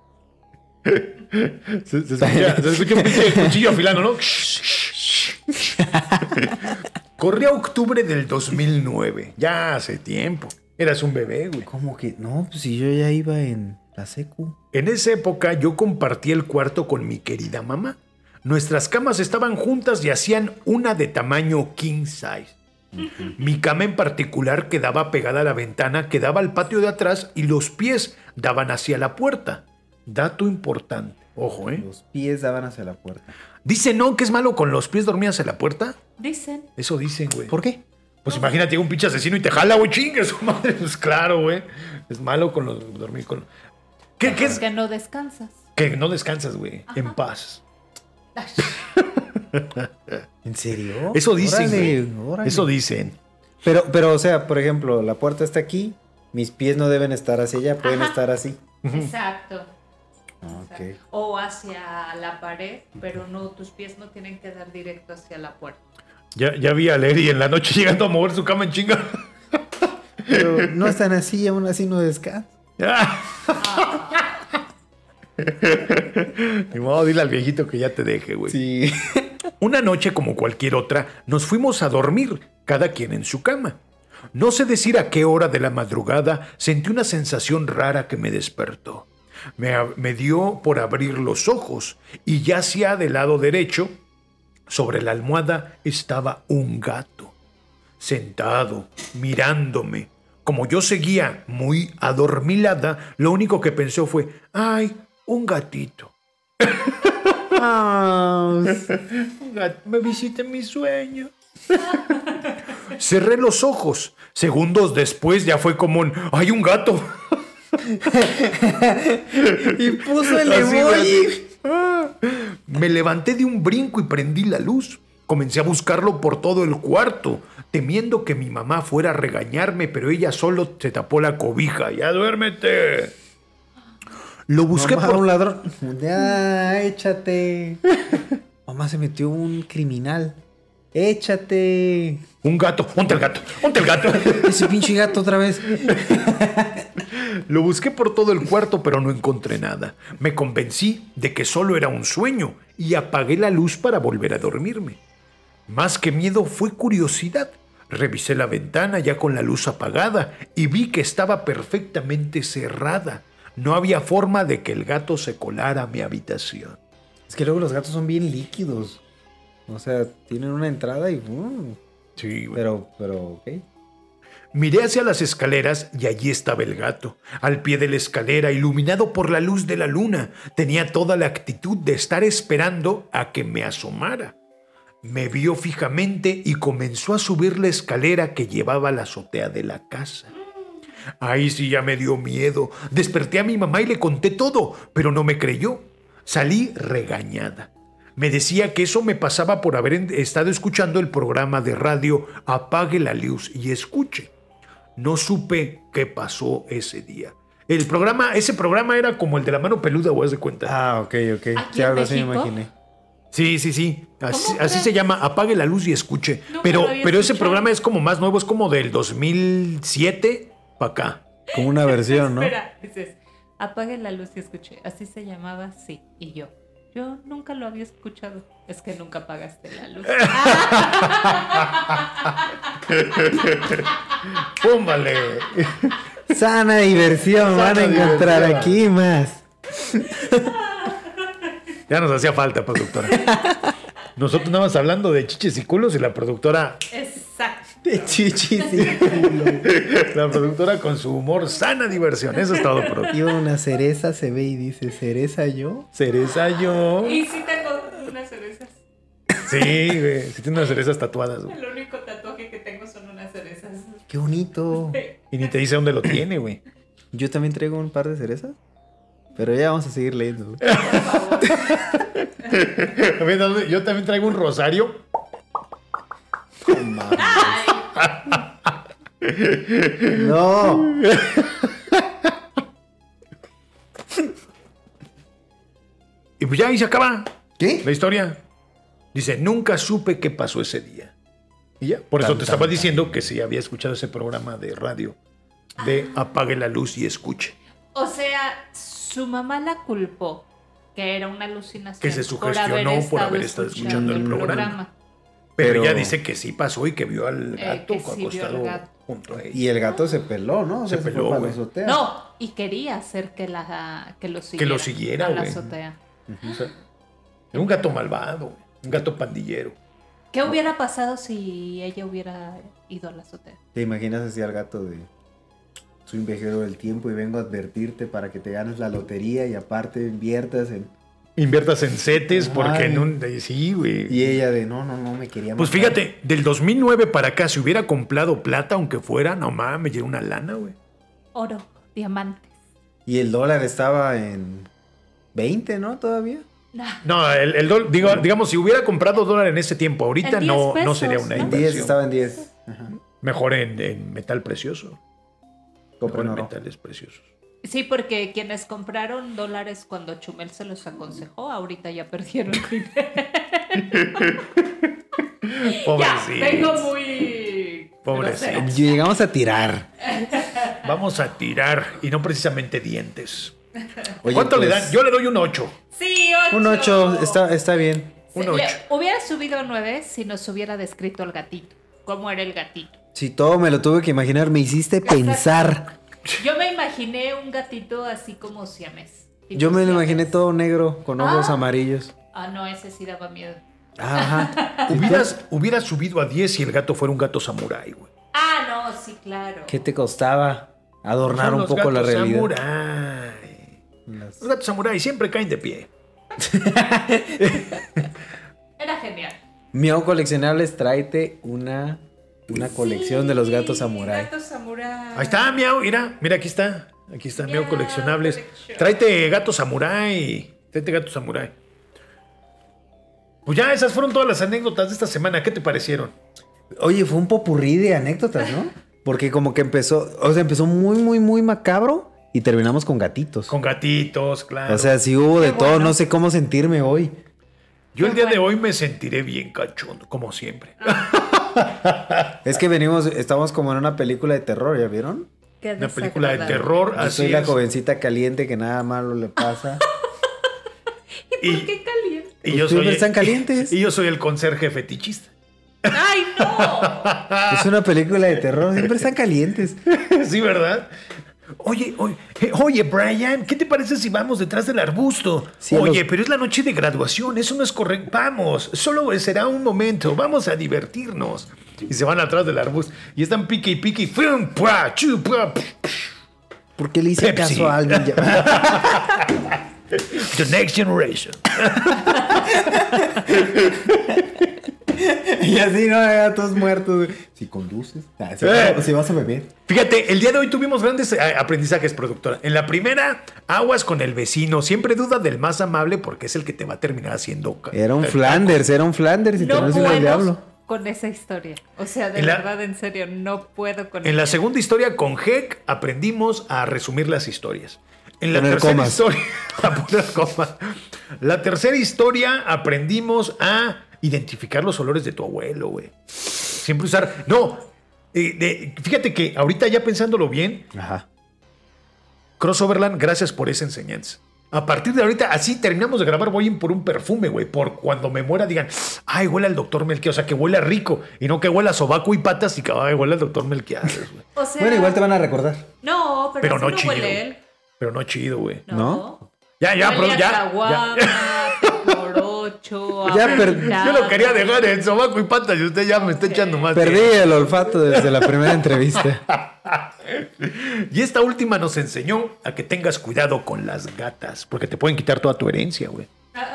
Speaker 2: Se, se escucha, se escucha un pinche cuchillo afilando, ¿no? Corría octubre del dos mil nueve. Ya hace tiempo. Eras un bebé, güey.
Speaker 3: ¿Cómo que? No, pues si yo ya iba en la secu.
Speaker 2: En esa época yo compartí el cuarto con mi querida mamá. Nuestras camas estaban juntas y hacían una de tamaño king size. Mi cama en particular quedaba pegada a la ventana, quedaba al patio de atrás y los pies daban hacia la puerta. Dato importante. Ojo, ¿eh?
Speaker 3: Los pies daban hacia la puerta.
Speaker 2: Dice, ¿no? Que es malo con los pies dormir hacia la puerta.
Speaker 1: Dicen.
Speaker 2: Eso dicen, güey.
Speaker 3: ¿Por qué?
Speaker 2: Pues imagínate, llega un pinche asesino y te jala, güey, chingue su madre. Pues claro, güey. Es malo con los dormir con. ¿Qué, qué es?
Speaker 1: Que no descansas.
Speaker 2: Que no descansas, güey.
Speaker 1: Ajá.
Speaker 2: En paz.
Speaker 3: ¿En serio?
Speaker 2: Eso dicen,
Speaker 3: Órale,
Speaker 2: güey.
Speaker 3: órale.
Speaker 2: Eso dicen.
Speaker 3: Pero, pero, o sea, por ejemplo, la puerta está aquí, mis pies no deben estar hacia allá, pueden
Speaker 1: Ajá.
Speaker 3: estar así.
Speaker 1: Exacto.
Speaker 3: Ah, ok.
Speaker 1: Exacto. O hacia la pared, pero no, tus pies no tienen que dar directo hacia la puerta.
Speaker 2: Ya, ya vi a Leri en la noche llegando a mover su cama en chinga.
Speaker 3: Pero no están así, aún así no descansan.
Speaker 2: Ni modo, dile al viejito que ya te deje, güey.
Speaker 3: Sí.
Speaker 2: Una noche, como cualquier otra, nos fuimos a dormir, cada quien en su cama. No sé decir a qué hora de la madrugada sentí una sensación rara que me despertó. Me, me dio por abrir los ojos y ya hacia del lado derecho, sobre la almohada, estaba un gato, sentado, mirándome. Como yo seguía muy adormilada, lo único que pensó fue, ¡ay, un gatito! Un gato me visita en mis sueños. Cerré los ojos. Segundos después ya fue como un, ¡ay, un gato!
Speaker 3: Y puso el
Speaker 2: Así,
Speaker 3: emoji.
Speaker 2: así. Ah. Me levanté de un brinco y prendí la luz. Comencé a buscarlo por todo el cuarto, temiendo que mi mamá fuera a regañarme, pero ella solo se tapó la cobija. ¡Ya duérmete! Lo busqué
Speaker 3: Mamá,
Speaker 2: por...
Speaker 3: un ladrón. Ya, échate. Mamá, se metió un criminal. Échate.
Speaker 2: Un gato, ponte el gato, ponte el gato.
Speaker 3: Ese pinche gato otra vez.
Speaker 2: Lo busqué por todo el cuarto, pero no encontré nada. Me convencí de que solo era un sueño y apagué la luz para volver a dormirme. Más que miedo fue curiosidad. Revisé la ventana ya con la luz apagada y vi que estaba perfectamente cerrada. No había forma de que el gato se colara a mi habitación.
Speaker 3: Es que luego los gatos son bien líquidos. O sea, tienen una entrada y... Uh,
Speaker 2: Sí, güey.
Speaker 3: pero, pero, ok.
Speaker 2: Miré hacia las escaleras y allí estaba el gato, al pie de la escalera, iluminado por la luz de la luna. Tenía toda la actitud de estar esperando a que me asomara. Me vio fijamente y comenzó a subir la escalera que llevaba a la azotea de la casa. Ahí sí ya me dio miedo. Desperté a mi mamá y le conté todo, pero no me creyó. Salí regañada. Me decía que eso me pasaba por haber estado escuchando el programa de radio Apague la luz y escuche. No supe qué pasó ese día. El programa, ese programa era como el de la mano peluda, ¿o haz de cuenta?
Speaker 3: Ah, ok, ok.
Speaker 1: ¿Aquí
Speaker 3: Sí,
Speaker 1: en
Speaker 3: algo así me
Speaker 1: México?
Speaker 3: imaginé.
Speaker 2: Sí, sí, sí. Así,
Speaker 1: ¿Cómo
Speaker 2: así
Speaker 1: crees?
Speaker 2: se llama, Apague la luz y escuche.
Speaker 1: Nunca
Speaker 2: Pero,
Speaker 1: lo había
Speaker 2: pero ese
Speaker 1: escuchado.
Speaker 2: programa es como más nuevo, es como del dos mil siete para acá.
Speaker 3: Como una versión, ¿no?
Speaker 1: Espera, dices, apague la luz y escuche. Así se llamaba, sí. Y yo, yo nunca lo había escuchado. Es que nunca apagaste la luz.
Speaker 2: ¡Púmbale!
Speaker 3: Sana diversión,
Speaker 2: Sana
Speaker 3: van a encontrar
Speaker 2: diversión.
Speaker 3: aquí más.
Speaker 2: Ya nos hacía falta, productora. Nosotros nada más hablando de chiches y culos y la productora,
Speaker 1: Exacto.
Speaker 3: De chichis y
Speaker 2: la productora con su humor, sana diversión. Eso es todo, productora.
Speaker 3: Iba una cereza, se ve y dice, ¿cereza yo?
Speaker 2: Cereza yo.
Speaker 1: Y sí tengo unas cerezas.
Speaker 2: Sí, güey. Sí tiene unas cerezas tatuadas, güey.
Speaker 1: El único tatuaje que tengo son unas cerezas.
Speaker 3: Qué bonito.
Speaker 2: Y ni te dice dónde lo tiene, güey.
Speaker 3: Yo también traigo un par de cerezas. Pero ya vamos a seguir leyendo. güey.
Speaker 2: A ver, ¿dónde? Yo también traigo un rosario.
Speaker 3: No mames. No.
Speaker 2: Y pues ya ahí se acaba
Speaker 3: ¿Qué?
Speaker 2: la historia. Dice, nunca supe qué pasó ese día. Y ya, por eso
Speaker 3: Tan,
Speaker 2: te
Speaker 3: tan,
Speaker 2: estaba
Speaker 3: tan.
Speaker 2: diciendo que sí había escuchado ese programa de radio de Apague la luz y escuche.
Speaker 1: O sea, su mamá la culpó, que era una alucinación.
Speaker 2: Que se sugestionó por haber estado escuchando el programa. Pero,
Speaker 3: Pero-
Speaker 2: ella dice que sí pasó y que vio al
Speaker 1: Eh,
Speaker 2: gato
Speaker 1: que sí vio
Speaker 2: acostado
Speaker 1: al gato.
Speaker 2: junto a ella.
Speaker 3: Y el gato se peló, ¿no? O sea,
Speaker 2: Se
Speaker 3: fue
Speaker 2: peló,
Speaker 3: para
Speaker 2: güey.
Speaker 3: la azotea.
Speaker 1: No, y quería hacer que, la, que lo siguiera.
Speaker 2: lo siguiera,
Speaker 1: a la
Speaker 2: güey.
Speaker 1: azotea.
Speaker 2: O sea, era un gato malvado, güey, un gato pandillero.
Speaker 1: ¿Qué hubiera pasado si ella hubiera ido a la azotea?
Speaker 3: ¿Te imaginas así al gato de... Soy un viajero del tiempo y vengo a advertirte para que te ganes la lotería y aparte inviertas en...
Speaker 2: Inviertas en setes porque
Speaker 3: Ay.
Speaker 2: en un... Sí, güey.
Speaker 3: Y ella de, no, no, no, me quería
Speaker 2: Pues
Speaker 3: matar".
Speaker 2: fíjate, del dos mil nueve para acá, si hubiera comprado plata, aunque fuera, no mames, me llegó una lana, güey.
Speaker 1: Oro, diamantes.
Speaker 3: Y el dólar estaba en veinte, ¿no? Todavía.
Speaker 1: Nah.
Speaker 2: No, el, el dol- digo, digamos, si hubiera comprado dólar en ese tiempo, ahorita
Speaker 1: En diez
Speaker 2: no, no
Speaker 1: pesos,
Speaker 2: sería una
Speaker 1: ¿no?
Speaker 3: En diez,
Speaker 2: inversión.
Speaker 3: estaba en diez. Ajá.
Speaker 2: Mejor en, en metal precioso. Mejor
Speaker 3: Compren
Speaker 2: en
Speaker 3: oro.
Speaker 2: metales preciosos.
Speaker 1: Sí, porque quienes compraron dólares cuando Chumel se los aconsejó, ahorita ya perdieron dinero. Ya,
Speaker 2: Pobrecito.
Speaker 1: vengo muy...
Speaker 2: Pobrecito.
Speaker 1: grosera.
Speaker 3: Llegamos a tirar.
Speaker 2: Vamos a tirar y no precisamente dientes.
Speaker 3: Oye,
Speaker 2: ¿Cuánto le
Speaker 3: pues,
Speaker 2: dan? Yo le doy un ocho.
Speaker 1: Sí, ocho.
Speaker 3: Un ocho, está, está bien.
Speaker 1: Sí,
Speaker 2: un
Speaker 1: le-
Speaker 2: ocho.
Speaker 1: hubiera subido nueve si nos hubiera descrito al gatito. ¿Cómo era el gatito?
Speaker 3: Si todo me lo tuve que imaginar, me hiciste pensar.
Speaker 1: Yo me imaginé un gatito así como siamés. tipo
Speaker 3: Yo me lo
Speaker 1: siamés.
Speaker 3: imaginé todo negro, con ojos
Speaker 1: Ah.
Speaker 3: amarillos.
Speaker 1: Ah, no, ese sí daba miedo.
Speaker 3: Ajá.
Speaker 2: Hubieras, hubieras subido a diez si el gato fuera un gato samurái, güey.
Speaker 1: Ah, no, sí, claro.
Speaker 3: ¿Qué te costaba adornar
Speaker 2: Son
Speaker 3: un
Speaker 2: los
Speaker 3: poco la
Speaker 2: gatos
Speaker 3: realidad?
Speaker 2: samurái.
Speaker 3: Las-
Speaker 2: Los gatos samurái siempre caen de pie.
Speaker 1: Era genial.
Speaker 3: Miau Coleccionables, tráete una, una colección
Speaker 1: Sí,
Speaker 3: de los gatos samurái.
Speaker 1: Gatos samurái.
Speaker 2: Ahí está, miau, mira, mira, aquí está. Aquí está, miau
Speaker 1: Miau
Speaker 2: coleccionables.
Speaker 1: Collection.
Speaker 2: Tráete gato samurái. Tráete gato samurái. Pues ya, esas fueron todas las anécdotas de esta semana. ¿Qué te parecieron?
Speaker 3: Oye, fue un popurrí de anécdotas, ¿no? Porque como que empezó, o sea, empezó muy, muy, muy macabro y terminamos con gatitos.
Speaker 2: Con gatitos, claro.
Speaker 3: O sea, sí hubo de
Speaker 1: Qué
Speaker 3: todo,
Speaker 1: bueno.
Speaker 3: no sé cómo sentirme hoy.
Speaker 2: Yo el
Speaker 1: Qué
Speaker 2: día de
Speaker 1: bueno.
Speaker 2: hoy me sentiré bien cachondo, como siempre.
Speaker 3: Es que venimos, estamos como en una película de terror, ¿ya vieron?
Speaker 1: Qué
Speaker 2: Una película de
Speaker 1: desagradable.
Speaker 2: terror,
Speaker 3: Yo
Speaker 2: así
Speaker 3: soy la
Speaker 2: es.
Speaker 3: jovencita caliente que nada malo le pasa.
Speaker 1: ¿Y por
Speaker 2: Y-
Speaker 1: qué caliente?
Speaker 2: Y
Speaker 3: Pues
Speaker 2: yo
Speaker 3: siempre
Speaker 2: soy
Speaker 3: están calientes.
Speaker 2: Y yo soy el conserje fetichista.
Speaker 1: ¡Ay, no!
Speaker 3: Es una película de terror, siempre están calientes.
Speaker 2: Sí, ¿verdad? Oye, oye, eh, oye, Brian, ¿qué te parece si vamos detrás del arbusto?
Speaker 3: Sí,
Speaker 2: oye,
Speaker 3: los-
Speaker 2: pero es la noche de graduación, eso no es correcto. Vamos, solo será un momento, vamos a divertirnos. Y se van atrás del arbusto y están pique y pique y ¡fum! ¡Pua! ¡Chu! ¡Pua!
Speaker 3: ¿Por qué le hice
Speaker 2: Pepsi.
Speaker 3: caso a alguien? Ya-
Speaker 2: The Next Generation.
Speaker 3: Y así, ¿no? Ya todos muertos. güey. Si conduces, ah, si,
Speaker 2: Eh.
Speaker 3: si vas a beber.
Speaker 2: Fíjate, el día de hoy tuvimos grandes eh, aprendizajes, productora. En la primera, aguas con el vecino. Siempre duda del más amable porque es el que te va a terminar haciendo. ca-
Speaker 3: Era un
Speaker 2: eh,
Speaker 3: Flanders, era un Flanders y te
Speaker 1: No
Speaker 3: no el
Speaker 1: puedo
Speaker 3: diablo.
Speaker 1: con esa historia. O sea, de
Speaker 2: En la-
Speaker 1: verdad, en serio, no puedo con
Speaker 2: En la
Speaker 1: ella.
Speaker 2: segunda historia con Heck aprendimos a resumir las historias. En la
Speaker 3: Poner
Speaker 2: tercera
Speaker 3: comas.
Speaker 2: historia a poner comas. La tercera historia aprendimos a identificar los olores de tu abuelo, güey. Siempre usar. No. eh, de- fíjate que ahorita ya pensándolo bien,
Speaker 3: Ajá.
Speaker 2: Crossoverland, gracias por esa enseñanza. A partir de ahorita, así terminamos de grabar, voy a ir por un perfume, güey. Por cuando me muera digan, ay, huele al doctor Melquiades. O sea, que huela rico. Y no que huela a sobaco y patas y que, ay, huele al doctor Melquiades, güey.
Speaker 1: O sea,
Speaker 3: Bueno, igual te van a recordar.
Speaker 1: No, pero,
Speaker 2: Pero
Speaker 1: así
Speaker 2: no
Speaker 1: no
Speaker 2: chido.
Speaker 1: huele él.
Speaker 2: Pero no chido, güey.
Speaker 1: No.
Speaker 3: ¿No?
Speaker 2: Ya, ya,
Speaker 1: Huele
Speaker 2: pero
Speaker 1: a
Speaker 2: ya.
Speaker 1: caguama,
Speaker 2: ya.
Speaker 1: morocho,
Speaker 3: Ya, pero-
Speaker 1: aventado.
Speaker 2: Yo lo quería dejar en sobaco y patas y usted ya me está
Speaker 1: Ok.
Speaker 2: echando más.
Speaker 3: Perdí el olfato desde la primera entrevista.
Speaker 2: Y esta última nos enseñó a que tengas cuidado con las gatas, porque te pueden quitar toda tu herencia, güey.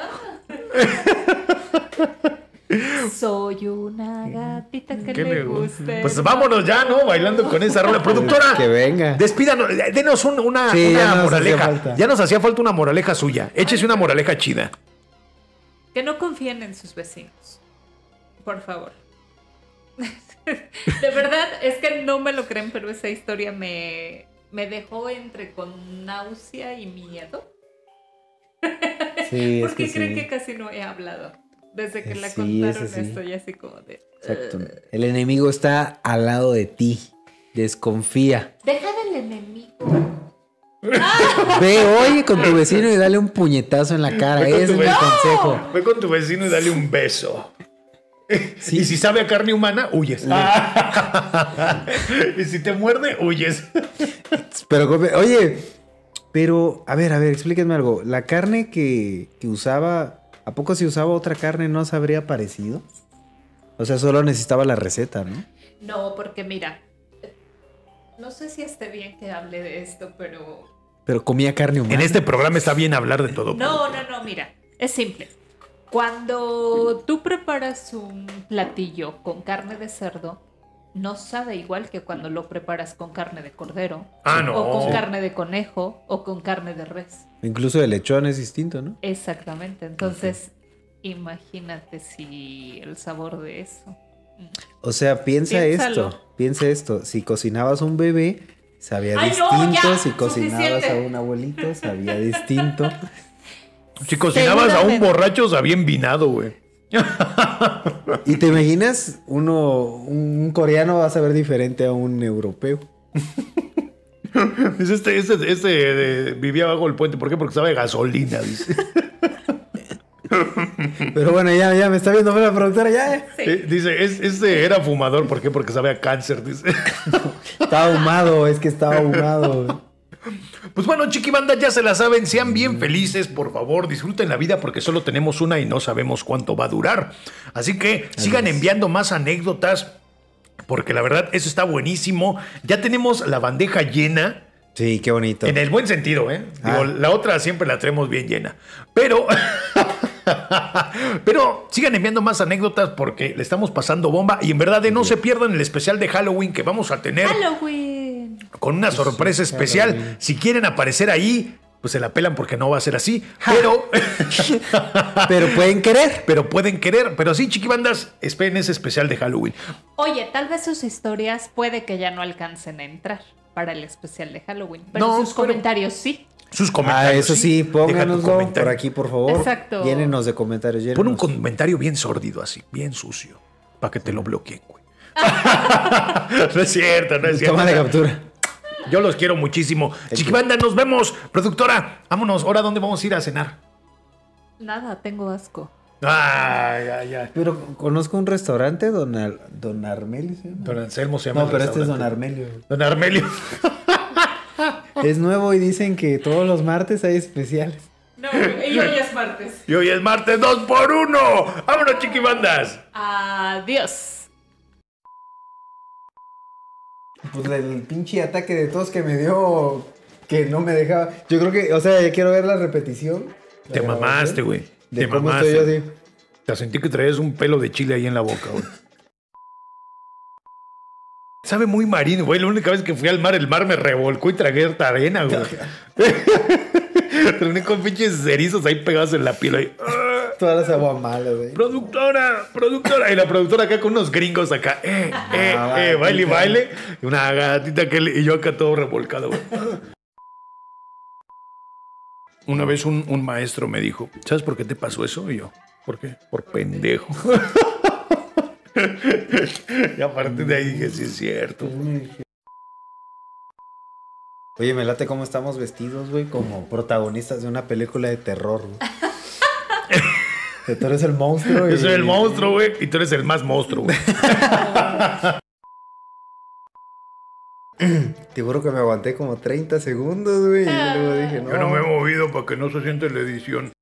Speaker 1: Soy una gatita que
Speaker 2: ¿Qué
Speaker 1: le
Speaker 2: le gusta?
Speaker 1: gusta.
Speaker 2: Pues vámonos ya, ¿no? Bailando con esa rola. Productora,
Speaker 3: Que venga.
Speaker 2: despídanos, denos un- una,
Speaker 3: Sí,
Speaker 2: una
Speaker 3: ya nos hacía
Speaker 2: moraleja.
Speaker 3: falta.
Speaker 2: Ya nos hacía falta una moraleja suya. Échese una moraleja chida.
Speaker 1: Que no confíen en sus vecinos. Por favor. De verdad, es que no me lo creen, pero esa historia me, me dejó entre con náusea y miedo.
Speaker 3: Sí, es
Speaker 1: ¿Por qué
Speaker 3: que
Speaker 1: creen
Speaker 3: sí.
Speaker 1: que casi no he hablado? Desde que la
Speaker 3: Sí,
Speaker 1: contaron
Speaker 3: ese sí.
Speaker 1: estoy así como de...
Speaker 3: Exacto. El enemigo está al lado de ti. Desconfía.
Speaker 1: Deja del enemigo.
Speaker 3: Ve, oye con tu vecino y dale un puñetazo en la cara.
Speaker 2: Ve con
Speaker 3: Ese
Speaker 2: tu
Speaker 3: es mi
Speaker 2: vecino.
Speaker 3: consejo.
Speaker 2: Ve con tu vecino y dale un beso.
Speaker 3: Sí.
Speaker 2: Y si sabe a carne humana, huyes. Y si te muerde, huyes.
Speaker 3: Pero, oye, pero, a ver, a ver, explíquenme algo. La carne que, que usaba, ¿a poco si usaba otra carne no se habría parecido? O sea, solo necesitaba la receta, ¿no?
Speaker 1: No, porque mira, no sé si esté bien que hable de esto, pero...
Speaker 3: Pero comía carne humana.
Speaker 2: En este programa está bien hablar de todo.
Speaker 1: No, no, no, mira, es simple. Cuando tú preparas un platillo con carne de cerdo, no sabe igual que cuando lo preparas con carne de cordero.
Speaker 2: Ah, no.
Speaker 1: O con
Speaker 2: Sí.
Speaker 1: carne de conejo o con carne de res.
Speaker 3: Incluso el lechón es distinto, ¿no?
Speaker 1: Exactamente. Entonces, imagínate si el sabor de eso.
Speaker 3: O sea, piensa
Speaker 1: Piénsalo.
Speaker 3: esto, piensa esto. Si cocinabas un bebé, sabía
Speaker 1: Ay, no,
Speaker 3: distinto.
Speaker 1: ya,
Speaker 3: si cocinabas
Speaker 1: suficiente.
Speaker 3: a un abuelito, sabía distinto.
Speaker 2: Si cocinabas a un
Speaker 1: Seguramente.
Speaker 2: borracho, sabía envinado, güey.
Speaker 3: ¿Y te imaginas? Uno, un coreano va a saber diferente a un europeo.
Speaker 2: Dice, Este, este, este eh, vivía bajo el puente. ¿Por qué? Porque sabe a gasolina, dice.
Speaker 3: Pero bueno, ya, ya me está viendo la productora, ya. ya.
Speaker 1: Sí.
Speaker 2: Eh, dice, es, este era fumador. ¿Por qué? Porque sabe a cáncer, dice.
Speaker 3: Estaba ahumado, es que estaba ahumado.
Speaker 2: Pues bueno, chiquibanda, ya se la saben. Sean bien felices, por favor. Disfruten la vida porque solo tenemos una y no sabemos cuánto va a durar. Así que sigan enviando más anécdotas porque la verdad, eso está buenísimo. Ya tenemos la bandeja llena.
Speaker 3: Sí, qué bonito.
Speaker 2: En el buen sentido, ¿eh? Digo,
Speaker 3: Ah.
Speaker 2: la otra siempre la traemos bien llena. Pero... Pero sigan enviando más anécdotas porque le estamos pasando bomba. Y en verdad, de no se pierdan el especial de Halloween que vamos a tener
Speaker 1: Halloween.
Speaker 2: con una sorpresa especial.
Speaker 3: Halloween.
Speaker 2: Si quieren aparecer ahí, pues se la pelan porque no va a ser así. Pero,
Speaker 3: Pero pueden querer.
Speaker 2: pero pueden querer. Pero sí, chiquibandas, esperen ese especial de Halloween.
Speaker 1: Oye, tal vez sus historias puede que ya no alcancen a entrar para el especial de Halloween. Pero
Speaker 2: No,
Speaker 1: sus
Speaker 2: pero-
Speaker 1: comentarios sí.
Speaker 2: sus comentarios.
Speaker 3: Ah, eso sí,
Speaker 2: Deja tu
Speaker 3: pónganoslo
Speaker 2: comentario.
Speaker 3: por aquí, por favor.
Speaker 1: Exacto.
Speaker 3: Llénenos de comentarios. Llénenos.
Speaker 2: Pon un comentario bien sórdido así, bien sucio, para que te lo bloqueen, güey. No es cierto, no es cierto.
Speaker 3: Toma de captura.
Speaker 2: Yo los quiero muchísimo. Chiquibanda, nos vemos. Productora, vámonos. ¿Ahora dónde vamos a ir a cenar?
Speaker 1: Nada, tengo asco.
Speaker 2: Ay, ay, ay.
Speaker 3: Pero conozco un restaurante, Don, Ar- Don Armelio. ¿Se llama?
Speaker 2: Don Anselmo se llama.
Speaker 3: No,
Speaker 2: el
Speaker 3: pero este es Don
Speaker 2: restaurante.
Speaker 3: Armelio.
Speaker 2: Don Armelio.
Speaker 3: Es nuevo y dicen que todos los martes hay especiales.
Speaker 1: No, y hoy es martes.
Speaker 2: Y hoy es martes dos por uno. Vámonos, chiquibandas.
Speaker 1: Adiós.
Speaker 3: Pues el pinche ataque de tos que me dio, que no me dejaba. Yo creo que, o sea, ya quiero ver la repetición. La
Speaker 2: Te
Speaker 3: grabación
Speaker 2: mamaste, güey.
Speaker 3: De
Speaker 2: Te
Speaker 3: cómo
Speaker 2: mamaste.
Speaker 3: estoy yo así.
Speaker 2: Te sentí que traías un pelo de chile ahí en la boca, güey. Sabe muy marino, güey. La única vez que fui al mar, el mar me revolcó y tragué esta arena, güey. Terminé con pinches erizos ahí pegados en la piel. Ahí.
Speaker 3: Todas las aguas malas, güey.
Speaker 2: Productora, productora. Y la productora acá con unos gringos acá. Eh, eh,
Speaker 3: Ah,
Speaker 2: eh, baile y
Speaker 3: gatita.
Speaker 2: baile. Y una gatita que le- y yo acá todo revolcado, güey. Una vez un, un maestro me dijo, ¿sabes por qué te pasó eso? Y yo, ¿por qué? Por pendejo. Y a partir de ahí dije, sí es cierto.
Speaker 3: Oye, me late cómo estamos vestidos, güey, como protagonistas de una película de terror, güey. Que tú eres el monstruo.
Speaker 2: Yo
Speaker 3: y-
Speaker 2: soy el monstruo, güey, y tú eres el más monstruo, güey.
Speaker 3: Te juro que me aguanté como treinta segundos, güey. Y luego dije, no.
Speaker 2: Yo no me he movido para que no se siente la edición.